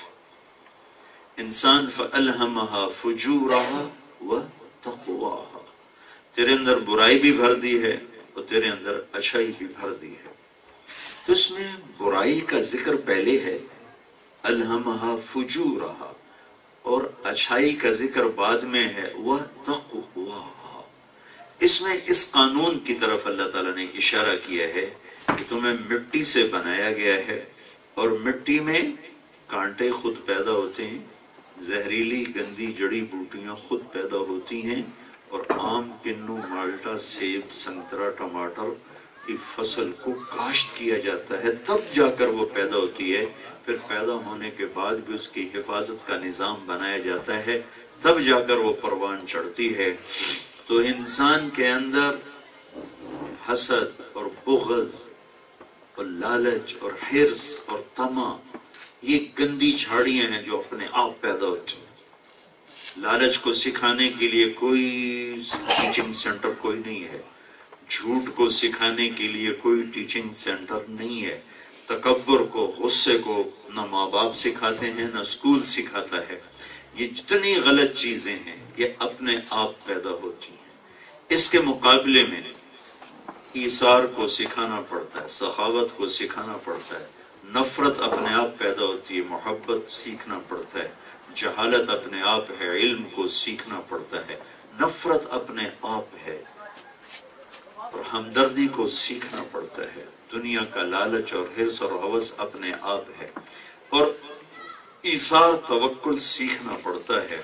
انسان فَأَلْهَمَهَا فُجُورَهَا وَتَقْوَاهَا. تیرے اندر برائی بھی بھر دی ہے اور تیرے اندر اچھائی بھی بھر دی ہے. تو اس میں برائی کا ذکر پہلے ہے، أَلْهَمَهَا فُجُورَهَا، اور اچھائی کا ذکر بعد میں ہے، وَتَقْوَاهَا. اس میں اس قانون کی طرف اللہ تعالیٰ نے اشارہ کیا ہے کہ تمہیں مٹی سے بنایا گیا ہے، اور مٹی میں کانٹے خود پیدا ہوتے ہیں، زہریلی گندی جڑی بوٹیاں خود پیدا ہوتی ہیں، اور آم، کنو، مالٹا، سیب، سنترا، ٹماٹر کی فصل کو کاشت کیا جاتا ہے، تب جا کر وہ پیدا ہوتی ہے. پھر پیدا ہونے کے بعد بھی اس کی حفاظت کا نظام بنایا جاتا ہے، تب جا کر وہ پروان چڑھتی ہے. تو انسان کے اندر حسد اور بغض اور لالچ اور حرص اور طمع، یہ گندی جھاڑیاں ہیں جو اپنے آپ پیدا ہوتی ہیں. لالچ کو سکھانے کے لیے کوئی ٹیچنگ سینٹر کوئی نہیں ہے، جھوٹ کو سکھانے کے لیے کوئی ٹیچنگ سینٹر نہیں ہے. تکبر کو، غصے کو نہ ماں باپ سکھاتے ہیں، نہ اسکول سکھاتا ہے. یہ جتنی غلط چیزیں ہیں یہ اپنے آپ پیدا ہوتی ہیں. اس کے مقابلے میں ایثار کو سکھانا پڑتا ہے، سخاوت کو سکھانا پڑتا ہے. نفرت اپنے آپ پیدا ہوتی ہے، محبت سیکھنا پڑتا ہے. جہالت اپنے آپ ہے، علم کو سیکھنا پڑتا ہے. نفرت اپنے آپ ہے اور ہمدردی کو سیکھنا پڑتا ہے. دنیا کا لالچ اور حرص اور ہوس اپنے آپ ہے، اور ایثار، توکل سیکھنا پڑتا ہے.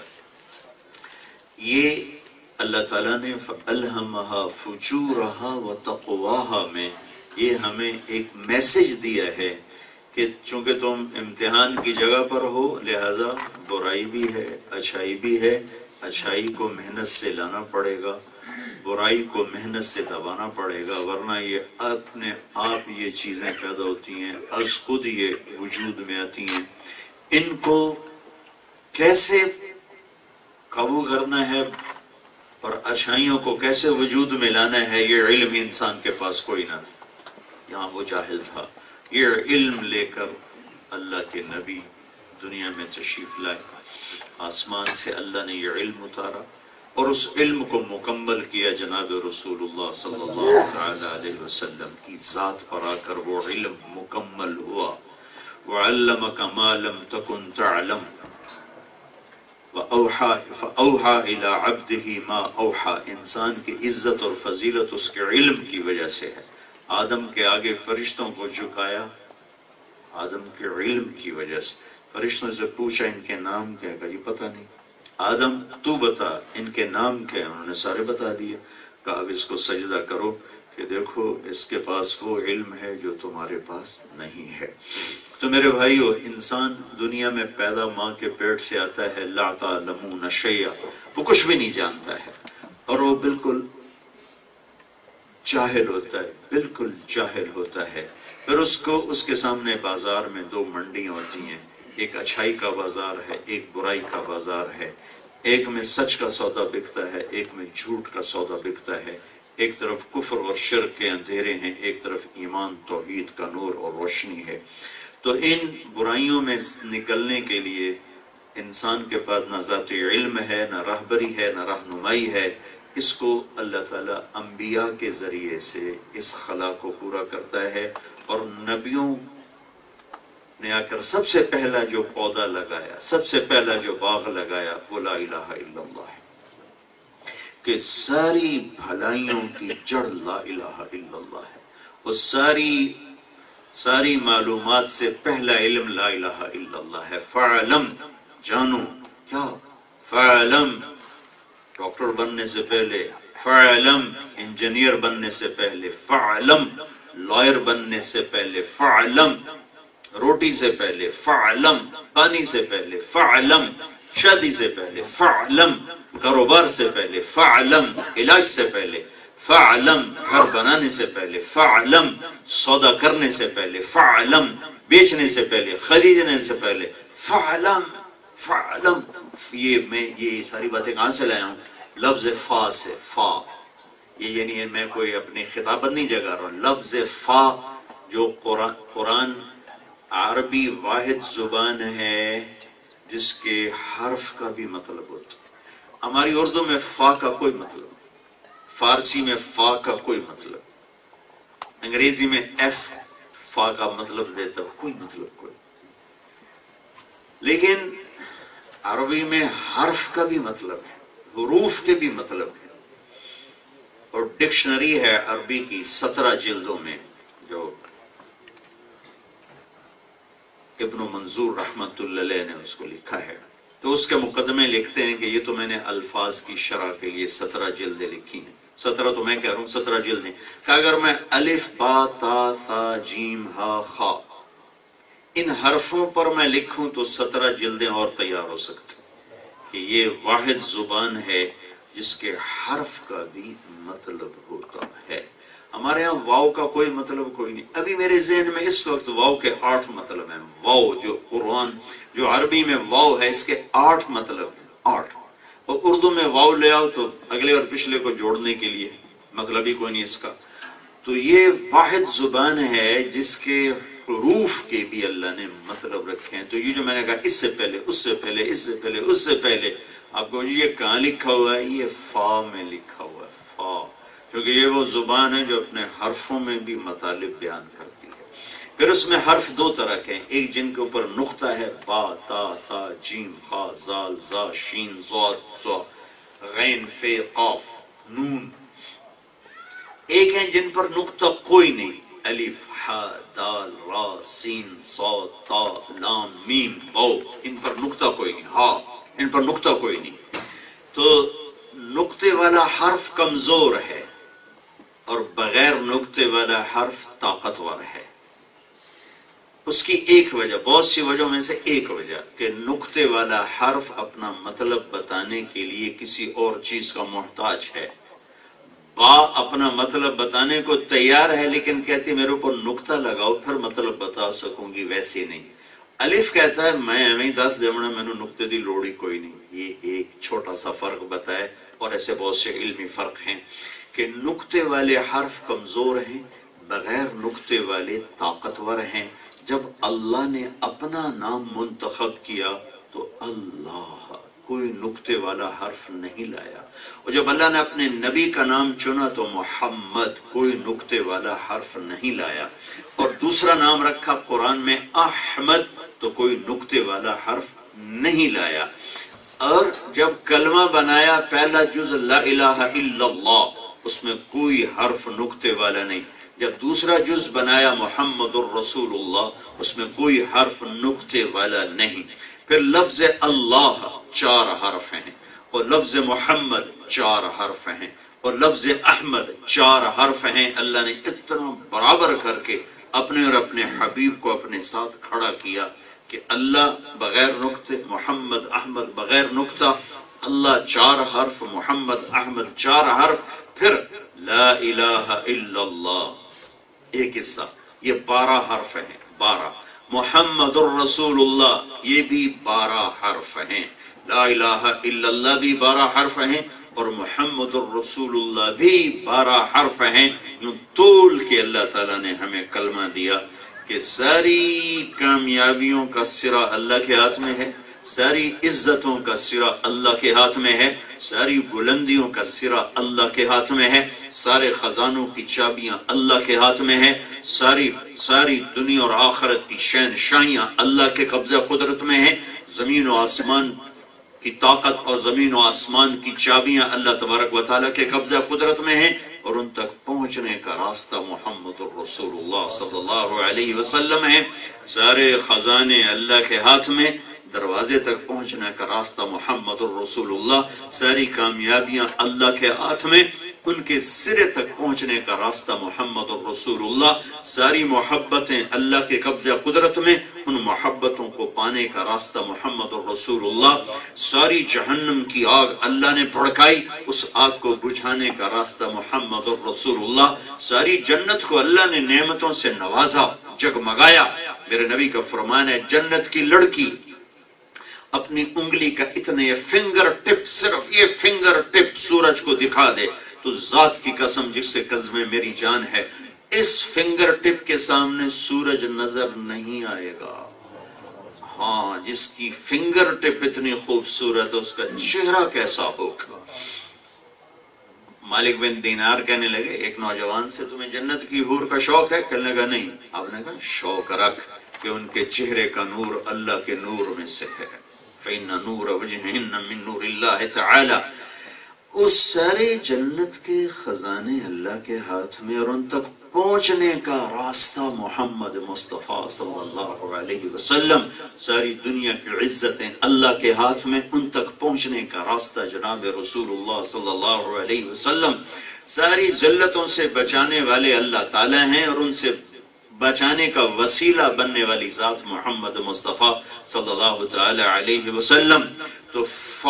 یہ اللہ تعالیٰ نے فَأَلْهَمَهَا فُجُورَهَا وَتَقْوَاهَا میں یہ ہمیں ایک میسج دیا ہے کہ چونکہ تم امتحان کی جگہ پر ہو، لہٰذا برائی بھی ہے، اچھائی بھی ہے. اچھائی کو محنت سے لانا پڑے گا، برائی کو محنت سے دبانا پڑے گا، ورنہ یہ اپنے آپ یہ چیزیں پیدا ہوتی ہیں، از خود یہ وجود میں آتی ہیں. ان کو کیسے قابو کرنا ہے اور اچھائیوں کو کیسے وجود میں لانا ہے، یہ علم انسان کے پاس کوئی نہ تھا، یہاں وہ جاہل تھا۔ یہ علم لے کر اللہ کے نبی دنیا میں تشریف لائے، آسمان سے اللہ نے یہ علم اتارا اور اس علم کو مکمل کیا جناب رسول اللہ صلی اللہ تعالی علیہ وسلم کی ذات پر آ کر وہ علم مکمل ہوا۔ وَعَلَّمَكَ مَا لَمْ تَكُنْ تَعْلَمْ فَأَوْحَى إِلَىٰ عَبْدِهِ مَا أَوْحَى۔ انسان کی عزت اور فضیلت اس کے علم کی وجہ سے ہے۔ آدم کے آگے فرشتوں کو جھکایا آدم کے علم کی وجہ سے۔ فرشتوں سے پوچھا ان کے نام کیا؟ کہا جی پتہ نہیں۔ آدم تو بتا ان کے نام کیا؟ انہوں نے سارے بتا دیے۔ کہا اب اس کو سجدہ کرو کہ دیکھو اس کے پاس وہ علم ہے جو تمہارے پاس نہیں ہے۔ تو میرے بھائیو، انسان دنیا میں پیدا ماں کے پیٹ سے آتا ہے، لا تعلمون شیئا، وہ کچھ بھی نہیں جانتا ہے اور وہ بالکل جاہل ہوتا ہے، بالکل جاہل ہوتا ہے۔ پھر اس کے سامنے بازار میں دو منڈیاں ہوتی ہیں، ایک اچھائی کا بازار ہے، ایک برائی کا بازار ہے۔ ایک میں سچ کا سودا بکتا ہے، ایک میں جھوٹ کا سودا بکتا ہے۔ ایک طرف کفر اور شرک کے اندھیرے ہیں، ایک طرف ایمان توحید کا نور اور روشنی ہے۔ تو ان برائیوں میں نکلنے کے لیے انسان کے پاس نہ ذاتی علم ہے، نہ رہبری ہے، نہ رہنمائی ہے۔ اس کو اللہ تعالیٰ انبیاء کے ذریعے سے اس خلا کو پورا کرتا ہے، اور نبیوں نے آ کر سب سے پہلا جو پودا لگایا، سب سے پہلا جو باغ لگایا وہ لا الہ الا اللہ ہے، کہ ساری بھلائیوں کی جڑ لا الہ الا اللہ ہے۔ وہ ساری معلومات سے پہلا علم لا الہ الا اللہ ہے۔ فعلم، جانو کیا؟ فعلم، ڈاکٹر بننے سے پہلے، فعلم انجینئر بننے سے پہلے، فعلم لائر بننے سے پہلے، فعلم روٹی سے پہلے، فعلم پانی سے پہلے، فعلم شادی سے پہلے، فعلم کاروبار سے پہلے، فعلم علاج سے پہلے، فعلم گھر بنانے سے پہلے، فعلم سودا کرنے سے پہلے، فعلم بیچنے سے پہلے، خریدنے سے پہلے، فعلم فعلم۔ یہ ساری باتیں کہاں سے لایا ہوں؟ لفظ فا سے۔ فا یہ یعنی میں کوئی اپنی خطابت نہیں جگہ رہا ہوں، لفظ فا جو قرآن عربی واحد زبان ہے جس کے حرف کا بھی مطلب ہوتا ہے۔ ہماری اردو میں فا کا کوئی مطلب، فارسی میں فا کا کوئی مطلب، انگریزی میں ایف فا کا مطلب دیتا ہے، کوئی مطلب کوئی۔ لیکن عربی میں حرف کا بھی مطلب ہے، حروف کے بھی مطلب ہے، اور ڈکشنری ہے عربی کی 17 جلدوں میں جو ابن منظور رحمت اللہ علیہ نے اس کو لکھا ہے۔ تو اس کے مقدمے لکھتے ہیں کہ یہ تو میں نے الفاظ کی شرح کے لیے 17 جلدیں لکھی ہیں۔ 17 تو میں کہہ رہا ہوں 17 جلدیں، کہ اگر میں الف با تا ثا جیم ہا خا ان حرفوں پر میں لکھوں تو 17 جلدیں اور تیار ہو سکتی، کہ یہ واحد زبان ہے جس کے حرف کا بھی مطلب ہوتا ہے۔ ہمارے ہاں واو کا کوئی مطلب کوئی نہیں۔ ابھی میرے ذہن میں اس وقت واو کے 8 مطلب ہیں۔ واو جو قرآن جو عربی میں واو ہے اس کے 8 مطلب ہیں، 8۔ اور اردو میں واو لے آؤ تو اگلے اور پچھلے کو جوڑنے کے لیے مطلب ہی کوئی نہیں اس کا۔ تو یہ واحد زبان ہے جس کے حروف کے بھی اللہ نے مطلب رکھے ہیں۔ تو یہ جو میں نے کہا اس سے پہلے، اس سے پہلے، اس سے پہلے، اس سے پہلے، آپ کو یہ کہاں لکھا ہوا ہے؟ یہ فا میں لکھا ہوا ہے، فا، کیونکہ یہ وہ زبان ہے جو اپنے حرفوں میں بھی مطالب بیان کرتی ہے۔ پھر اس میں حرف 2 طرح کے ہیں، ایک جن کے اوپر نقطہ ہے، با تا ثا جیم خا زال زا شین ضاد ظا غین فے قاف نون۔ ایک ہیں جن پر نقطہ کوئی نہیں، الف ہا دال را سین صاد تا لام میم واو، ان پر نقطہ کوئی نہیں، ہا ان پر نقطہ کوئی نہیں۔ تو نقطے والا حرف کمزور ہے اور بغیر نقطے والا حرف طاقتور ہے۔ اس کی ایک وجہ، بہت سی وجہوں میں سے ایک وجہ، کہ نقطے والا حرف اپنا مطلب بتانے کے لیے کسی اور چیز کا محتاج ہے۔ با اپنا مطلب بتانے کو تیار ہے لیکن کہتی میرے اوپر نقطہ لگاؤ پھر مطلب بتا سکوں گی، ویسے نہیں۔ الف کہتا ہے میں ایویں دس دیونا مینوں نقطے دی لوڑی کوئی نہیں. یہ ایک چھوٹا سا فرق بتایا, اور ایسے بہت سے علمی فرق ہیں کہ نقطے والے حرف کمزور ہیں, بغیر نقطے والے طاقتور ہیں. جب اللہ نے اپنا نام منتخب کیا تو اللہ کوئی نقطے والا حرف نہیں لایا, اور جب اللہ نے اپنے نبی کا نام چنا تو محمد کوئی نقطے والا حرف نہیں لایا, اور دوسرا نام رکھا قرآن میں احمد تو کوئی نقطے والا حرف نہیں لایا. اور جب کلمہ بنایا پہلا جز لا الہ الا اللہ, اس میں کوئی حرف نقطے والا نہیں. جب دوسرا جز بنایا محمد الرسول اللہ, اس میں کوئی حرف نقطے والا نہیں. پھر لفظ اللہ 4 حرف ہیں, اور لفظ محمد 4 حرف ہیں, اور لفظ احمد 4 حرف ہیں. اللہ نے اتنا برابر کر کے اپنے اور اپنے حبیب کو اپنے ساتھ کھڑا کیا کہ اللہ بغیر نقطے, محمد احمد بغیر نقطہ, اللہ 4 حرف, محمد احمد 4 حرف, پھر لا الہ الا اللہ ایک حصہ, یہ 12 حرف ہیں. 12 محمد الرسول اللہ یہ بھی 12 حرف ہیں. لا الہ الا اللہ بھی 12 حرف ہیں, اور محمد الرسول اللہ بھی 12 حرف ہیں. یوں طول کے اللہ تعالیٰ نے ہمیں کلمہ دیا کہ ساری کامیابیوں کا سرا اللہ کے ہاتھ میں ہے, ساری عزتوں کا سرا اللہ کے ہاتھ میں ہے, ساری بلندیوں کا سرا اللہ کے ہاتھ میں ہے, سارے خزانوں کی چابیاں اللہ کے ہاتھ میں ہیں, ساری دنیا اور آخرت کی شہنشاہیاں اللہ کے قبضہ قدرت میں ہیں. زمین و آسمان کی طاقت اور زمین و آسمان کی چابیاں اللہ تبارک و تعالیٰ کے قبضہ قدرت میں ہیں, اور ان تک پہنچنے کا راستہ محمد الرسول اللہ صلی اللہ علیہ وسلم ہے. سارے خزانے اللہ کے ہاتھ میں, دروازے تک پہنچنے کا راستہ محمد الرسول اللہ, ساری کامیابیاں اللہ کے ہاتھ میں, ان کے سرے تک پہنچنے کا راستہ محمد الرسول اللہ, ساری محبتیں اللہ کے قبضہ قدرت میں, ان محبتوں کو پانے کا راستہ محمد الرسول اللہ, ساری جہنم کی آگ اللہ نے بھڑکائی, اس آگ کو بجھانے کا راستہ محمد الرسول اللہ, ساری جنت کو اللہ نے نعمتوں سے نوازا, جگمگایا. میرے نبی کا فرمان ہے جنت کی لڑکی اپنی انگلی کا اتنے فنگر ٹپ, صرف یہ فنگر ٹپ سورج کو دکھا دے تو ذات کی قسم جس سے قسم میری جان ہے, اس فنگر ٹپ کے سامنے سورج نظر نہیں آئے گا. ہاں, جس کی فنگر ٹپ اتنی خوبصورت ہے اس کا چہرہ کیسا ہوگا. مالک بن دینار کہنے لگے ایک نوجوان سے, تمہیں جنت کی حور کا شوق ہے؟ کہنے لگا نہیں. آپ نے کہا شوق رکھ کہ ان کے چہرے کا نور اللہ کے نور میں سے ہے. فَإِنَّ نُورَ وَجْهِهِنَّ مِن نُورِ اللَّهِ تَعَالَى. اس سارے جنت کے خزانے اللہ کے ہاتھ میں, اور ان تک پہنچنے کا راستہ محمد مصطفیٰ صلی اللہ علیہ وسلم, ساری دنیا کی عزتیں اللہ کے ہاتھ میں, ان تک پہنچنے کا راستہ جناب رسول اللہ صلی اللہ علیہ وسلم, ساری ذلتوں سے بچانے والے اللہ تعالی ہیں, اور ان سے بچانے کا وسیلہ بننے والی ذات محمد مصطفیٰ صلی اللہ تعالی علیہ وسلم. تو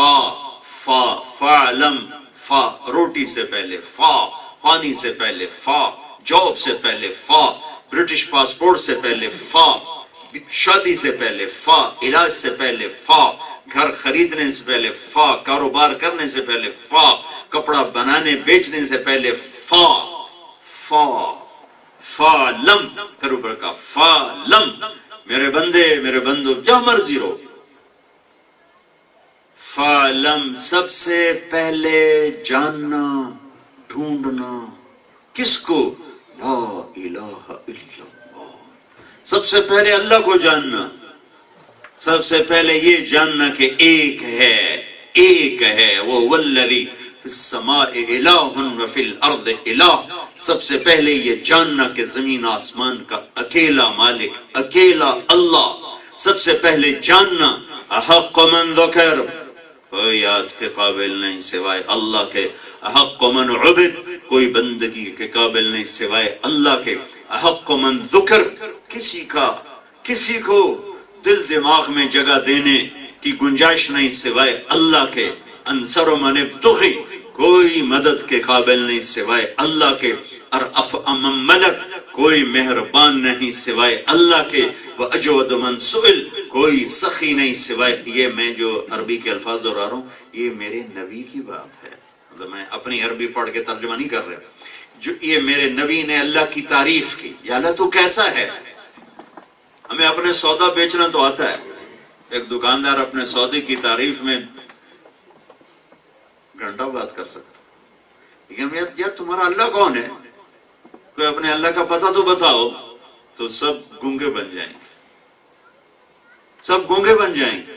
فعلم, فا روٹی سے پہلے فا, پانی سے پہلے فا, جاب سے پہلے فا, برٹش پاسپورٹ سے پہلے فا, شادی سے پہلے فا, علاج سے پہلے فا, گھر خریدنے سے پہلے فا, کاروبار کرنے سے پہلے فا, کپڑا بنانے بیچنے سے پہلے فا. فَلَمْ, پھر اوپر کا فَلَمْ, میرے بندے میرے بندو جہاں مرضی رو. فَلَمْ, سب سے پہلے جاننا, ڈھونڈنا, کس کو؟ لا الہ الا اللہ. سب سے پہلے اللہ کو جاننا, سب سے پہلے یہ جاننا کہ ایک ہے, وہ والذی فی السماء الہ وفی الارض الہ. سب سے پہلے یہ جاننا کہ زمین آسمان کا اکیلا مالک, اکیلا اللہ. سب سے پہلے جاننا احق من ذکر, کوئی یاد کے قابل نہیں سوائے اللہ کے. احق من عبد, کوئی بندگی کے قابل نہیں سوائے اللہ کے. احق من ذکر, کسی کو دل دماغ میں جگہ دینے کی گنجائش نہیں سوائے اللہ کے. انصر من ابتغی, کوئی مدد کے قابل نہیں سوائے اللہ کے. ارأف من ملک, کوئی مہربان نہیں سوائے اللہ کے. وأجود من سئل، کوئی سخی نہیں سوائے، یہ میں جو عربی کے الفاظ دہرا رہا ہوں یہ میرے نبی کی بات ہے، مطلب میں اپنی عربی پڑھ کے ترجمہ نہیں کر رہا، جو یہ میرے نبی نے اللہ کی تعریف کی، یا اللہ تو کیسا ہے؟ ہمیں اپنے سودا بیچنا تو آتا ہے، ایک دکاندار اپنے سودے کی تعریف میں گھنٹہ بات کر سکتا، لیکن یار تمہارا اللہ کون ہے؟ کوئی اپنے اللہ کا پتہ تو بتاؤ، تو سب گونگے بن جائیں گے، سب گونگے بن جائیں گے۔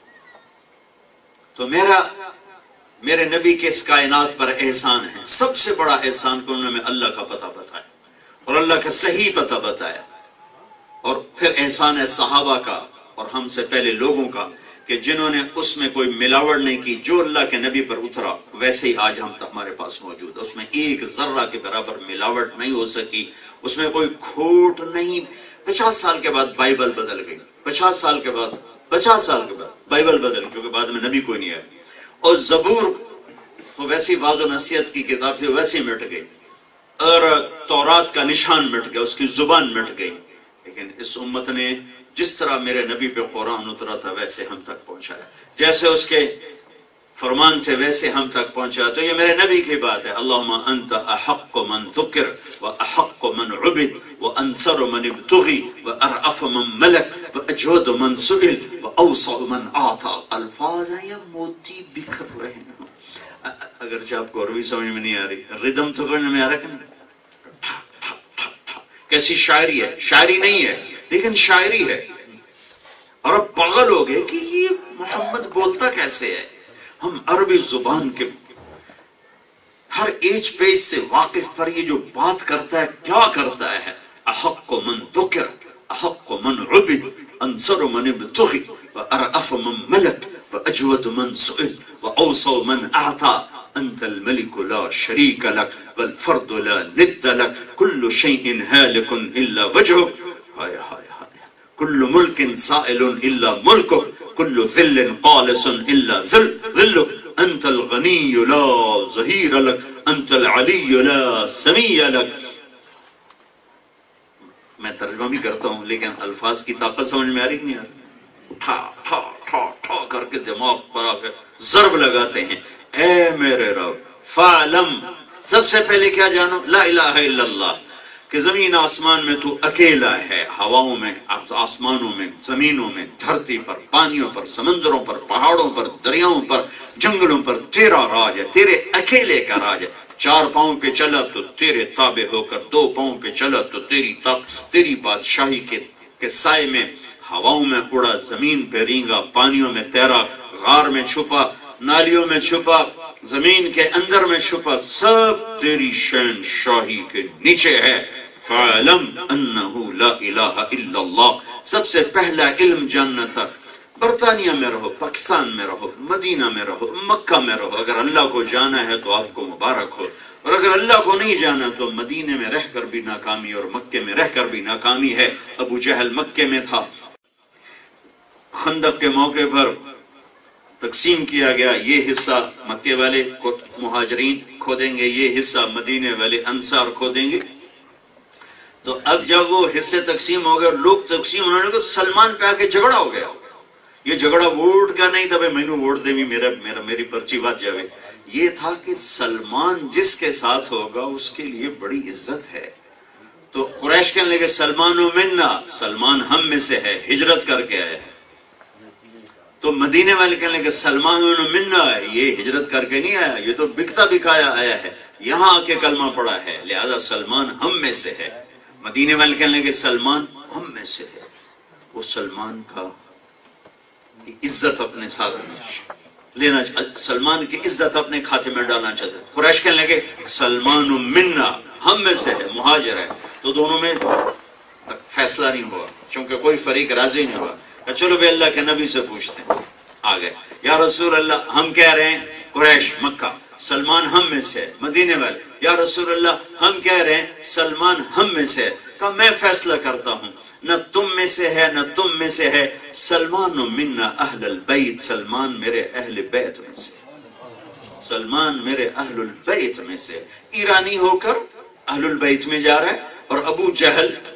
تو میرے نبی کے اس کائنات پر احسان ہے، سب سے بڑا احسان کہ انہوں نے اللہ کا پتہ بتایا اور اللہ کا صحیح پتہ بتایا، اور پھر احسان ہے صحابہ کا اور ہم سے پہلے لوگوں کا کہ جنہوں نے اس میں کوئی ملاوٹ نہیں کی، جو اللہ کے نبی پر اترا ویسے ہی آج ہم تک ہمارے پاس موجود ہے، اس میں ایک ذرہ کے برابر ملاوٹ نہیں ہو سکی، اس میں کوئی کھوٹ نہیں۔ 50 سال کے بعد بائبل بدل گئی، 50 سال کے بعد بائبل بدل گئی، کیونکہ بعد میں نبی کوئی نہیں آیا، اور زبور تو ویسی واضح و نصیحت کی کتاب تھی ویسے ہی مٹ گئی، اور تورات کا نشان مٹ گیا، اس کی زبان مٹ گئی، لیکن اس امت نے جس طرح میرے نبی پہ قرآن اترا تھا ویسے ہم تک پہنچایا، جیسے اس کے فرمان تھے ویسے ہم تک پہنچایا۔ تو یہ میرے نبی کی بات ہے، اللہم انت احق من ذکر و احق من عبد و انصر من ابتغی و ارعف من ملک و اجود من سئل و اوسع من اعطا۔ الفاظ ہیں یا موتی بکھر رہے ہیں، اگرچہ آپ کو عربی سمجھ میں نہیں آ رہی، ردم تو کرنے میں آ رہا کہ نہیں؟ کیسی شاعری ہے، شاعری نہیں ہے لیکن شاعری ہے، اور اب پاگل ہو گئے کہ یہ محمد بولتا کیسے ہے۔ ہم عربی زبان کے ہر ایج پیج سے واقف پر یہ جو بات کرتا ہے کیا کرتا ہے، احق من ذکر احق من عبد انصر من ابتغی و ارعف من ملک و اجود من سئل و اوسع من اعطا انت الملك لا شريك لك والفرد لا ند لك كل شيء هالك الا وجهك هاي هاي هاي كل ملك سائل الا ملكك كل ذل قالس الا ذلك انت الغني لا ظهير لك انت العلي لا سمي لك۔ میں ترجمہ بھی کرتا ہوں لیکن الفاظ کی طاقت سمجھ میں آ رہی نہیں آ رہی، ٹھا ٹھا ٹھا ٹھا کر کے دماغ پر آ کے ضرب لگاتے ہیں۔ اے میرے رب فعلم، سب سے پہلے کیا جانو، لا الہ الا اللہ، کہ زمین آسمان میں تو اکیلا ہے، ہواؤں میں، آسمانوں میں، زمینوں میں، دھرتی پر، پانیوں پر، سمندروں پر، پہاڑوں پر، دریاؤں پر، جنگلوں پر تیرا راج ہے، تیرے اکیلے کا راج ہے۔ 4 پاؤں پہ چلا تو تیرے تابع ہو کر، 2 پاؤں پہ چلا تو تیری بادشاہی کے سائے میں، ہواؤں میں اڑا، زمین پہ رینگا، پانیوں میں تیرا، غار میں چھپا، نالیوں میں چھپا، زمین کے اندر میں چھپا، سب تیری شہن شاہی کے نیچے ہے۔ فَعَلَمْ أَنَّهُ لَا إِلَهَ إِلَّا اللَّهِ، سب سے پہلا علم جاننا تھا۔ برطانیہ میں رہو، پاکستان میں رہو، مدینہ میں رہو، مکہ میں رہو، اگر اللہ کو جانا ہے تو آپ کو مبارک ہو، اور اگر اللہ کو نہیں جانا تو مدینے میں رہ کر بھی ناکامی اور مکے میں رہ کر بھی ناکامی ہے۔ ابو جہل مکے میں تھا، خندق کے موقع پر تقسیم کیا گیا، یہ حصہ مکے والے مہاجرین کھودیں گے، یہ حصہ مدینے والے انصار کھودیں گے۔ تو اب جب وہ حصے تقسیم ہو گئے، لوگ تقسیم انہوں نے کہا سلمان پہ آ کے جھگڑا ہو گیا، یہ جھگڑا ووٹ کا نہیں تھا میں نے ووٹ دے بھی میری پرچی بات جاوے، یہ تھا کہ سلمان جس کے ساتھ ہوگا اس کے لیے بڑی عزت ہے۔ تو قریش کہنے لگے سلمان منا، سلمان ہم میں سے ہے، ہجرت کر کے آیا ہے۔ تو مدینے والے کہنے لگے سلمان منا ہے، یہ ہجرت کر کے نہیں آیا، یہ تو بکتا بکایا آیا ہے، یہاں آ کے کلمہ پڑا ہے، لہذا سلمان ہم میں سے ہے۔ مدینے والے کہنے لگے سلمان ہم میں سے ہے، وہ سلمان کا عزت اپنے ساتھ لینا چاہتے، سلمان کی عزت اپنے کھاتے میں ڈالنا چاہتے۔ قریش کہنے لگے سلمان منا، ہم میں سے ہے، مہاجر ہے۔ تو دونوں میں فیصلہ نہیں ہوا، چونکہ کوئی فریق راضی نہیں ہوا۔ چلو بے اللہ کے نبی سے پوچھتے ہیں، آ گئے، یا رسول اللہ ہم کہہ رہے ہیں قریش مکہ سلمان ہم میں سے ہے، مدینے والے یا رسول اللہ ہم کہہ رہے ہیں سلمان ہم میں سے ہے۔ کہا میں فیصلہ کرتا ہوں، نہ تم میں سے ہے نہ تم میں سے ہے، سلمان منا اہل البیت، سلمان میرے اہل بیت میں سے، سلمان میرے اہل البیت میں سے۔ ایرانی ہو کر اہل البیت میں جا رہا ہے، اور ابو جہل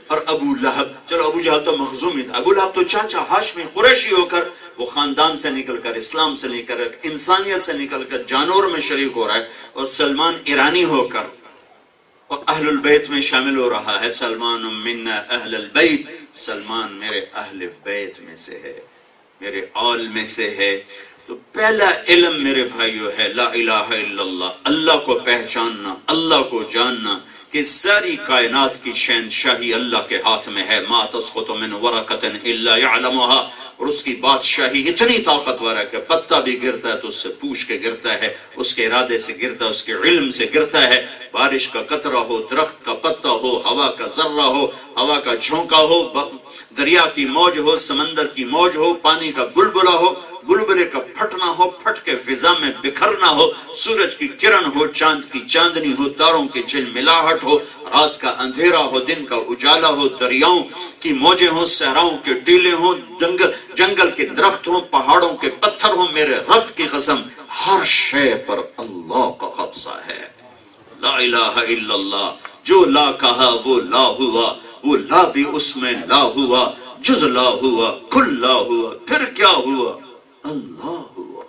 اور ابو لہب، چلو ابو جہل تو مخزومی تھا، ابو لہب تو چاچا ہاشمی قریشی ہو کر وہ خاندان سے نکل کر، اسلام سے نکل کر، انسانیت سے نکل کر جانور میں شریک ہو رہا ہے، اور سلمان ایرانی ہو کر اور اہل البیت میں شامل ہو رہا ہے. سلمان من اہل البیت، سلمان میرے اہل بیت میں سے ہے، میرے آل میں سے ہے. تو پہلا علم میرے بھائیو ہے لا الہ الا اللہ، اللہ کو پہچاننا، اللہ کو جاننا کہ ساری کائنات کی شہنشاہی اللہ کے ہاتھ میں ہے. ما تسقط من ورقۃ الا يعلمها، اور اس کی بادشاہی اتنی طاقتور ہے کہ پتہ بھی گرتا ہے تو اس سے پوچھ کے گرتا ہے، اس کے ارادے سے گرتا ہے، اس کے علم سے گرتا ہے. بارش کا قطرہ ہو، درخت کا پتا ہو، ہوا کا ذرہ ہو، ہوا کا جھونکا ہو، دریا کی موج ہو، سمندر کی موج ہو، پانی کا بلبلہ ہو، بلبلے کا پھٹنا ہو، پھٹ کے فضا میں بکھرنا ہو، سورج کی کرن ہو، چاند کی چاندنی ہو، تاروں کی جھلملاہٹ ہو، رات کا اندھیرا ہو، دن کا اجالا ہو، دریاؤں کی موجیں ہوں، صحراؤں کے ٹیلے ہوں، جنگل کے درخت ہوں، پہاڑوں کے پتھر ہوں، میرے رب کی قسم ہر شے پر اللہ کا قبضہ ہے. لا الہ الا اللہ، جو لا کہا وہ لا ہوا، وہ لا بھی اس میں لا ہوا، جز لا ہوا، کل لا ہوا، پھر کیا ہوا؟ اللہ ہوا.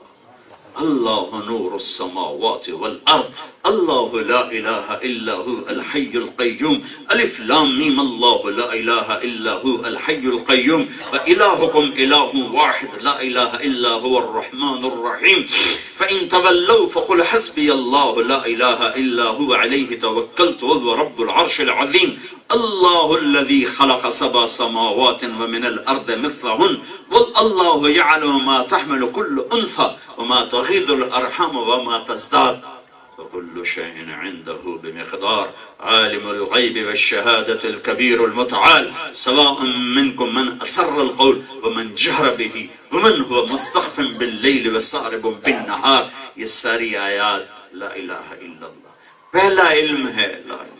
اللہ نور السماوات والارض، اللہ لا الہ الا هو الحی القیوم. الف لام میم، اللہ لا الہ الا هو الحی القیوم. وإلہکم الہ واحد لا الہ الا هو الرحمن الرحیم. فإن تولوا فقل حسبی اللہ لا الہ الا هو علیہ توکلت وهو رب العرش العظیم. اللہ الذي خلق سبع سماوات ومن الارض مثلهن والله يعلم ما تحمل كل انثى وما تغيض الارحام وما تزداد وكل شيء عنده بمقدار. عالم الغيب والشهادة الكبير المتعال، سواء منكم من أسر القول ومن جهر به ومن هو مستخف بالليل وسارب بالنهار. یہ ساری آیات لا الہ الا اللہ، پہلا علم ہے لا الہ.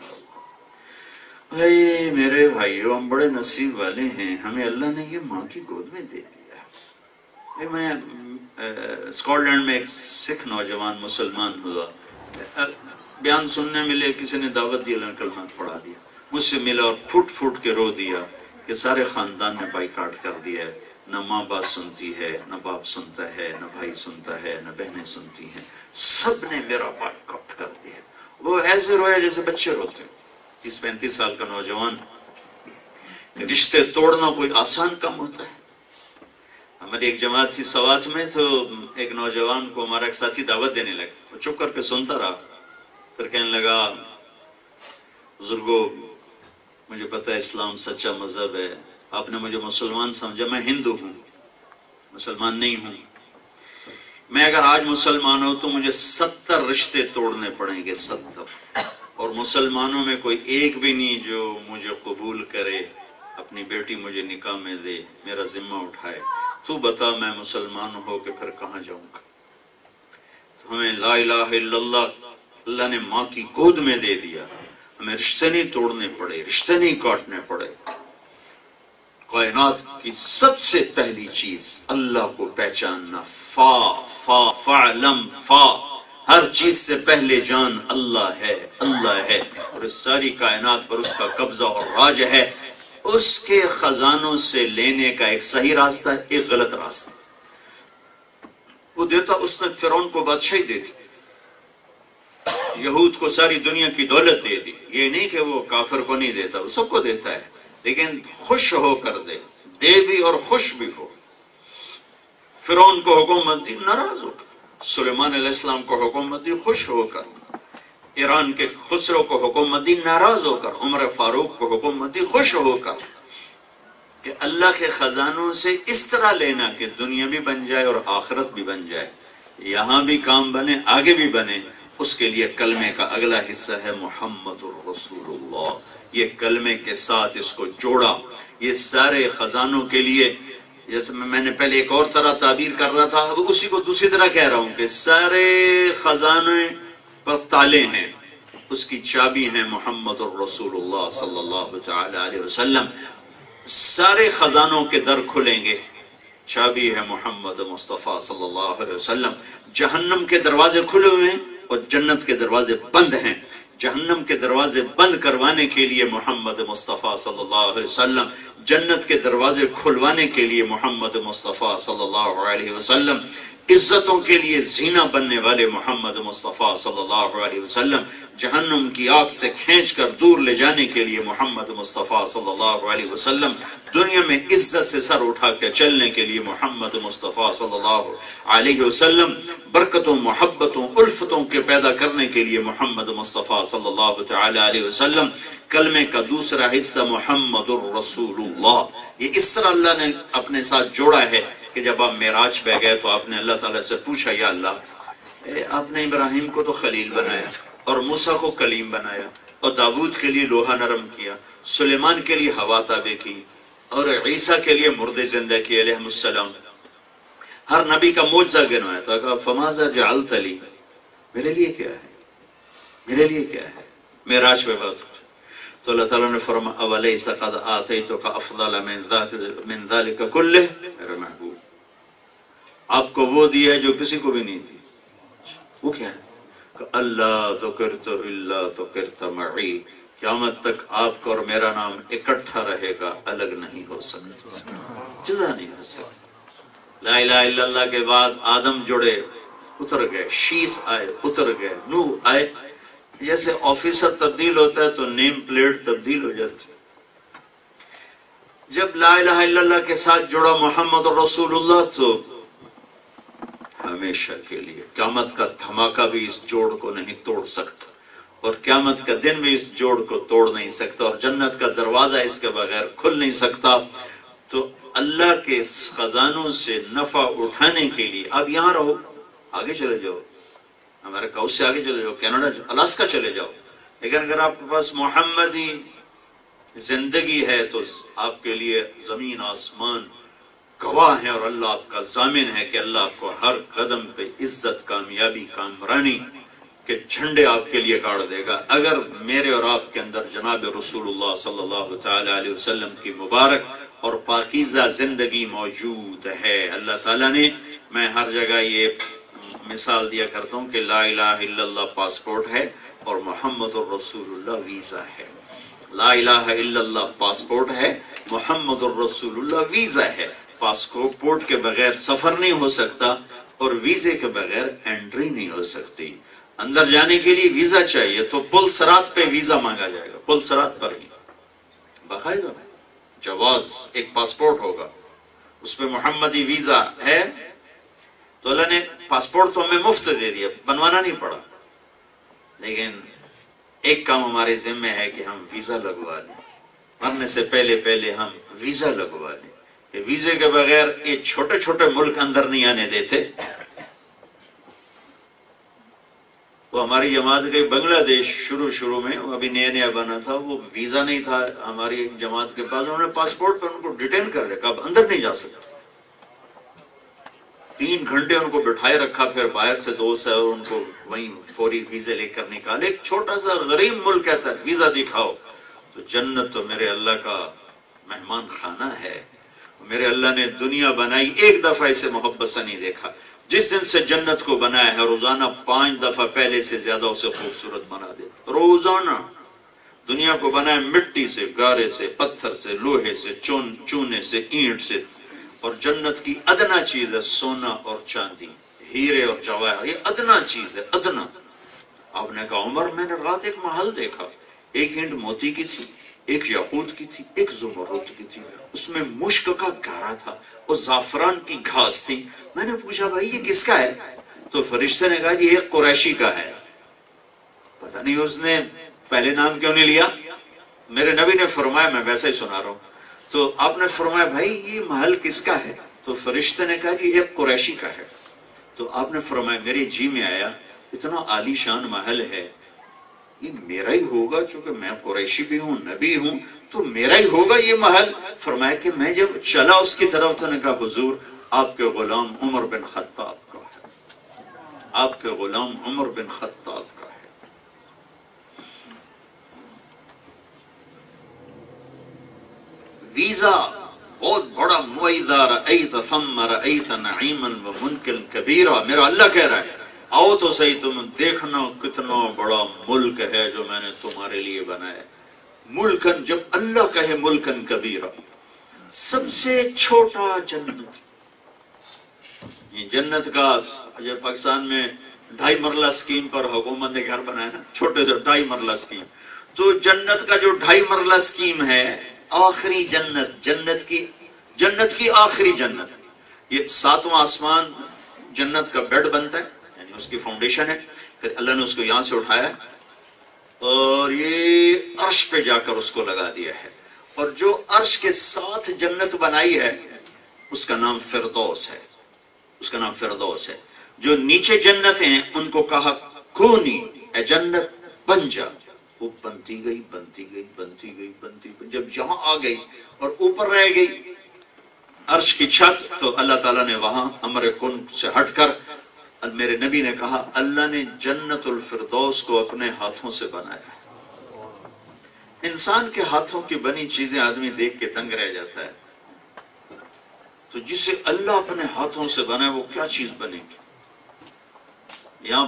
بھائی میرے بھائیوں، ہم بڑے نصیب والے ہیں، ہمیں اللہ نے یہ ماں کی گود میں دے دیا. میں اسکاٹ لینڈ میں ایک سکھ نوجوان مسلمان ہوا، بیان سننے ملے، کسی نے دعوت دی، اللہ نے کلمات پڑھا دیا. مجھ سے ملا اور پھٹ پھٹ کے رو دیا کہ سارے خاندان نے بائیکاٹ کر دیا ہے، نہ ماں بات سنتی ہے، نہ باپ سنتا ہے، نہ بھائی سنتا ہے، نہ بہنیں سنتی ہیں، سب نے میرا بائیکاٹ کر دیا. وہ ایسے رویا جیسے بچے روتے ہیں. 30-35 سال کا نوجوان. رشتے توڑنا کوئی آسان کام ہوتا ہے؟ ہماری ایک جماعت تھی سوات میں، تو ایک نوجوان کو ہمارا ایک ساتھی دعوت دینے لگا. وہ چپ کر کے سنتا رہا، پھر کہنے لگا بزرگوں مجھے پتا ہے اسلام سچا مذہب ہے، آپ نے مجھے مسلمان سمجھا، میں ہندو ہوں، مسلمان نہیں ہوں. میں اگر آج مسلمان ہوں تو مجھے 70 رشتے توڑنے پڑیں گے، 70. اور مسلمانوں میں کوئی ایک بھی نہیں جو مجھے قبول کرے، اپنی بیٹی مجھے نکاح میں دے، میرا ذمہ اٹھائے. تو بتا میں مسلمان ہو کے پھر کہاں جاؤں گا؟ تو ہمیں لا الہ الا اللہ نے ماں کی گود میں دے دیا. ہمیں رشتے نہیں توڑنے پڑے، رشتے نہیں کاٹنے پڑے. کائنات کی سب سے پہلی چیز اللہ کو پہچاننا. فعلم ہر چیز سے پہلے جان اللہ ہے، اللہ ہے، اور اس ساری کائنات پر اس کا قبضہ اور راج ہے. اس کے خزانوں سے لینے کا ایک صحیح راستہ ہے، ایک غلط راستہ. وہ دیتا، اس نے فرعون کو بادشاہی دے دی، یہود کو ساری دنیا کی دولت دے دی. یہ نہیں کہ وہ کافر کو نہیں دیتا، وہ سب کو دیتا ہے، لیکن خوش ہو کر دے بھی اور خوش بھی ہو. فرعون کو حکومت دی، ناراض ہو کر. سلیمان علیہ السلام کو حکومت دی، خوش ہو کر. ایران کے خسرو کو حکومت دی، ناراض ہو کر. عمر فاروق کو حکومت دی، خوش ہو کر. کہ اللہ کے خزانوں سے اس طرح لینا کہ دنیا بھی بن جائے اور آخرت بھی بن جائے، یہاں بھی کام بنے، آگے بھی بنے. اس کے لیے کلمے کا اگلا حصہ ہے محمد الرسول اللہ. یہ کلمے کے ساتھ اس کو جوڑا. یہ سارے خزانوں کے لیے، جیسے میں نے پہلے ایک اور طرح تعبیر کر رہا تھا، اب اسی کو دوسری طرح کہہ رہا ہوں کہ سارے خزانے پر تالے ہیں، اس کی چابی ہیں محمد الرسول اللہ صلی اللہ تعالی علیہ وسلم. سارے خزانوں کے در کھلیں گے، چابی ہے محمد مصطفیٰ صلی اللہ علیہ وسلم. جہنم کے دروازے کھلے ہوئے ہیں اور جنت کے دروازے بند ہیں. جہنم کے دروازے بند کروانے کے لیے محمد مصطفیٰ صلی اللہ علیہ وسلم، جنت کے دروازے کھلوانے کے لیے محمد مصطفیٰ صلی اللہ علیہ وسلم، عزتوں کے لیے زینہ بننے والے محمد مصطفیٰ صلی اللہ علیہ وسلم، جہنم کی آگ سے کھینچ کر دور لے جانے کے لیے محمد مصطفیٰ صلی اللہ علیہ وسلم، دنیا میں عزت سے سر اٹھا کے چلنے کے لیے محمد مصطفیٰ صلی اللہ علیہ وسلم، برکتوں محبتوں الفتوں کے پیدا کرنے کے لیے محمد مصطفیٰ صلی اللہ تعالی علیہ وسلم، کلمے کا دوسرا حصہ محمد الرسول اللہ، یہ اس طرح اللہ نے اپنے ساتھ جوڑا ہے کہ جب آپ معراج پہ گئے تو آپ نے اللہ تعالیٰ سے پوچھا یا اللہ آپ نے ابراہیم کو تو خلیل بنایا اور موسیٰ کو کلیم بنایا اور داود کے لیے لوہا نرم کیا، سلیمان کے لیے ہوا تابع کی اور عیسیٰ کے لیے مردے زندہ کیے علیہ السلام، ہر نبی کا معجزہ گنوایا تو کہا فماذا جعلت لی، میرے لیے کیا ہے، میرے لیے کیا ہے، معراج پہ بات تو اللہ تعالیٰ نے فرمایا اولیس قد آتیتک افضل من ذلک کلہ، میرے محبوب آپ کو وہ دیا ہے جو کسی کو بھی نہیں دی، وہ کیا ہے کہ اللہ ذکرت الا ذکرت معی، قیامت تک آپ کا اور میرا نام اکٹھا رہے گا، الگ نہیں ہو سکتا، جدا نہیں ہو سکتا۔ لا الہ الا اللہ کے بعد آدم جڑے اتر گئے، شیس آئے اتر گئے، نوح آئے، جیسے آفیسر تبدیل ہوتا ہے تو نیم پلیٹ تبدیل ہو جاتی ہے۔ جب لا الہ الا اللہ کے ساتھ جڑا محمد رسول اللہ تو ہمیشہ کے لیے، قیامت کا دھماکہ بھی اس جوڑ کو نہیں توڑ سکتا اور قیامت کا دن بھی اس جوڑ کو توڑ نہیں سکتا اور جنت کا دروازہ اس کے بغیر کھل نہیں سکتا۔ تو اللہ کے خزانوں سے نفع اٹھانے کے لیے اب یہاں رہو، آگے چلے جاؤ، ہمارے کاؤس سے آگے چلے جاؤ، کینیڈا الاسکا چلے جاؤ، لیکن اگر آپ کے پاس محمدی زندگی ہے تو آپ کے لیے زمین آسمان گواہ ہیں اور اللہ آپ کا ضامن ہے کہ اللہ آپ کو ہر قدم پہ عزت، کامیابی، کامرانی کے جھنڈے آپ کے لیے گاڑ دے گا۔ اگر میرے اور آپ کے اندر جناب رسول اللہ صلی اللہ تعالی علیہ وسلم کی مبارک اور پاکیزہ زندگی موجود ہے، اللہ تعالیٰ نے، میں ہر جگہ یہ مثال دیا کرتا ہوں کہ لا الہ الا اللہ پاسپورٹ ہے اور محمد الرسول اللہ ویزا ہے۔ لا الہ الا اللہ پاسپورٹ ہے، محمد الرسول اللہ ویزا ہے۔ پاسپورٹ کے بغیر سفر نہیں ہو سکتا اور ویزے کے بغیر انٹری نہیں ہو سکتی۔ اندر جانے کے لیے ویزا چاہیے تو پل صراط پہ ویزا مانگا جائے گا، پل صراط پر ہی باقاعدہ جواز ایک پاسپورٹ ہوگا، اس پہ محمدی ویزا ہے تو اللہ نے پاسپورٹ تو ہمیں مفت دے دیا، بنوانا نہیں پڑا، لیکن ایک کام ہمارے ذمہ ہے کہ ہم ویزا لگوا لیں، مرنے سے پہلے ہم ویزا لگوا لیں۔ کہ ویزے کے بغیر یہ چھوٹے چھوٹے ملک اندر نہیں آنے دیتے۔ وہ ہماری جماعت گئی بنگلہ دیش شروع میں، ابھی نیا بنا تھا، وہ ویزا نہیں تھا ہماری جماعت کے پاس، انہوں نے پاسپورٹ پہ ان کو ڈیٹین کر رکھا، اب اندر نہیں جا سکتے، 3 گھنٹے ان کو بٹھائے رکھا، پھر باہر سے دوست ہے اور ان کو وہیں فوری ویزے لے کر نکالے۔ ایک چھوٹا سا غریب ملک کہتا ہے ویزا دکھاؤ، تو جنت تو میرے اللہ کا مہمان خانہ ہے، میرے اللہ نے دنیا بنائی ایک دفعہ اسے محبت سے نہیں دیکھا، جس دن سے جنت کو بنایا ہے روزانہ 5 دفعہ پہلے سے زیادہ اسے خوبصورت بنا دیتا، روزانہ دنیا کو بنایا مٹی سے، گارے سے، پتھر سے، لوہے سے، چونے سے، اینٹ سے، اور جنت کی ادنا چیز ہے سونا اور چاندی، ہیرے اور جواہر، یہ ادنا چیز ہے، ادنا۔ آپ نے کہا عمر میں نے رات ایک محل دیکھا، ایک اینٹ موتی کی تھی، ایک یاقوت کی تھی، ایک زمرد کی تھی، اس میں مشک کا گارا تھا اور زعفران کی گھاس تھی۔ میں نے پوچھا بھائی یہ کس کا ہے؟ تو فرشتے نے کہا یہ ایک قریشی کا ہے۔ پتہ نہیں اس نے پہلے نام کیوں نہیں لیا، میرے نبی نے فرمایا، میں ویسا ہی سنا رہا ہوں، تو آپ نے فرمایا بھائی یہ محل کس کا ہے؟ تو فرشتے نے کہا یہ ایک قریشی کا ہے۔ تو آپ نے فرمایا میرے جی میں آیا اتنا عالی شان محل ہے، یہ میرا ہی ہوگا، چونکہ میں قریشی بھی ہوں، نبی ہوں، تو میرا ہی ہوگا یہ محل۔ فرمایا کہ میں جب چلا اس کی طرف تو نے کہا حضور آپ کے غلام عمر بن خطاب کا ہے، آپ کے غلام عمر بن خطاب کا ہے۔ ویزا بہت بڑا معاہدہ، رأیت ثم رأیت نعیما وملکا کبیرا، میرا اللہ کہہ رہا ہے आओ तो सही, तुम देखना कितना बड़ा मुल्क है जो मैंने तुम्हारे लिए बनाया। मुल्कन, जब अल्लाह कहे मुल्कन कबीरा, सबसे छोटा जन्नत। ये जन्नत का, जब पाकिस्तान में 2.5 मरला स्कीम पर हुकूमत ने घर बनाया ना, छोटे से 2.5 मरला स्कीम, तो जन्नत का जो 2.5 मरला स्कीम है, आखिरी जन्नत, जन्नत की आखिरी जन्नत, ये 7वां आसमान जन्नत का बेड बनता है, यानी उसकी फाउंडेशन है। फिर अल्लाह ने उसको यहां से उठाया और ये अर्श पे जाकर उसको लगा दिया है, और जो अर्श के साथ जन्नत बनाई है उसका नाम फिरदौस है, उसका नाम फिरदौस है। जो नीचे जन्नत हैं उनको कहा खूनी ए जन्नत बन जा, वो बनती गई बनती गई बनती गई बनती गई, जब जहां आ गई और ऊपर रह गई अर्श की छत, तो अल्लाह ताला ने वहां अमर कुन से हटकर, मेरे नबी ने कहा अल्लाह ने जन्नतुल फिरदौस को अपने हाथों से बनाया। इंसान के हाथों की बनी चीजें आदमी देख के दंग रह जाता है, तो जिसे अल्लाह अपने हाथों से बनाए वो क्या चीज बनेगी। यहां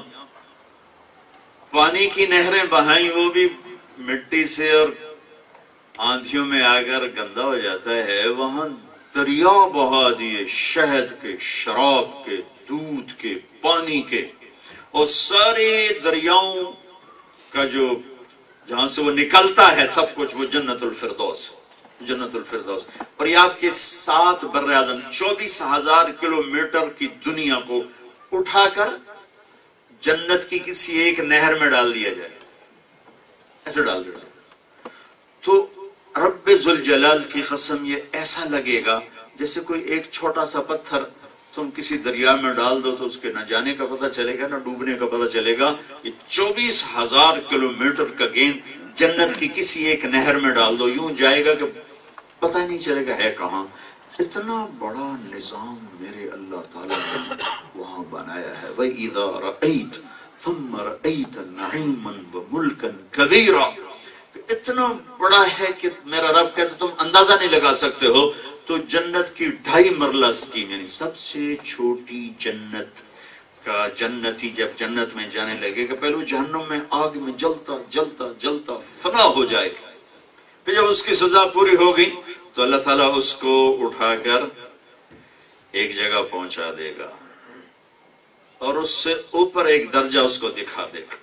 पानी की नहरें बहाई, वो भी मिट्टी से और आंधियों में आकर गंदा हो जाता है। वहां दरिया बहा दिए, शहद के, शराब के, दूध के, पानी के, और सारे दरियाओं का जो जहां से वो निकलता है सब कुछ, वो जन्नतुल फिरदौस, जन्नतुल फिरदौस। और ये आपके 7 बर्रे आज़म 24,000 किलोमीटर की दुनिया को उठाकर जन्नत की किसी एक नहर में डाल दिया जाए, ऐसे डाल दिया तो रब्बे जुल जलाल की कसम, ये ऐसा लगेगा जैसे कोई एक छोटा सा पत्थर तुम किसी दरिया में डाल दो तो उसके न जाने का पता चलेगा न डूबने का पता चलेगा। ये 24,000 किलोमीटर का गेंद जन्नत की किसी एक नहर में डाल दो, यूं जाएगा कि पता ही नहीं चलेगा है कहां। इतना बड़ा निजाम मेरे अल्लाह ताला ने वहां बनाया है। वइज़ा रअयत थम्मा रअयत नईमन व मुल्कन कबीरा, इतना बड़ा है कि मेरा रब कहता तुम अंदाजा नहीं लगा सकते हो। तो जन्नत की 2.5 मरला स्कीम, यानी सबसे छोटी जन्नत का जन्नती जब जन्नत में जाने लगेगा, पहले वो जहन्नुम में आग में जलता जलता जलता फना हो जाएगा। फिर जब उसकी सजा पूरी हो गई तो अल्लाह ताला उसको उठाकर एक जगह पहुंचा देगा और उससे ऊपर एक दर्जा उसको दिखा देगा।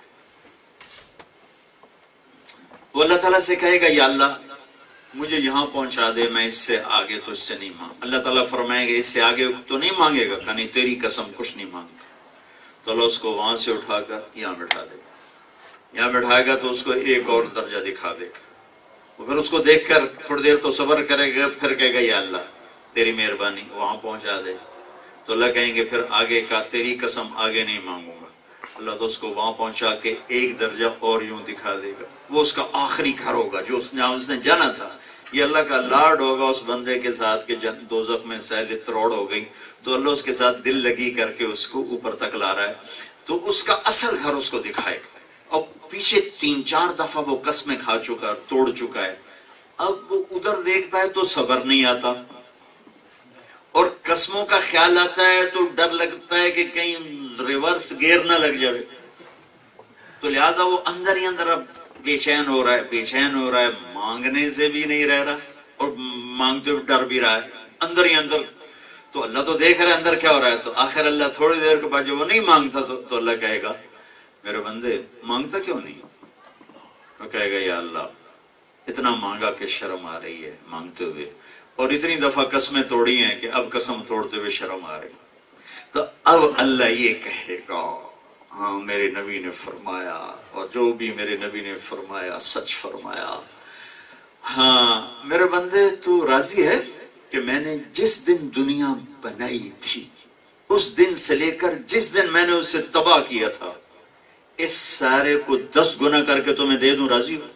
वो अल्लाह ताला से कहेगा या अल्लाह मुझे यहां पहुंचा दे, मैं इससे आगे तो इससे नहीं मांग। अल्लाह ताला फरमाएगा इससे आगे तो नहीं मांगेगा, कहीं तेरी कसम कुछ नहीं मांगता। तो अल्लाह उसको वहां से उठाकर यहां बैठा देगा। यहां बैठाएगा तो उसको एक और दर्जा दिखा देगा। फिर उसको देखकर थोड़ी देर तो सब्र करेगा, फिर कहेगा या अल्लाह तेरी मेहरबानी वहां पहुंचा दे। तो अल्लाह कहेंगे फिर आगे का तेरी कसम आगे नहीं मांगूंगा। अल्लाह तो उसको वहां पहुंचा के एक दर्जा और यूं दिखा देगा। वो उसका आखिरी घर होगा जो उसने जाना था। ये अल्लाह का लाड होगा उस बंदे के साथ के दोज़ख में सैल तरोड़ हो गई, तो अल्लाह उसके साथ दिल लगी करके उसको ऊपर तक ला रहा है। तो उसका असल घर उसको दिखाएगा। और पीछे 3-4 दफा वो कसमें खा चुका, तोड़ चुका है। अब वो उधर देखता है तो सब्र नहीं आता, और कसमों का ख्याल आता है तो डर लगता है कि कहीं रिवर्स गियर ना लग जाए। तो लिहाजा वो अंदर ही अंदर अब बेचैन हो रहा है, मांगने से भी नहीं रह रहा और मांगते हुए डर भी रहा है अंदर ही अंदर। तो अल्लाह तो देख रहा है अंदर क्या हो रहा है। तो आखिर अल्लाह थोड़ी देर के बाद जब वो नहीं मांगता तो अल्लाह कहेगा मेरे बंदे मांगता क्यों नहीं। वो कहेगा या अल्लाह इतना मांगा कि शर्म आ रही है मांगते हुए, और इतनी दफा कसमें तोड़ी हैं कि अब कसम तोड़ते हुए शर्म आ रही। तो अब अल्लाह ये कहेगा हाँ मेरे नबी ने फरमाया, और जो भी मेरे नबी ने फरमाया सच फरमाया। हाँ मेरे बंदे तू राजी है कि मैंने जिस दिन दुनिया बनाई थी उस दिन से लेकर जिस दिन मैंने उसे तबाह किया था, इस सारे को 10 गुना करके तुम्हें दे दूं, राजी हो।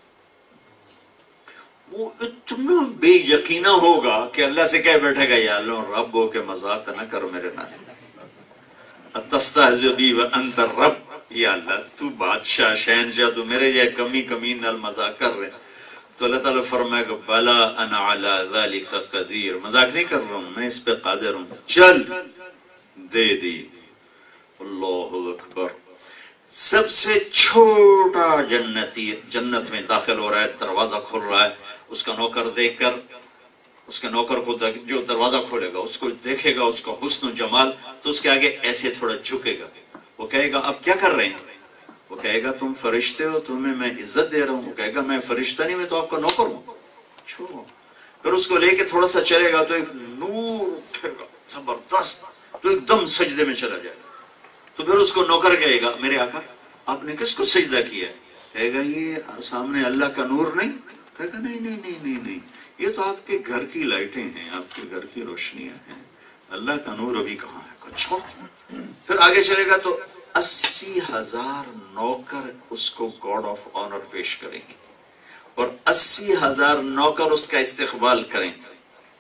वो इतना बेयकीना होगा कि अल्लाह से कह बैठेगा या अल्लाह रब हो के मजाक ना करो मेरे नाम, तस्तहज़ी व अंत रब, या अल्लाह तू बादशाह शहनशाह, तू मेरे जैसे कमी नाल मजाक कर रहे। तो अल्लाह ताला फरमाएगा बला अना अला ज़ालिका क़दीर, मजाक नहीं कर रहा हूं, मैं इस पे कादिर हूं, चल दे दी। अल्लाहु अकबर। سب سے چھوٹا جنتی جنت میں داخل ہو رہا ہے، دروازہ کھل رہا ہے، اس کا نوکر دیکھ کر اس کے نوکر کو جو دروازہ کھولے گا اس کو دیکھے گا، اس کا حسن و جمال، تو اس کے آگے ایسے تھوڑا جھکے گا، وہ کہے گا اب کیا کر رہے ہیں؟ وہ کہے گا تم فرشتے ہو، تمہیں میں عزت دے رہا ہوں۔ وہ کہے گا میں فرشتہ نہیں، میں تو آپ کا نوکر ہوں، چھوڑو۔ پھر اس کو لے کے تھوڑا سا چلے گا تو ایک نور اٹھے گا زبردست، تو ایک دم سجدے میں چلا جائے گا۔ تو پھر اس کو نوکر کہے گا میرے آقا آپ نے کس کو سجدہ کیا ہے؟ کہے گا یہ سامنے اللہ کا نور نہیں؟ کہے گا نہیں نہیں نہیں نہیں نہیں، یہ تو آپ کے گھر کی لائٹیں ہیں، آپ کے گھر کی روشنیاں ہیں، اللہ کا نور ابھی کہاں ہے؟ اچھا۔ پھر آگے چلے گا تو 80,000 نوکر اس کو گاڈ آف آنر پیش کریں گے، اور 80,000 نوکر اس کا استقبال کریں گے،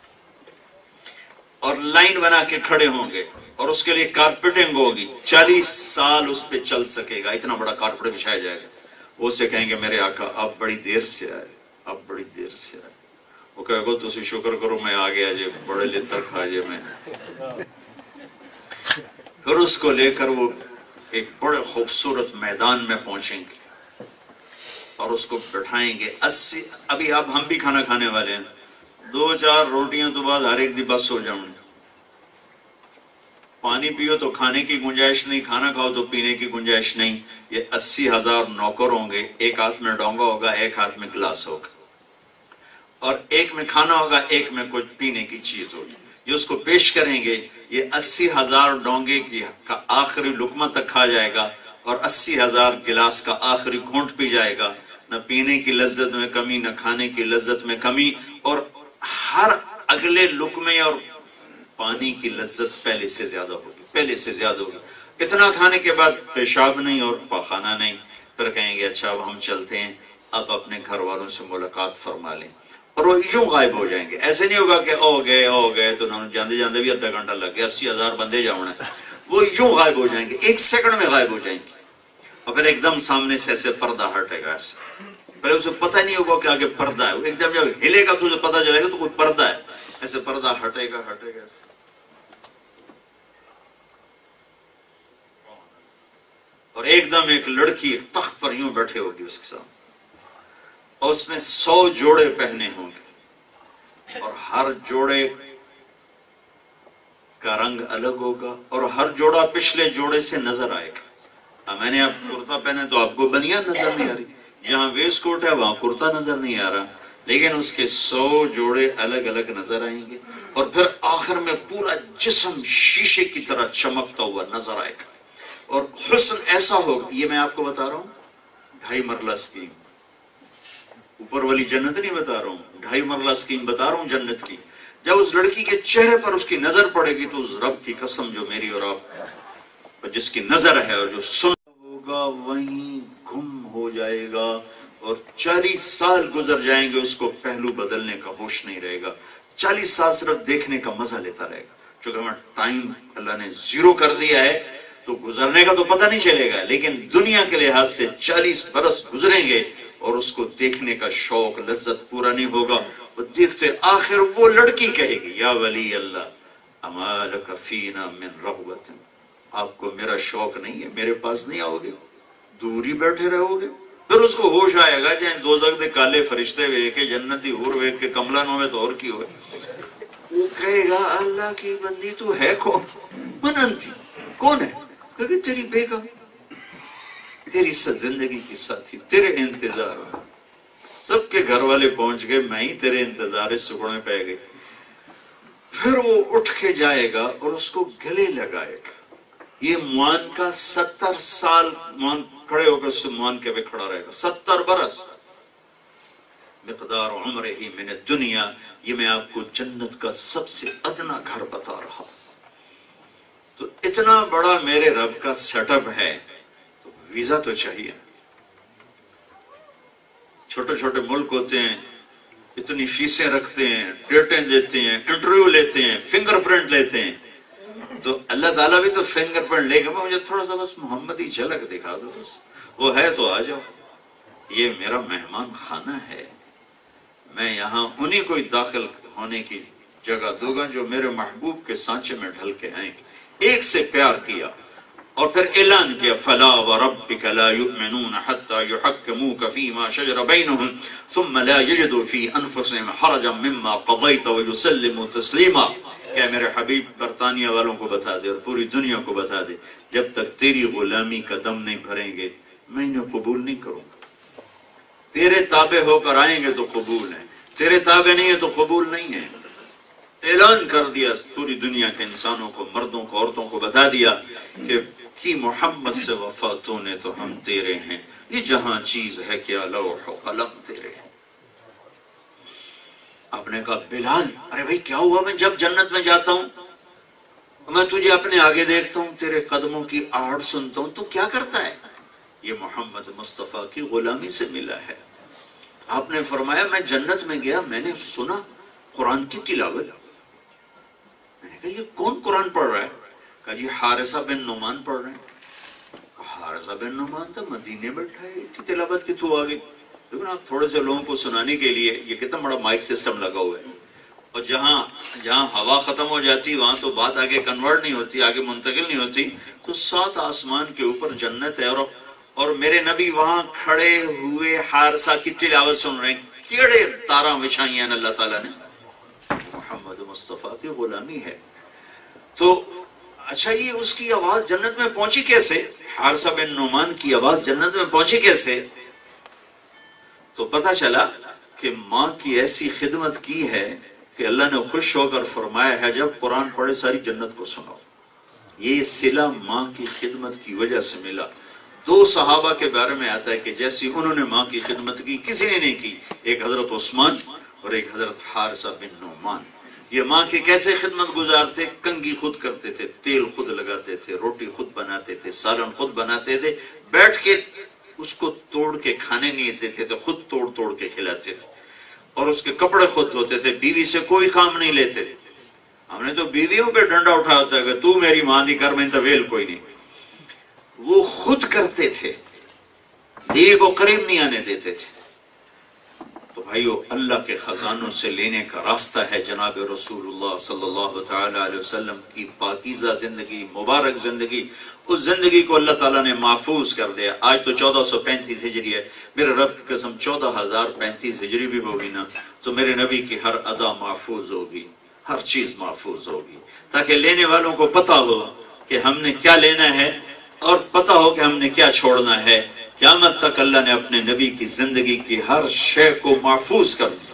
اور لائن بنا کے کھڑے ہوں گے، اور اس کے لیے کارپیٹنگ ہوگی، 40 سال اس پہ چل سکے گا، اتنا بڑا کارپیٹ بچھایا جائے گا۔ وہ اسے کہیں گے میرے آقا آپ بڑی دیر سے آئے، آپ بڑی دیر سے آئے۔ وہ کہے گا تسی شکر کرو میں آ گیا جی، بڑے لتر کھا جے میں۔ پھر اس کو لے کر وہ ایک بڑے خوبصورت میدان میں پہنچیں گے، اور اس کو بٹھائیں گے۔ 80 ابھی آپ ہم بھی کھانا کھانے والے ہیں، 2-4 روٹیاں تو بعد ہر ایک دی بس ہو جاؤں، پانی پیو تو کھانے کی گنجائش نہیں، کھانا کھاؤ تو پینے کی گنجائش نہیں۔ یہ 80,000 نوکر ہوں گے، ایک ہاتھ میں ڈونگا ہوگا، ایک ہاتھ میں گلاس ہوگا، اور ایک میں کھانا ہوگا، ایک میں کچھ پینے کی چیز ہوگی، یہ اس کو پیش کریں گے۔ یہ 80,000 ڈونگے کا آخری لقمہ تک کھا جائے گا، اور 80,000 گلاس کا آخری گھونٹ پی جائے گا، نہ پینے کی لذت میں کمی، نہ کھانے کی لذت میں کمی، اور ہر اگلے لقمے اور پانی کی لذت پہلے سے زیادہ ہوگی، پہلے سے زیادہ ہوگی۔ اتنا کھانے کے بعد پیشاب نہیں اور پاخانہ نہیں۔ پھر کہیں گے اچھا اب ہم چلتے ہیں، اب اپنے گھر والوں سے ملاقات فرما لیں، اور وہ یوں غائب ہو جائیں گے۔ ایسے نہیں ہوگا کہ ہو گئے تو انہوں نے جاندے جاندے بھی آدھا گھنٹہ لگ گیا، 80,000 بندے جاؤنا ہے، وہ یوں غائب ہو جائیں گے، 1 سیکنڈ میں غائب ہو جائیں گے، اور پھر ایک دم سامنے سے ایسے پردہ ہٹے گا، ایسے پہلے اسے پتہ نہیں ہوگا کہ آگے پردہ ہے، ایک دم جب ہلے گا تو اسے پتہ چلے گا تو کوئی پردہ ہے، ایسے پردہ ہٹے گا ایسے، اور ایک دم ایک لڑکی تخت پر یوں بیٹھے ہوگی اس کے سامنے، اور اس نے 100 جوڑے پہنے ہوں گے، اور ہر جوڑے کا رنگ الگ ہوگا، اور ہر جوڑا پچھلے جوڑے سے نظر آئے گا۔ میں نے اب کرتا پہنے تو آپ کو بنیان نظر نہیں آ رہی، جہاں ویسٹ کوٹ ہے وہاں کرتا نظر نہیں آ رہا، لیکن اس کے 100 جوڑے الگ الگ نظر آئیں گے، اور پھر آخر میں پورا جسم شیشے کی طرح چمکتا ہوا نظر آئے گا، اور حسن ایسا ہوگا۔ یہ میں آپ کو بتا رہا ہوں 2.5 مرلہ اسکیم، اوپر والی جنت نہیں بتا رہا ہوں، 2.5 مرلہ اسکیم بتا رہا ہوں جنت کی۔ جب اس لڑکی کے چہرے پر اس کی نظر پڑے گی تو اس رب کی قسم جو میری اور آپ جس کی نظر ہے اور جو سن ہوگا وہیں گم ہو جائے گا، اور 40 سال گزر جائیں گے، اس کو پہلو بدلنے کا ہوش نہیں رہے گا، 40 سال صرف دیکھنے کا مزہ لیتا رہے گا۔ چونکہ ہمیں ٹائم اللہ نے 0 کر دیا ہے تو گزرنے کا تو پتہ نہیں چلے گا، لیکن دنیا کے لحاظ سے 40 برس گزریں گے اور اس کو دیکھنے کا شوق لذت پورا نہیں ہوگا۔ وہ دیکھتے آخر وہ لڑکی کہے گی یا ولی اللہ اما لک فینا من رغبت، آپ کو میرا شوق نہیں ہے، میرے پاس نہیں آؤ گے، دور ہی بیٹھے رہو گے۔ پھر اس کو ہوش آئے گا جائیں دوزخ دے کالے فرشتے ویکھ کے جنتی ہور ویکھ کے کملا نہ ہوئے تو اور کی ہوئے۔ وہ کہے گا اللہ کی بندی تو ہے کون؟ مننتی کون ہے؟ کہ تیری بیگم، تیری زندگی کی ساتھی، تیرے انتظار میں سب کے گھر والے پہنچ گئے، میں ہی تیرے انتظار سکڑے پہ گئے۔ پھر وہ اٹھ کے جائے گا اور اس کو گلے لگائے گا۔ یہ موان کا 70 سال موان کھڑے ہو کر اس سے موان کے پہ کھڑا رہے گا، 70 برس مقدار عمر ہی من الدنیا۔ یہ میں آپ کو جنت کا سب سے ادنا گھر بتا رہا، تو اتنا بڑا میرے رب کا سیٹ اپ ہے تو ویزا تو چاہیے۔ چھوٹے چھوٹے ملک ہوتے ہیں، اتنی فیسیں رکھتے ہیں، ڈیٹیں دیتے ہیں، انٹرویو لیتے ہیں، فنگر پرنٹ لیتے ہیں، تو اللہ تعالیٰ بھی تو فنگر پرنٹ لے گا، مجھے تھوڑا سا بس محمدی جھلک دکھا دو، بس وہ ہے تو آ جاؤ، یہ میرا مہمان خانہ ہے، میں یہاں انہی کو داخل ہونے کی جگہ دوں گا جو میرے محبوب کے سانچے میں ڈھل کے آئیں گے۔ ایک سے پیار کیا اور پھر اعلان کیا فلا وربک لا یؤمنون حتی یحکموک فیما شجر بینہم ثم لا یجدوا فی انفسہم حرجا مما قضیت ویسلموا تسلیما. کہ میرے حبیب برطانیہ والوں کو بتا دے اور پوری دنیا کو بتا دے جب تک تیری غلامی کا دم نہیں بھریں گے میں انہیں قبول نہیں کروں گا. تیرے تابع ہو کر آئیں گے تو قبول ہیں، تیرے تابع نہیں ہے تو قبول نہیں ہے. اعلان کر دیا پوری دنیا کے انسانوں کو، مردوں کو، عورتوں کو بتا دیا کہ کی محمد سے وفاتوں نے تو ہم تیرے ہیں، یہ جہاں چیز ہے کیا لوح و قلم تیرے ہیں. آپ نے کہا بلال ارے بھائی کیا ہوا؟ میں جب جنت میں جاتا ہوں میں تجھے اپنے آگے دیکھتا ہوں، تیرے قدموں کی آڑ سنتا ہوں، تو کیا کرتا ہے؟ یہ محمد مصطفیٰ کی غلامی سے ملا ہے. آپ نے فرمایا میں جنت میں گیا، میں نے سنا قرآن کی تلاوت. میں نے کہا یہ کون قرآن پڑھ رہا ہے؟ کہا جی حارثہ بن نعمان پڑھ رہے ہیں. حارثہ بن نعمان تو مدینے بیٹھا ہے، اتنی تلاوت کتوں آ گئی؟ لیکن آپ تھوڑے سے لوگوں کو سنانے کے لیے یہ کتنا بڑا مائک سسٹم لگا ہوا ہے، اور جہاں ہوا ختم ہو جاتی وہاں تو بات آگے کنورٹ نہیں ہوتی، آگے منتقل نہیں ہوتی. تو 7 آسمان کے اوپر جنت ہے اور میرے نبی وہاں کھڑے ہوئے حارثہ کی تلاوت سن رہے ہیں. کیڑے تاراں بچھائی ہیں اللہ تعالیٰ نے. محمد مصطفیٰ کی غلامی ہے. تو اچھا یہ اس کی آواز جنت میں پہنچی کیسے؟ حارثہ بن نعمان کی آواز جنت میں پہنچی کیسے؟ تو پتہ چلا کہ ماں کی ایسی خدمت کی ہے کہ اللہ نے خوش ہو کر فرمایا ہے جب قرآن پڑھے ساری جنت کو سناؤ. یہ صلہ ماں کی خدمت کی وجہ سے ملا. 2 صحابہ کے بارے میں آتا ہے کہ جیسی انہوں نے ماں کی خدمت کی کسی نے نہیں کی، ایک حضرت عثمان اور ایک حضرت حارثہ بن نعمان. یہ ماں کی کیسے خدمت گزار تھے؟ کنگھی خود کرتے تھے، تیل خود لگاتے تھے، روٹی خود بناتے تھے، سالن خود بناتے تھے، بیٹھ کے اس کو توڑ کے کھانے نہیں دیتے تھے، خود توڑ کے کھلاتے تھے، اور اس کے کپڑے خود دھوتے تھے. بیوی سے کوئی کام نہیں لیتے تھے. ہم نے تو بیویوں پہ ڈنڈا اٹھا ہوتا ہے کہ تو میری ماں دی کر، میں تو ویل کوئی نہیں. وہ خود کرتے تھے، بیوی کو قریب نہیں آنے دیتے تھے. تو بھائیو اللہ کے خزانوں سے لینے کا راستہ ہے جناب رسول اللہ صلی اللہ تعالی علیہ وسلم کی پاکیزہ زندگی، مبارک زندگی. اس زندگی کو اللہ تعالیٰ نے محفوظ کر دیا. آج تو 1435 ہجری ہے، میرے رب کی قسم 14035 ہجری بھی ہوگی نا تو میرے نبی کی ہر ادا محفوظ ہوگی، ہر چیز محفوظ ہوگی، تاکہ لینے والوں کو پتہ ہو کہ ہم نے کیا لینا ہے اور پتہ ہو کہ ہم نے کیا چھوڑنا ہے. قیامت تک اللہ نے اپنے نبی کی زندگی کی ہر شے کو محفوظ کر دیا.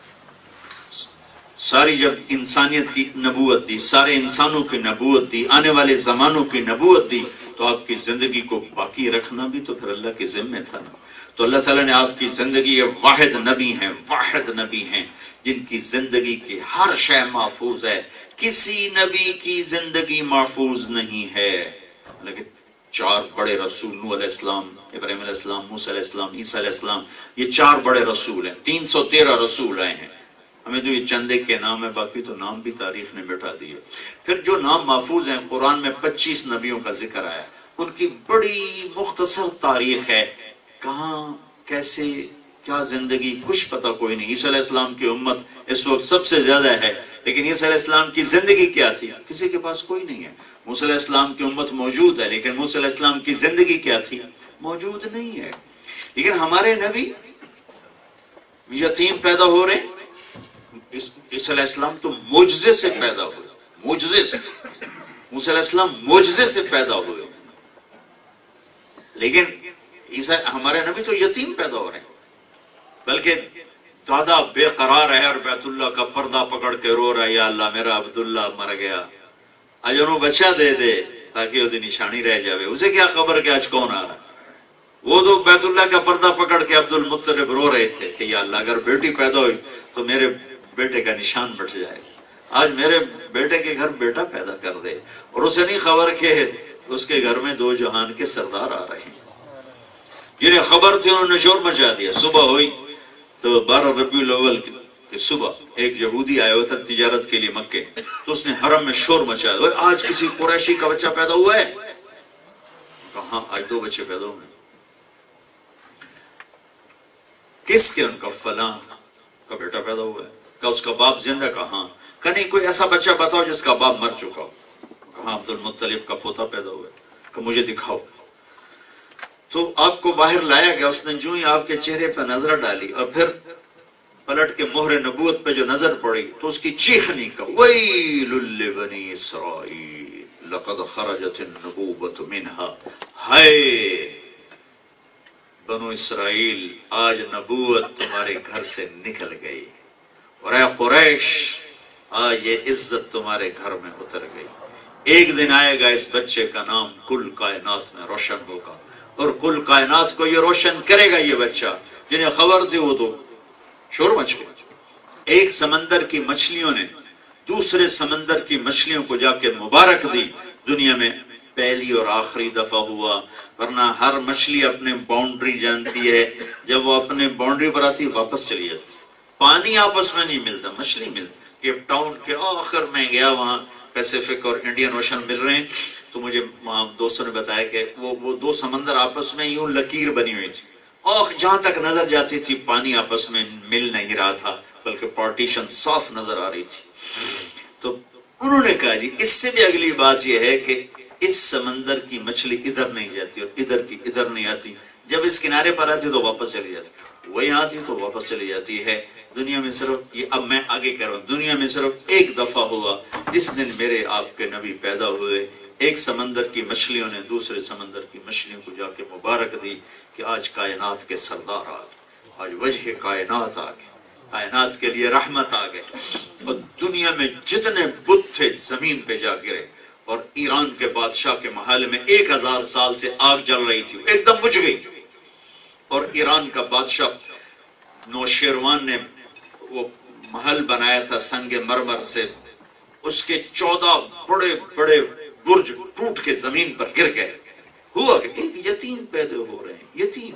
ساری جب انسانیت کی نبوت دی، سارے انسانوں کی نبوت دی، آنے والے زمانوں کی نبوت دی، تو آپ کی زندگی کو باقی رکھنا بھی تو پھر اللہ کے ذمہ تھا. تو اللہ تعالیٰ نے آپ کی زندگی، یہ واحد نبی ہیں جن کی زندگی کی ہر شے محفوظ ہے. کسی نبی کی زندگی محفوظ نہیں ہے. لیکن 4 بڑے رسول، نوح علیہ السلام، ابراہیم علیہ السلام، موسیٰ علیہ السلام، عیسیٰ علیہ السلام، یہ 4 بڑے رسول ہیں. 313 رسول آئے ہیں. ہمیں تو یہ چندے کے نام ہے، باقی تو نام بھی تاریخ نے مٹا دیے. پھر جو نام محفوظ ہیں، قرآن میں 25 نبیوں کا ذکر آیا. ان کی بڑی مختصر تاریخ ہے، کہاں کیسے کیا زندگی کچھ پتہ کوئی نہیں. عیسیٰ علیہ السلام کی امت اس وقت سب سے زیادہ ہے، لیکن عیسیٰ علیہ السلام کی زندگی کیا تھی کسی کے پاس کوئی نہیں ہے. موسیٰ علیہ السلام کی امت موجود ہے، لیکن موسیٰ علیہ السلام کی زندگی کیا تھی موجود نہیں ہے. لیکن ہمارے نبی یتیم پیدا ہو رہے. عیسیٰ علیہ السلام تو معجزے سے پیدا ہوئے، معجزے سے. موسیٰ علیہ السلام معجزے سے پیدا ہوئے، لیکن ہمارے نبی تو یتیم پیدا ہو رہے ہیں. بلکہ دادا بے قرار ہے اور بیت اللہ کا پردہ پکڑ کے رو رہا ہے، یا اللہ میرا عبداللہ مر گیا، آج انہوں بچہ دے دے تاکہ وہ نشانی رہ جاوے. اسے کیا خبر کہ آج کون آ رہا ہے. وہ تو بیت اللہ کا پردہ پکڑ کے عبد المطلب رو رہے تھے کہ یا اللہ اگر بیٹی پیدا ہوئی تو میرے بیٹے کا نشان بٹ جائے. آج میرے بیٹے کے گھر بیٹا پیدا کر دے. اور اسے نہیں خبر کہ اس کے گھر میں 2 جہان کے سردار آ رہے ہیں. جنہیں خبر تھی انہوں نے شور مچا دیا. صبح ہوئی تو 12 ربیع الاول کی صبح ایک یہودی آیا ہوا تھا تجارت کے لیے مکے، تو اس نے حرم میں شور مچا دیا، آج کسی قریشی کا بچہ پیدا ہوا ہے؟ کہاں؟ آج 2 بچے پیدا ہوئے. کس کے؟ ان کا فلاں کا بیٹا پیدا ہوا ہے. کہ اس کا باپ زندہ؟ کہاں؟ کہ نہیں کوئی ایسا بچہ بتاؤ جس کا باپ مر چکا ہو. کہاں عبد المطلب کا پوتا پیدا ہوا ہے. کہ مجھے دکھاؤ. تو آپ کو باہر لایا گیا. اس نے جو ہی آپ کے چہرے پہ نظر ڈالی اور پھر پلٹ کے مہر نبوت پہ جو نظر پڑی تو اس کی چیخنی کا ویل لبنی اسرائیل لقد خرجت النبوۃ منها. ہائے بنو اسرائیل آج نبوت تمہارے گھر سے نکل گئی اور اے قریش آج یہ عزت تمہارے گھر میں اتر گئی. ایک دن آئے گا اس بچے کا نام کل کائنات میں روشن ہوگا اور کل کائنات کو یہ روشن کرے گا. یہ بچہ جنہیں خبر تھی وہ تو شور مچ گئی. ایک سمندر کی مچھلیوں نے دوسرے سمندر کی مچھلیوں کو جا کے مبارک دی. دنیا میں پہلی اور آخری دفعہ ہوا، ورنہ ہر مچھلی اپنے باؤنڈری جانتی ہے. جب وہ اپنے باؤنڈری پر آتی واپس چلی جاتی. پانی آپس میں نہیں ملتا، مچھلی ملتی. کیپ ٹاؤن کے آخر میں گیا، وہاں پیسیفک اور انڈین اوشن مل رہے ہیں. تو مجھے وہاں دوستوں نے بتایا کہ وہ دو سمندر آپس میں یوں لکیر بنی ہوئی تھی اور جہاں تک نظر جاتی تھی پانی آپس میں مل نہیں رہا تھا، بلکہ پارٹیشن صاف نظر آ رہی تھی. تو انہوں نے کہا جی اس سے بھی اگلی بات یہ ہے کہ اس سمندر کی مچھلی ادھر نہیں جاتی اور ادھر کی ادھر نہیں آتی. جب اس کنارے پر آتی تو واپس چلی جاتی، وہی آتی تو واپس چلی جاتی ہے. دنیا میں صرف یہ، اب میں آگے کہہ رہا ہوں، دنیا میں صرف ایک دفعہ ہوا جس دن میرے آپ کے نبی پیدا ہوئے. ایک سمندر کی مچھلیوں نے دوسرے سمندر کی مچھلیوں کو جا کے مبارک دی کہ آج کائنات کے سردار آ گئے، آج وجہ کائنات آ گئے، کائنات کے لیے رحمت آ گئے. اور دنیا میں جتنے بت تھے زمین پہ جا گرے. اور ایران کے بادشاہ کے محل میں 1000 سال سے آگ جل رہی تھی، ایک دم بجھ گئی. اور ایران کا بادشاہ نوشیروان نے وہ محل بنایا تھا سنگ مرمر سے، اس کے 14 بڑے بڑے برج ٹوٹ کے زمین پر گر گئے. ہوا کہ ایک یتیم پیدا ہو رہے ہیں. یتیم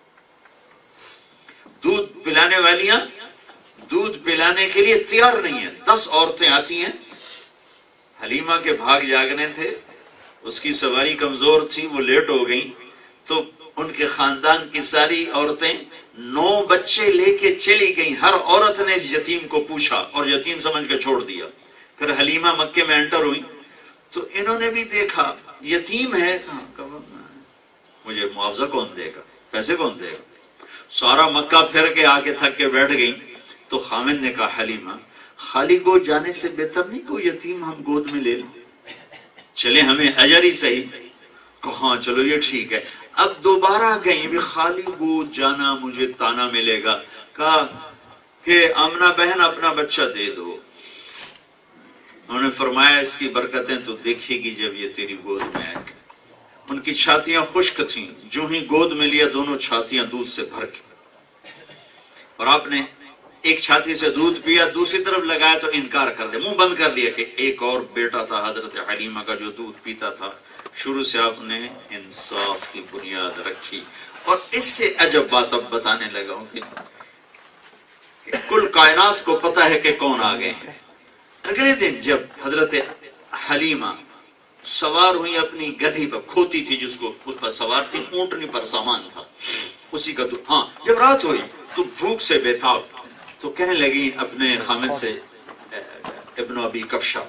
دودھ پلانے والیاں دودھ پلانے کے لیے تیار نہیں ہیں. 10 عورتیں آتی ہیں. حلیمہ کے بھاگ جاگنے تھے، اس کی سواری کمزور تھی، وہ لیٹ ہو گئی. تو ان کے خاندان کی ساری عورتیں 9 بچے لے کے چلی گئیں. ہر عورت نے اس یتیم کو پوچھا اور یتیم سمجھ کے چھوڑ دیا. پھر حلیمہ مکے میں انٹر ہوئی تو انہوں نے بھی دیکھا یتیم ہے، مجھے معاوضہ کون دے گا، پیسے کون دے گا. سارا مکہ پھر کے آ کے تھک کے بیٹھ گئی. تو خامن نے کہا حلیمہ خالی گود جانے سے بہتر نہیں کوئی یتیم ہم گود میں لے لیں، چلے ہمیں اجر ہی صحیح. کہاں چلو یہ ٹھیک ہے. اب دوبارہ گئی بھی خالی گود جانا مجھے تانا ملے گا. کہا کہ آمنہ بہن اپنا بچہ دے دو. انہوں نے فرمایا اس کی برکتیں تو دیکھے گی جب یہ تیری گود میں آئے گا. ان کی چھاتیاں خشک تھیں، جو ہی گود میں لیا دونوں چھاتیاں دودھ سے بھر کے. اور آپ نے ایک چھاتی سے دودھ پیا، دوسری طرف لگایا تو انکار کر دیا، منہ بند کر لیا. کہ ایک اور بیٹا تھا حضرت حلیمہ کا جو دودھ پیتا تھا. شروع سے آپ نے انصاف کی بنیاد رکھی. اور اس سے عجب بات اب بتانے لگا ہوں کہ کل کائنات کو پتا ہے کہ کون آ گئے ہیں. اگلے دن جب حضرت حلیمہ سوار ہوئی اپنی گدھی پر، کھوتی تھی جس کو اس پر سوار تھی، اونٹنی پر سامان تھا اسی کا. ہاں جب رات ہوئی تو بھوک سے بےتاب، تو کہنے لگی اپنے خامد سے ابن ابی کبشہ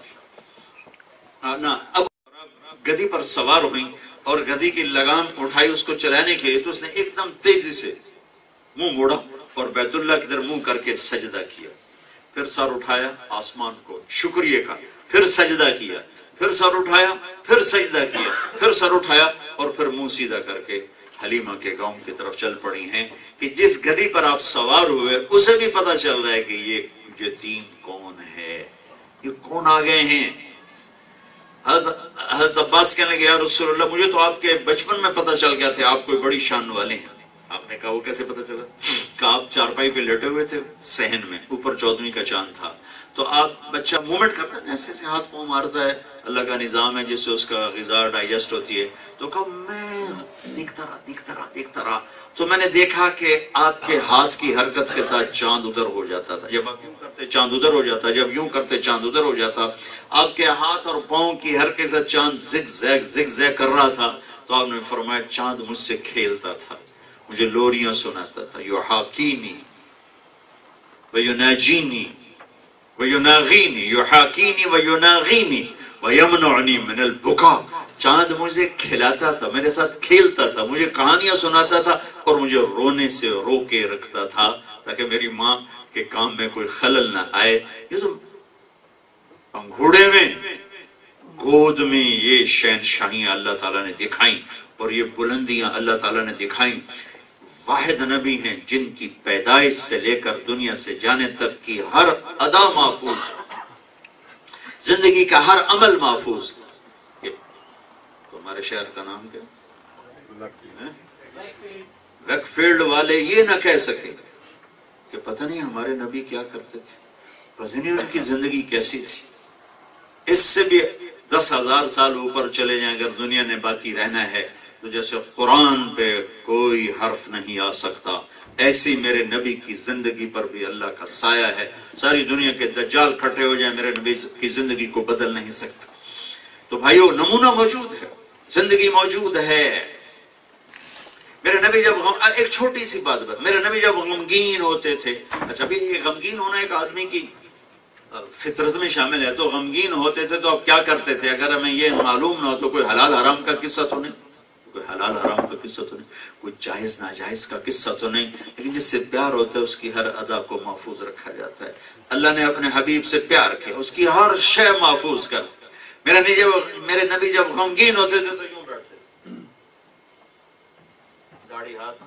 اب گدھی پر سوار ہوئی اور گدھی کی لگام اٹھائی اس کو چلانے کے لیے. تو اس نے ایک دم تیزی سے منہ موڑا اور بیت اللہ کی طرف منہ کر کے سجدہ کیا. پھر سر اٹھایا آسمان کو شکریہ کا، پھر سجدہ کیا، پھر سر اٹھایا، پھر سجدہ کیا، پھر سر اٹھایا اور پھر منہ سیدھا کر کے حلیمہ کے گاؤں کی طرف چل پڑی ہیں. کہ جس گدھی پر آپ سوار ہوئے اسے بھی پتہ چل رہا ہے کہ یہ یتیم کون ہے، یہ کون آ گئے ہیں. حضرت عباس کہنے لگے یا رسول اللہ مجھے تو آپ کے بچپن میں پتہ چل گیا تھا آپ کوئی بڑی شان والے ہیں. آپ نے کہا وہ کیسے پتہ چلا؟ کہ آپ چارپائی پہ لیٹے ہوئے تھے صحن میں، اوپر 14ویں کا چاند تھا. تو آپ بچہ مومنٹ کرتا ہے ایسے ایسے ہاتھ پاؤں مارتا ہے، اللہ کا نظام ہے جس سے اس کا غذا ڈائجسٹ ہوتی ہے. تو کہا میں دیکھتا رہا تو میں نے دیکھا کہ آپ کے ہاتھ کی حرکت کے ساتھ چاند ادھر ہو جاتا تھا. جب آپ یوں کرتے چاند ادھر ہو جاتا، جب یوں کرتے چاند ادھر ہو جاتا. آپ کے ہاتھ اور پاؤں کی حرکت کے ساتھ چاند زگ زیگ کر رہا تھا. تو آپ نے فرمایا چاند مجھ سے کھیلتا تھا، مجھے لوریاں سناتا تھا. یحاکینی ویناجینی ویناغینی، یحاکینی ویناغینی. وَيَمْنُعْنِي مِنَ الْبُكَاءِ، چاند مجھے کھلاتا تھا، میرے ساتھ کھیلتا تھا، مجھے کہانیاں سناتا تھا اور مجھے رونے سے رو کے رکھتا تھا تاکہ میری ماں کے کام میں کوئی خلل نہ آئے۔ یہ تو انگھوڑے میں گود میں یہ شہنشاہیاں اللہ تعالیٰ نے دکھائیں اور یہ بلندیاں اللہ تعالیٰ نے دکھائیں۔ واحد نبی ہیں جن کی پیدائش سے لے کر دنیا سے جانے تک کی ہر ادا محفوظ، زندگی کا ہر عمل محفوظ۔ ہمارے شہر کا نام کیا؟ ویک فیلڈ والے یہ نہ کہہ سکے کہ پتہ نہیں ہمارے نبی کیا کرتے تھے، پتہ نہیں ان کی زندگی کیسی تھی۔ اس سے بھی 10,000 سال اوپر چلے جائیں اگر دنیا نے باقی رہنا ہے تو جیسے قرآن پہ کوئی حرف نہیں آ سکتا، ایسی میرے نبی کی زندگی پر بھی اللہ کا سایہ ہے۔ ساری دنیا کے دجال کھٹے ہو جائیں، میرے نبی کی زندگی کو بدل نہیں سکتا۔ تو بھائیو، نمونہ موجود ہے، زندگی موجود ہے۔ میرے نبی جب ایک چھوٹی سی بات، میرے نبی جب غمگین ہوتے تھے، اچھا بھی یہ غمگین ہونا ایک آدمی کی فطرت میں شامل ہے، تو غمگین ہوتے تھے تو اب کیا کرتے تھے؟ اگر ہمیں یہ معلوم نہ ہو تو کوئی حلال حرام کا قصہ تو نہیں، کوئی حلال حرام کا قصہ تو نہیں، کوئی جائز ناجائز کا قصہ تو نہیں، لیکن جس سے پیار ہوتا ہے اس کی ہر ادا کو محفوظ رکھا جاتا ہے۔ اللہ نے اپنے حبیب سے پیار کیا، اس کی ہر شے محفوظ کر۔ میرے نبی جب غمگین ہوتے تھے تو یوں بیٹھتے تھے، داڑھی ہاتھ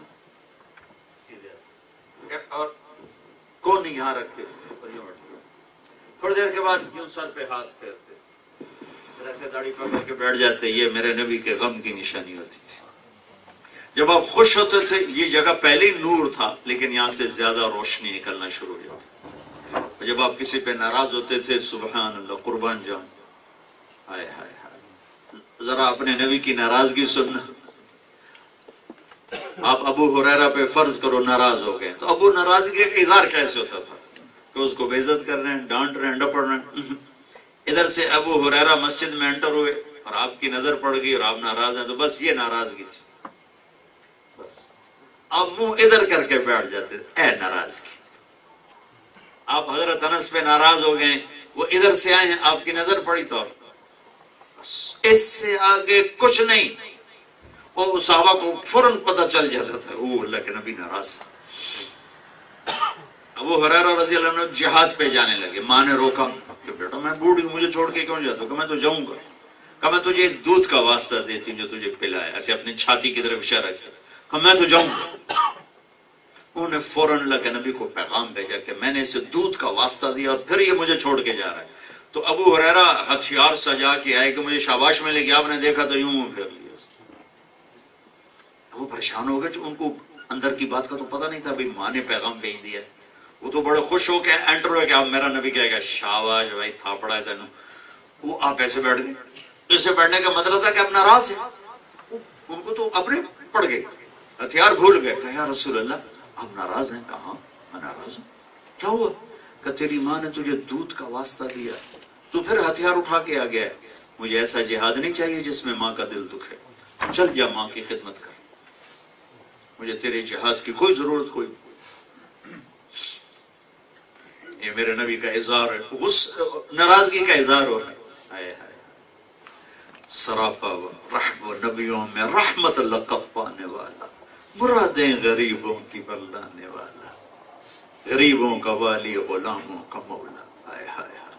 سیدھے اور کون نہیں یہاں رکھتے، تھوڑی دیر کے بعد یوں سر پہ ہاتھ پھیرتے، پھر ایسے داڑھی پکڑ کے بیٹھ جاتے۔ یہ میرے نبی کے غم کی نشانی ہوتی تھی۔ جب آپ خوش ہوتے تھے، یہ جگہ پہلے ہی نور تھا لیکن یہاں سے زیادہ روشنی نکلنا شروع ہو جاتی۔ جب آپ کسی پہ ناراض ہوتے تھے، سبحان اللہ، قربان جاؤں، ہائے ہائے ہائے، ذرا اپنے نبی کی ناراضگی سننا۔ آپ ابو ہریرہ پہ فرض کرو ناراض ہو گئے، تو ابو ناراضگی کا اظہار کیسے ہوتا تھا؟ کہ اس کو بے عزت کر رہے ہیں، ڈانٹ رہے ہیں، ڈپڑ رہے ہیں۔ ادھر سے ابو ہریرہ مسجد میں انٹر ہوئے اور آپ کی نظر پڑ گئی اور آپ ناراض ہیں، تو بس یہ ناراضگی تھی، بس آپ منہ ادھر کر کے بیٹھ جاتے، اے ناراضگی۔ آپ حضرت انس پہ ناراض ہو گئے، وہ ادھر سے آئے ہیں، آپ کی نظر پڑی تو بس اس سے آگے کچھ نہیں۔ اور صحابہ کو فوراً پتہ چل جاتا تھا، وہ اللہ کے نبی ناراض۔ ابو ہریرہ رضی اللہ عنہ جہاد پہ جانے لگے، ماں نے روکا کہ بیٹا میں بوڑھی ہوں، مجھے چھوڑ کے کیوں جاتا ہوں؟ کہ میں تو جاؤں گا، کہ میں تجھے اس دودھ کا واسطہ دیتی ہوں جو تجھے پلایا، ایسے اپنی چھاتی کی طرف اشارہ کیا، کہ میں تو جاؤں گا۔ انہوں نے فوراً اللہ کے نبی کو پیغام بھیجا کہ میں نے اسے دودھ کا واسطہ دیا اور پھر یہ مجھے چھوڑ کے جا رہا ہے۔ تو ابو ہریرہ ہتھیار سجا کے آئے کہ مجھے شاباش ملے گی، آپ نے دیکھا تو یوں پھیر لیا۔ وہ پریشان ہو گئے، جو ان کو اندر کی بات کا تو پتہ نہیں تھا، بھئی ماں نے پیغام بھیج دیا۔ وہ تو بڑے خوش ہو کے انٹر ہوئے کہ آپ میرا نبی کہے گا شاباش بھائی تھا پڑا ہے تینوں۔ وہ آپ ایسے بیٹھ گئے، ایسے بیٹھنے کا مطلب تھا کہ اب ناراض ہیں۔ ان کو تو اپنے پڑ گئے، ہتھیار بھول گئے، کہ یا رسول اللہ آپ ناراض ہیں؟ کہاں میں ناراض ہوں، کیا ہوا؟ کہ تیری ماں نے تجھے دودھ کا واسطہ دیا تو پھر ہتھیار اٹھا کے آ گیا ہے۔ مجھے ایسا جہاد نہیں چاہیے جس میں ماں کا دل دکھے، چل جا ماں کی خدمت کر، مجھے تیرے جہاد کی کوئی ضرورت کوئی۔ یہ میرے نبی کا اظہار ہے، ناراضگی کا اظہار ہو رہا ہے۔ سراپا رحم و نبیوں میں رحمت لقب پانے والا، مرادیں غریبوں کی بردانے والا، غریبوں کا والی غلاموں کا مولا۔ ہائے ہائے ہائے۔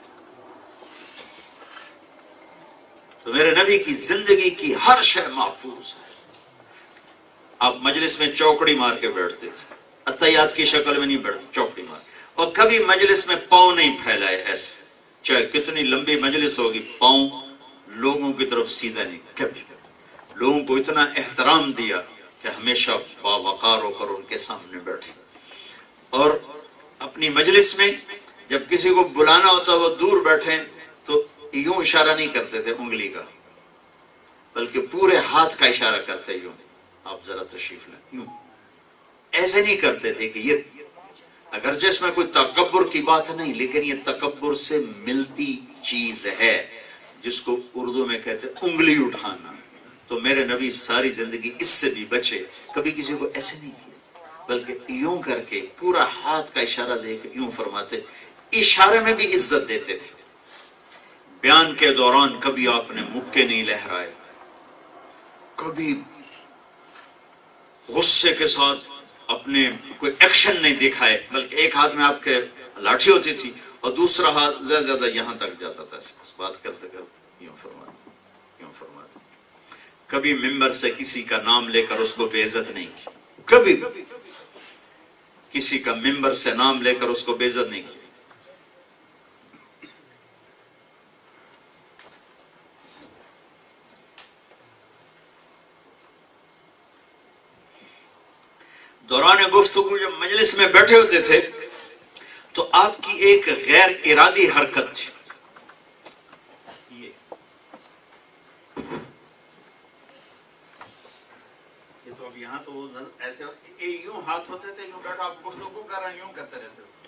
تو میرے نبی کی زندگی کی ہر شے محفوظ ہے۔ آپ مجلس میں چوکڑی مار کے بیٹھتے تھے، اتحیات کی شکل میں نہیں بیٹھتے، چوکڑی مار، اور کبھی مجلس میں پاؤں نہیں پھیلائے ایسے، چاہے کتنی لمبی مجلس ہوگی، پاؤں لوگوں کی طرف سیدھا نہیں، کبھی لوگوں کو اتنا احترام دیا کہ ہمیشہ باوقار ہو کر ان کے سامنے بیٹھے۔ اور اپنی مجلس میں جب کسی کو بلانا ہوتا وہ دور بیٹھے تو یوں اشارہ نہیں کرتے تھے انگلی کا، بلکہ پورے ہاتھ کا اشارہ کرتے، یوں آپ ذرا تشریف لیں، یوں ایسے نہیں کرتے تھے کہ یہ، اگرچہ اس میں کوئی تکبر کی بات نہیں، لیکن یہ تکبر سے ملتی چیز ہے جس کو اردو میں کہتے ہیں انگلی اٹھانا۔ تو میرے نبی ساری زندگی اس سے بھی بچے، کبھی کسی کو ایسے نہیں کیا، بلکہ یوں کر کے پورا ہاتھ کا اشارہ دے کے یوں فرماتے، اشارے میں بھی عزت دیتے تھے، بیان کے دوران کبھی آپ نے مکے نہیں لہرائے، کبھی غصے کے ساتھ اپنے کوئی ایکشن نہیں دکھائے، بلکہ ایک ہاتھ میں آپ کے لاٹھی ہوتی تھی اور دوسرا ہاتھ زیادہ زیادہ یہاں تک جاتا تھا، بات کرتے کرتے یوں فرماتے۔ کبھی ممبر سے کسی کا نام لے کر اس کو بے عزت نہیں کی، کبھی کسی کا ممبر سے نام لے کر اس کو بے عزت نہیں کی۔ دوران گفتگو جب مجلس میں بیٹھے ہوتے تھے تو آپ کی ایک غیر ارادی حرکت تھی، یہ تو اب یہاں تو ایسے یوں ہاتھ ہوتے تھے، یوں بیٹھا آپ گفتگو کر رہے ہیں، یوں کرتے رہتے تھے۔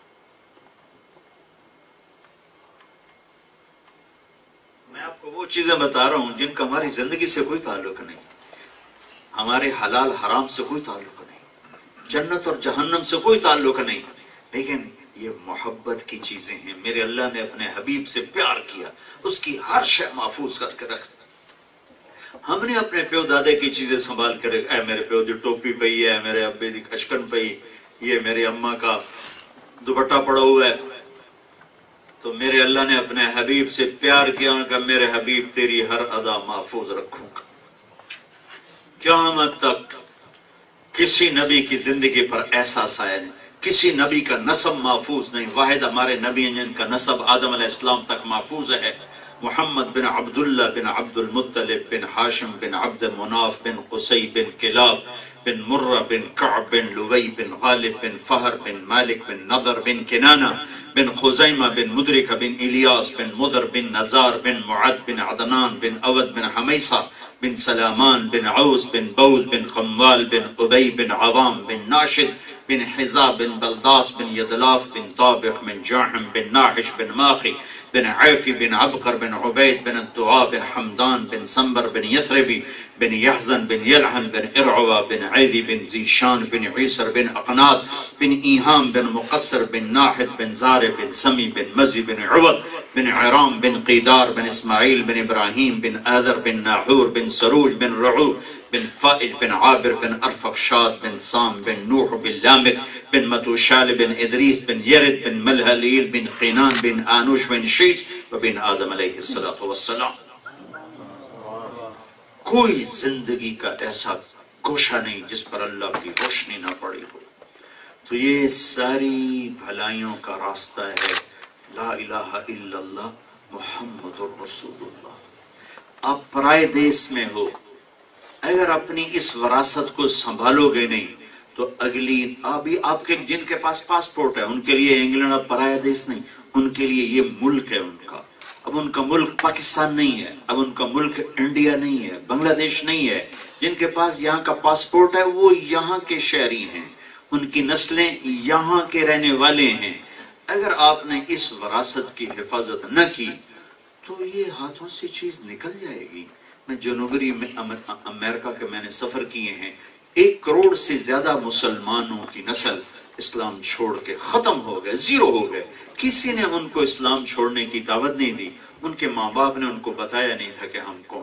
میں آپ کو وہ چیزیں بتا رہا ہوں جن کا ہماری زندگی سے کوئی تعلق نہیں، ہمارے حلال حرام سے کوئی تعلق نہیں، جنت اور جہنم سے کوئی تعلق نہیں، لیکن یہ محبت کی چیزیں ہیں۔ میرے اللہ نے اپنے حبیب سے پیار کیا، اس کی ہر شے محفوظ کر کے رکھ۔ ہم نے اپنے پیو دادے کی چیزیں سنبھال کر، اے میرے پیو دی ٹوپی پئی ہے، میرے ابے دی کھچکن پئی، یہ میرے اماں کا دوپٹہ پڑا ہوا ہے، تو میرے اللہ نے اپنے حبیب سے پیار کیا کہ میرے حبیب تیری ہر ادا محفوظ رکھوں گا قیامت تک۔ کسی نبی کی زندگی پر ایسا سایہ نہیں، کسی نبی کا نسب محفوظ نہیں، واحد ہمارے نبی ہیں جن کا نسب آدم علیہ السلام تک محفوظ ہے، محمد بن عبداللہ بن عبد المطلب بن ہاشم بن عبد مناف بن قصی بن کلاب بن مرہ بن کعب بن لوی بن غالب بن فہر بن مالک بن نضر بن کنانہ بن خزیمہ بن مدرکہ بن الیاس بن مدر بن نزار بن معد بن عدنان بن اود بن حمیصہ بن سلامان بن عوس بن بوز بن قموال بن عبی بن عوام بن ناشد بن حزا بن بلداس بن یدلاف بن طابق بن جاحم بن ناحش بن ماقی بن عیفی بن عبقر بن عبید بن الدعا بن حمدان بن سنبر بن یثربی بن یحزن بن یلحن بن ارعوا بن عیدی بن زیشان بن عیسر بن اقناد بن ایہام بن مقصر بن ناحد بن زار بن سمی بن مزی بن عوض بن عرام بن قیدار بن اسماعیل بن ابراہیم بن آذر بن ناحور بن سروج بن رعو بن فائج بن عابر بن ارفقشاد بن سام بن نوح بن لامک بن متوشال بن ادریس بن یرد بن ملحلیل بن خینان بن آنوش بن شیس وبن آدم علیہ السلام۔ کوئی زندگی کا ایسا گوشہ نہیں جس پر اللہ کی روشنی نہ پڑی ہو۔ تو یہ ساری بھلائیوں کا راستہ ہے لا الہ الا اللہ محمد الرسول اللہ۔ آپ پرائے دیس میں ہو، اگر اپنی اس وراثت کو سنبھالو گے نہیں تو اگلی آپ کے جن کے پاس پاسپورٹ ہے ان کے لیے انگلینڈ اب پرایا دیس نہیں، ان کے لیے یہ ملک ہے ان کا۔ اب ان کا ملک پاکستان نہیں ہے، اب ان کا ملک انڈیا نہیں ہے، بنگلہ دیش نہیں ہے۔ جن کے پاس یہاں کا پاسپورٹ ہے وہ یہاں کے شہری ہیں، ان کی نسلیں یہاں کے رہنے والے ہیں۔ اگر آپ نے اس وراثت کی حفاظت نہ کی تو یہ ہاتھوں سے چیز نکل جائے گی۔ میں جنوبی امریکہ کے میں نے سفر کیے ہیں، 1 کروڑ سے زیادہ مسلمانوں کی نسل اسلام چھوڑ کے ختم ہو گئے، زیرو ہو گئے۔ کسی نے ان کو اسلام چھوڑنے کی دعوت نہیں دی، ان کے ماں باپ نے ان کو بتایا نہیں تھا کہ ہم کون۔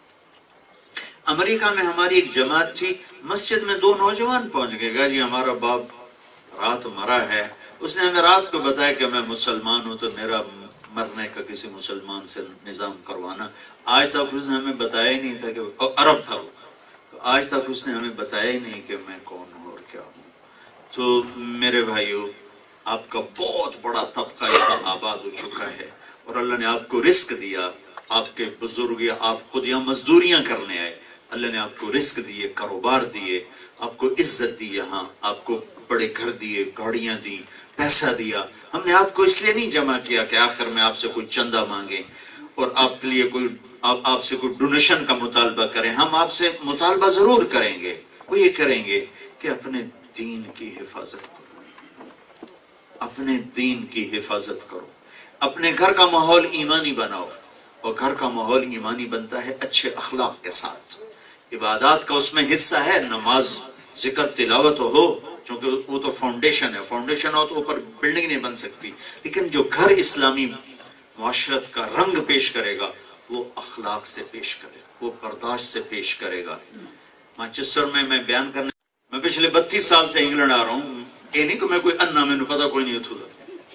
امریکہ میں ہماری ایک جماعت تھی، مسجد میں 2 نوجوان پہنچ گئے، کہا جی ہمارا باپ رات مرا ہے۔ اس نے ہمیں رات کو بتایا کہ میں مسلمان ہوں تو میرا مرنے کا کسی مسلمان سے نظام کروانا۔ آج تک اس نے ہمیں بتایا ہی نہیں تھا کہ عرب تھا وہ، آج تک اس نے ہمیں بتایا ہی نہیں کہ میں کون ہوں اور کیا ہوں۔ تو میرے بھائیو، آپ کا بہت بڑا طبقہ یہاں آباد ہو چکا ہے اور اللہ نے آپ کو رزق دیا۔ آپ کے بزرگ، آپ خود یہاں مزدوریاں کرنے آئے، اللہ نے آپ کو رزق دیے، کاروبار دیے، آپ کو عزت دی، یہاں آپ کو بڑے گھر دیے، گاڑیاں دی، پیسہ دیا۔ ہم نے آپ کو اس لیے نہیں جمع کیا کہ آخر میں آپ سے کوئی چندہ مانگیں اور آپ کے لیے آپ سے کوئی ڈونیشن کا مطالبہ کریں۔ ہم آپ سے مطالبہ ضرور کریں گے، وہ یہ کریں گے کہ اپنے دین کی حفاظت کرو، اپنے دین کی حفاظت کرو، اپنے گھر کا ماحول ایمانی بناؤ، اور گھر کا ماحول ایمانی بنتا ہے اچھے اخلاق کے ساتھ۔ عبادات کا اس میں حصہ ہے، نماز، ذکر، تلاوت ہو، چونکہ وہ تو فاؤنڈیشن ہے، فاؤنڈیشن ہو تو اوپر بلڈنگ نہیں بن سکتی۔ لیکن جو گھر اسلامی معاشرت کا رنگ پیش کرے گا وہ اخلاق سے پیش کرے گا، وہ برداشت سے پیش کرے گا۔ مانچسٹر میں بیان کرنے، میں پچھلے 32 سال سے انگلینڈ آ رہا ہوں، یہ نہیں کہ میں کوئی انا، میں نے پتا کوئی نہیں اتھو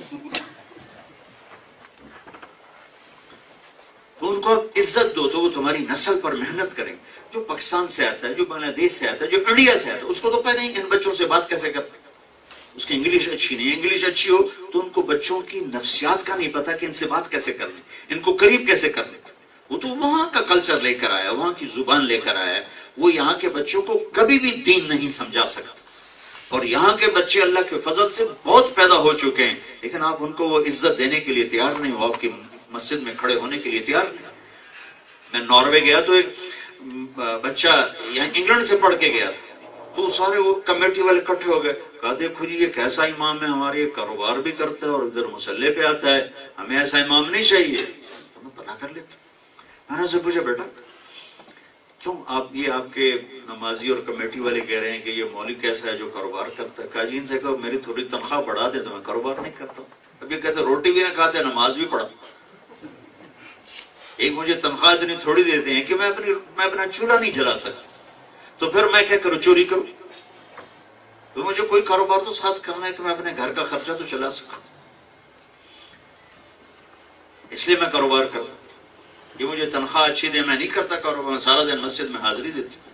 تو ان کو آپ عزت دو تو وہ تمہاری نسل پر محنت کریں گے۔ جو پاکستان سے آتا ہے، جو بنگلہ دیش سے آتا ہے، جو انڈیا سے آتا ہے، اس کو تو پتہ نہیں ان بچوں سے بات کیسے کرتے، اس کی انگلش اچھی نہیں ہے۔ انگلش اچھی ہو تو ان کو بچوں کی نفسیات کا نہیں پتا کہ ان سے بات کیسے کریں، ان کو قریب کیسے کریں۔ وہ تو وہاں کا کلچر لے کر آیا، وہاں کی زبان لے کر آیا، وہ یہاں کے بچوں کو کبھی بھی دین نہیں سمجھا سکتا۔ اور یہاں کے بچے اللہ کے فضل سے بہت پیدا ہو چکے ہیں، لیکن آپ ان کو وہ عزت دینے کے لیے تیار نہیں ہو، آپ کی مسجد میں کھڑے ہونے کے لیے تیار نہیں۔ میں ناروے گیا تو ایک بچہ یہاں انگلینڈ سے پڑھ کے گیا تھا، تو سارے وہ کمیٹی والے اکٹھے ہو گئے، کہا دیکھو جی یہ کیسا امام ہے، ہمارے کاروبار بھی کرتا ہے اور ادھر مسلح پہ آتا ہے، ہمیں ایسا امام نہیں چاہیے۔ تو میں پتہ کر لیتا، میں نے سے پوچھا بیٹا کیوں آپ یہ آپ کے نمازی اور کمیٹی والے کہہ رہے ہیں کہ یہ مولوی کیسا ہے جو کاروبار کرتا ہے؟ کہا جی ان سے کہو میری تھوڑی تنخواہ بڑھا دے تو میں کاروبار نہیں کرتا ہوں۔ اب یہ کہتے روٹی بھی نہ کھاتے نماز بھی پڑھا، ایک مجھے تنخواہ اتنی تھوڑی دیتے ہیں کہ میں اپنا چولہا نہیں جلا سکتا، تو پھر میں کیا کروں، چوری کروں؟ تو مجھے کوئی کاروبار تو ساتھ کرنا ہے کہ میں اپنے گھر کا خرچہ تو چلا سکوں، اس لیے میں کاروبار کرتا ہوں۔ یہ مجھے تنخواہ اچھی دے، میں نہیں کرتا کاروبار، میں سارا دن مسجد میں حاضری دیتا ہوں۔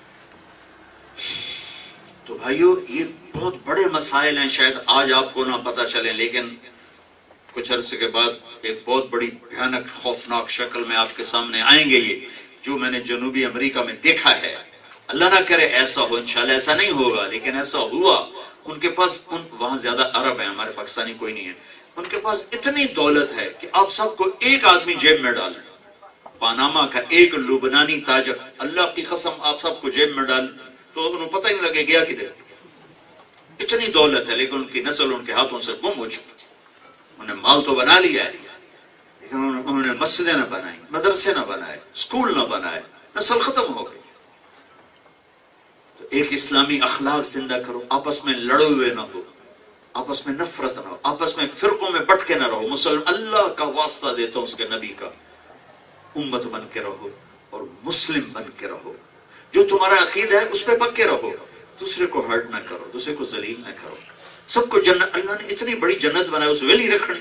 تو بھائیو یہ بہت بڑے مسائل ہیں، شاید آج آپ کو نہ پتہ چلیں، لیکن کچھ عرصے کے بعد ایک بہت بڑی بھیانک خوفناک شکل میں آپ کے سامنے آئیں گے۔ یہ جو میں نے جنوبی امریکہ میں دیکھا ہے، اللہ نہ کرے ایسا ہو، انشاءاللہ ایسا نہیں ہوگا، لیکن ایسا ہوا۔ ان کے پاس وہاں زیادہ عرب ہیں، ہمارے پاکستانی کوئی نہیں ہے، ان کے پاس اتنی دولت ہے کہ آپ سب کو ایک آدمی جیب میں ڈالیں، پاناما کا ایک لبنانی تاجر، اللہ کی قسم آپ سب کو جیب میں ڈال تو انہوں پتہ ہی لگے گیا کدھر۔ اتنی دولت ہے لیکن ان کی نسل ان کے ہاتھوں سے گم ہو چکی۔ انہوں نے مال تو بنا لیا ہے لیکن انہوں نے مسجدیں نہ بنائی، مدرسے نہ بنائے، اسکول نہ بنائے، نسل ختم ہو گئی۔ تو ایک اسلامی اخلاق زندہ کرو، آپس میں لڑے ہوئے نہ ہو، آپس میں نفرت نہ ہو، آپس میں فرقوں میں بٹ کے نہ رہو۔ مسلم اللہ کا واسطہ دیتا ہوں اس کے نبی کا، امت بن کے رہو اور مسلم بن کے رہو، جو تمہارا عقیدہ ہے اس پہ پکے رہو، دوسرے کو ہرٹ نہ کرو، دوسرے کو ذلیل نہ کرو۔ سب کو جنت، اللہ نے اتنی بڑی جنت بنائی، اس ویلی رکھنے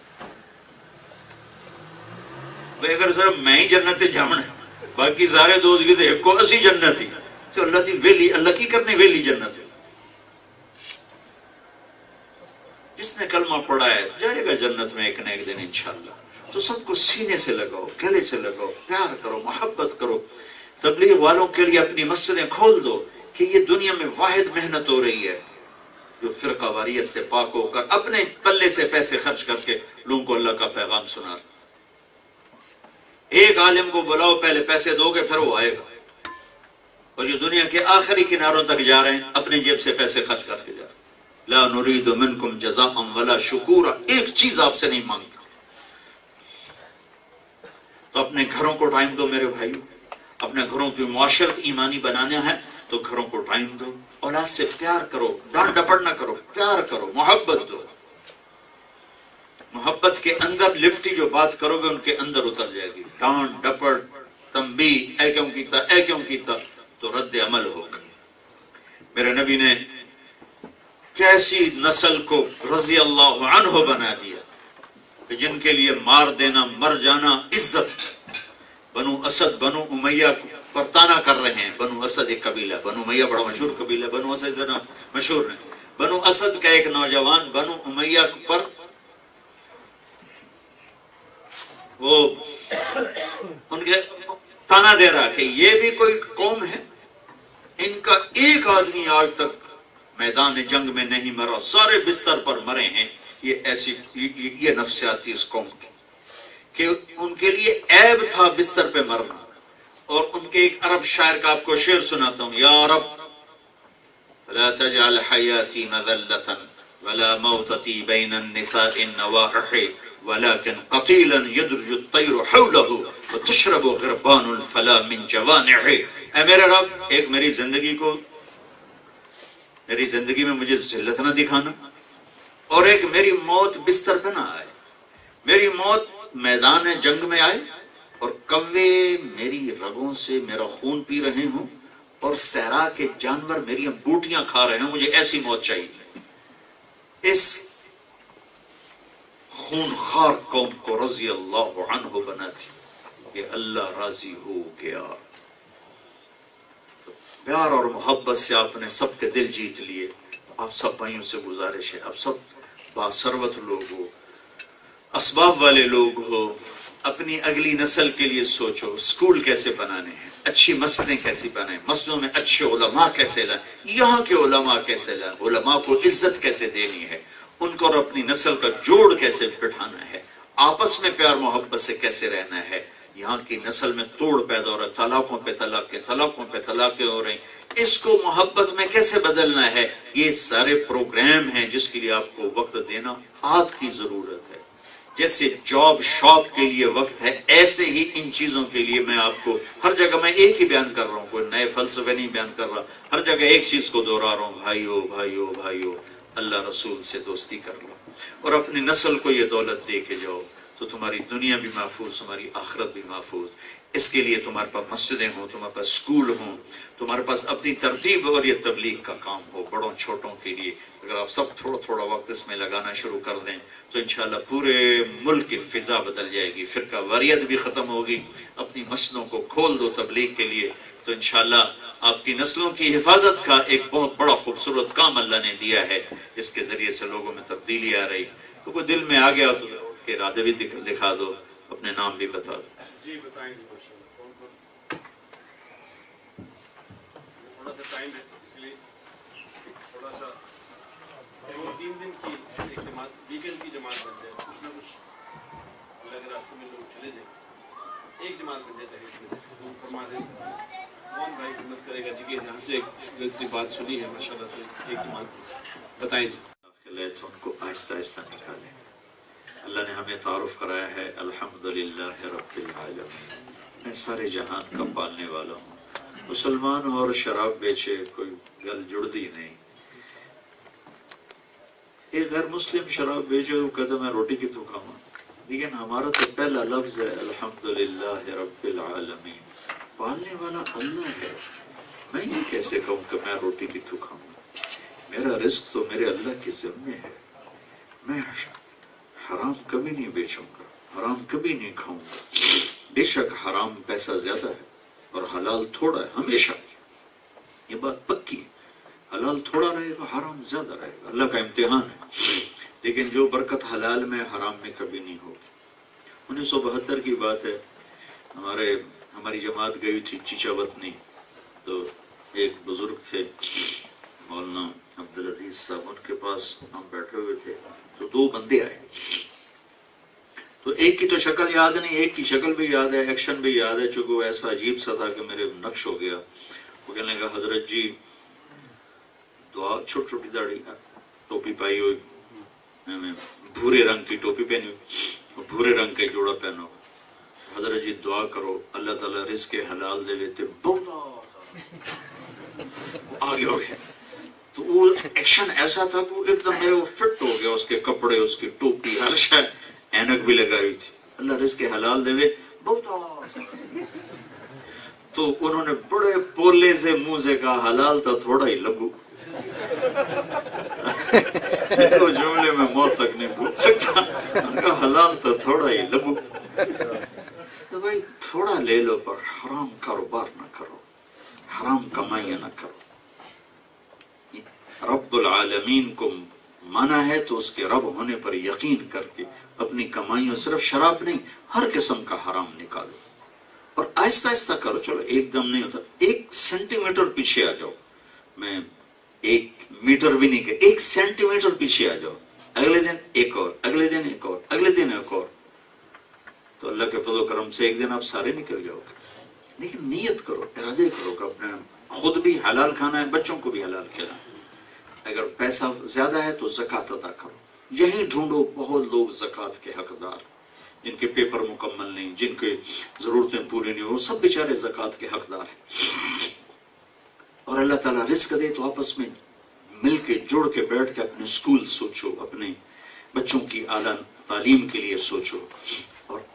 بھئی اگر صرف میں ہی جنت جامنا ہے باقی سارے دوست کی تو ایک کو اسی جنت ہی، تو اللہ دی ویلی، اللہ کی کرنے ویلی جنت ہے۔ جس نے کلمہ پڑھا ہے جائے گا جنت میں ایک نہ ایک دن انشاءاللہ۔ تو سب کو سینے سے لگاؤ، گلے سے لگاؤ، پیار کرو، محبت کرو۔ تبلیغ والوں کے لیے اپنی مسجدیں کھول دو کہ یہ دنیا میں واحد محنت ہو رہی ہے جو فرقہ واریت سے پاک ہو کر اپنے پلے سے پیسے خرچ کر کے لوگوں کو اللہ کا پیغام سنا۔ ایک عالم کو بلاؤ، پہلے پیسے دو گے پھر وہ آئے گا، اور جو دنیا کے آخری کناروں تک جا رہے ہیں اپنے جیب سے پیسے خرچ کر کے جا رہے ہیں۔ لا نرید منکم جزاء ولا شکورا، ایک چیز آپ سے نہیں مانگتا۔ تو اپنے گھروں کو ٹائم دو میرے بھائیو، اپنے گھروں کی معاشرت ایمانی بنانا ہے تو گھروں کو ٹائم دو، اولاد سے پیار کرو، ڈانٹ ڈپٹ نہ کرو، پیار کرو، محبت دو۔ محبت کے اندر لپٹی جو بات کرو گے ان کے اندر اتر جائے گی، ڈانٹ ڈپٹ، تنبیہ، اے کیوں کیتا، اے کیوں کیتا، تو رد عمل ہوگا۔ میرے نبی نے کیسی نسل کو رضی اللہ عنہ بنا دیا کہ جن کے لیے مار دینا، مر جانا عزت۔ بنو اسد، بنو امیہ پر تانا کر رہے ہیں۔ بنو اسد ایک قبیلہ، بنو امیہ بڑا مشہور قبیلہ، بنو اسد اتنا مشہور نہیں۔ بنو اسد کا ایک نوجوان بنو امیہ پر وہ ان کے تانا دے رہا کہ یہ بھی کوئی قوم ہے، ان کا ایک آدمی آج تک میدان جنگ میں نہیں مرا، سارے بستر پر مرے ہیں۔ یہ ایسی یہ نفسیات تھی اس قوم کی کہ ان کے لیے عیب تھا بستر پہ مرنا۔ اور ان کے ایک عرب شاعر کا آپ کو شعر سناتا ہوں، یا رب لا تجعل حیاتی مذلتا ولا موتتی بین النساء النواحح ولكن قتیلا یدرج الطیر حولہ وتشرب غربان الفلا من جوانح۔ اے میرے رب، ایک میری زندگی میں مجھے ذلت نہ دکھانا، اور ایک میری موت بستر پہ نہ آئے، میری موت میدان جنگ میں آئے اور کوے میری رگوں سے میرا خون پی رہے ہوں اور صحرا کے جانور میری بوٹیاں کھا رہے ہوں، مجھے ایسی موت چاہیے۔ اس خونخوار قوم کو رضی اللہ عنہ بنا تھی کہ اللہ راضی ہو گیا۔ پیار اور محبت سے آپ نے سب کے دل جیت لیے۔ آپ سب بھائیوں سے گزارش ہے، آپ سب باثروت لوگ ہو، اسباب والے لوگ ہو، اپنی اگلی نسل کے لیے سوچو سکول کیسے بنانے ہیں، اچھی مسجدیں کیسی بنائیں، مسجدوں میں اچھے علماء کیسے لائیں، یہاں کے علماء کیسے لائیں، علماء کو عزت کیسے دینی ہے، ان کو اور اپنی نسل کا جوڑ کیسے بٹھانا ہے، آپس میں پیار محبت سے کیسے رہنا ہے۔ یہاں کی نسل میں توڑ پیدا ہو رہا ہے، طلاقوں پہ طلاقیں، طلاقوں پہ طلاقیں ہو رہی، اس کو محبت میں کیسے بدلنا ہے، یہ سارے پروگرام ہیں جس کے لیے آپ کو وقت دینا آپ کی ضرورت ہے۔ جیسے جاب شاپ کے لیے وقت ہے، ایسے ہی ان چیزوں کے لیے میں آپ کو ہر جگہ میں ایک ہی بیان کر رہا ہوں، کوئی نئے فلسفے نہیں بیان کر رہا، ہر جگہ ایک چیز کو دہرا رہا ہوں، بھائیو بھائیو بھائیو، اللہ رسول سے دوستی کر لو اور اپنی نسل کو یہ دولت دے کے جاؤ تو تمہاری دنیا بھی محفوظ، تمہاری آخرت بھی محفوظ۔ اس کے لیے تمہارے پاس مسجدیں ہوں، تمہارے پاس سکول ہوں، تمہارے پاس اپنی ترتیب اور یہ تبلیغ کا کام ہو، بڑوں چھوٹوں کے لیے۔ اگر آپ سب تھوڑا تھوڑا وقت اس میں لگانا شروع کر دیں تو انشاءاللہ پورے ملک کی فضا بدل جائے گی، فرقہ واریت بھی ختم ہوگی۔ اپنی مسجدوں کو کھول دو تبلیغ کے لیے تو انشاءاللہ آپ کی نسلوں کی حفاظت کا ایک بہت بڑا خوبصورت کام اللہ نے دیا ہے، جس کے ذریعے سے لوگوں میں تبدیلی آ رہی۔ تو کوئی دل میں آ گیا تو کے ارادے بھی دکھا دو، اپنے نام بھی بتا دو۔ جی بتائیں گے کون تھوڑا سا ٹائم ہے، اس لیے تھوڑا سا 2-3 دن کی ایک جماعت، ویکینڈ کی جماعت بن جائے، کچھ نہ کچھ اللہ کے راستے میں لوگ چلے جائیں، ایک جماعت بن جائے اس میں سے فرما دیں کون بھائی خدمت کرے گا جی کہ یہاں سے ایک بات سنی ہے ماشاءاللہ، تو ایک جماعت بتائیں جی۔ تو ان کو آہستہ آہستہ نکالیں۔ اللہ نے ہمیں تعارف کرایا ہے الحمدللہ رب العالمین، میں سارے جہان کا پالنے والا ہوں۔ مسلمان ہو اور شراب بیچے کوئی گل جڑتی نہیں۔ ایک غیر مسلم شراب بیچے وہ کہتا میں روٹی کی تو کھاؤں، لیکن ہمارا تو پہلا لفظ ہے الحمدللہ رب العالمین، پالنے والا اللہ ہے۔ میں یہ کیسے کہوں کہ میں روٹی کی تو کھاؤں؟ میرا رزق تو میرے اللہ کے ذمے ہے۔ میں حرام کبھی نہیں بیچوں گا، حرام کبھی نہیں کھاؤں گا۔ بے شک حرام پیسہ زیادہ ہے اور حلال تھوڑا ہے، ہمیشہ یہ بات پکی ہے۔ حلال تھوڑا رہے گا، حرام زیادہ رہے گا، اللہ کا امتحان ہے۔ لیکن جو برکت حلال میں حرام میں کبھی نہیں ہوگی۔ 1972 کی بات ہے، ہماری جماعت گئی تھی چیچا وطنی، تو ایک بزرگ تھے مولانا عبدالعزیز صاحب، ان کے پاس ہم بیٹھے ہوئے تھے تو 2 بندے آئے، تو ایک کی تو شکل یاد نہیں، ایک کی شکل بھی یاد ہے، ایکشن بھی یاد ہے، چونکہ وہ ایسا عجیب سا تھا کہ میرے نقش ہو گیا۔ وہ کہنے لگا حضرت جی دعا، چھوٹی چھوٹی داڑھی، ٹوپی پائی ہوئی، بھورے رنگ کی ٹوپی پہنی ہوئی، بھورے رنگ کا جوڑا پہنو، حضرت جی دعا کرو اللہ تعالیٰ رزق حلال دے لیتے، آگے ہو گیا۔ تو وہ ایکشن ایسا تھا کہ ایک دم میرے وہ فٹ ہو گیا، اس کے کپڑے، اس کی ٹوپی، ہر شاید اینک بھی لگائی تھی، اللہ رزق حلال دے بہت۔ تو انہوں نے بڑے پولے سے منہ سے کہا حلال تھا تھوڑا ہی لبو۔ تو جملے میں موت تک نہیں بھول سکتا، ان کا حلال تھا تھوڑا ہی لبو۔ تو بھائی تھوڑا لے لو پر حرام کاروبار نہ کرو، حرام کمائیاں نہ کرو۔ رب العالمین کو مانا ہے تو اس کے رب ہونے پر یقین کر کے اپنی کمائیوں، صرف شراب نہیں ہر قسم کا حرام نکالو اور آہستہ آہستہ کرو۔ چلو ایک دم نہیں ہوتا، 1 سینٹی میٹر پیچھے آ جاؤ، میں 1 میٹر بھی نہیں کہ 1 سینٹی میٹر پیچھے آ جاؤ، اگلے دن ایک اور، اگلے دن ایک اور، اگلے دن ایک اور، تو اللہ کے فضل و کرم سے ایک دن آپ سارے نکل جاؤ گے۔ لیکن نیت کرو، ارادے کرو کہ اپنے خود بھی حلال کھانا ہے، بچوں کو بھی حلال کھلانا ہے۔ اگر پیسہ زیادہ ہے تو زکوٰۃ ادا کرو، یہی ڈھونڈو بہت لوگ زکوٰۃ کے حقدار، جن کے پیپر مکمل نہیں، جن کے ضرورتیں پوری نہیں، وہ سب بیچارے زکوٰۃ کے حقدار ہیں۔ اور اللہ تعالیٰ رزق دے تو آپس میں مل کے جوڑ کے بیٹھ کے اپنے سکول سوچو، اپنے بچوں کی اعلیٰ تعلیم کے لیے سوچو، اور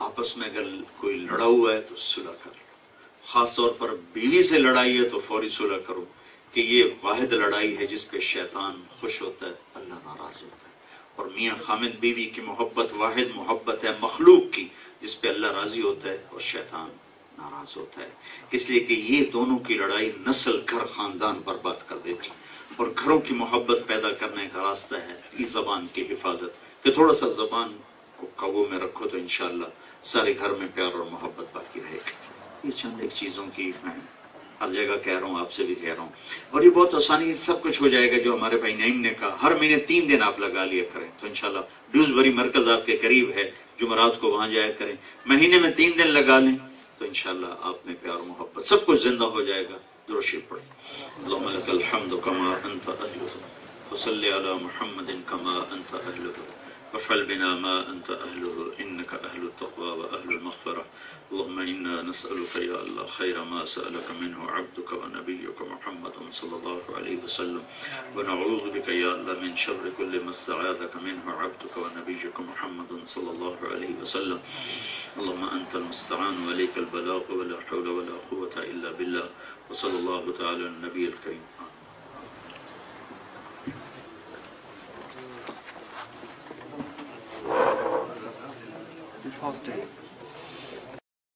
آپس میں اگر کوئی لڑا ہوا ہے تو صلح کر لو. خاص طور پر بیوی سے لڑائی ہے تو فوری صلح کرو کہ یہ واحد لڑائی ہے جس پہ شیطان خوش ہوتا ہے, اللہ ناراض ہوتا ہے. اور میاں خامد بیوی کی محبت واحد محبت ہے مخلوق کی جس پہ اللہ راضی ہوتا ہے اور شیطان ناراض ہوتا ہے. اس لیے کہ یہ دونوں کی لڑائی نسل گھر خاندان برباد کر دیتی. اور گھروں کی محبت پیدا کرنے کا راستہ ہے اس زبان کی حفاظت کہ تھوڑا سا زبان کو قابو میں رکھو تو انشاءاللہ سارے گھر میں پیار اور محبت باقی رہے گی. یہ چند ایک چیزوں کی میں ہر جگہ کہہ رہا ہوں, آپ سے بھی کہہ رہا ہوں. اور یہ بہت آسانی سب کچھ ہو جائے گا جو ہمارے بھائی نعیم نے کہا. ہر مہینے 3 دن آپ لگا لیا کریں تو انشاءاللہ ڈیوزبری مرکز آپ کے قریب ہے, جمعرات کو وہاں جایا کریں. مہینے میں 3 دن لگا لیں تو انشاءاللہ آپ میں پیار و محبت سب کچھ زندہ ہو جائے گا. درود شریف پڑھیں. اللہم لک الحمد کما انت اہلہ وصلی علی محمد کما انت اہلہ وافعل بنا ما انت اہلہ انک اہل التقوی واہل المغفرہ. اللهم إنا نسألك يا الله خير ما سألك منه عبدك ونبيك محمد صلى الله عليه وسلم, ونعوذ بك يا الله من شر كل ما استعاذك منه عبدك ونبيك محمد صلى الله عليه وسلم. اللهم أنت المستعان وإليك البلاغ ولا حول ولا قوة إلا بالله, وصلى الله تعالى على النبي الكريم. Positive.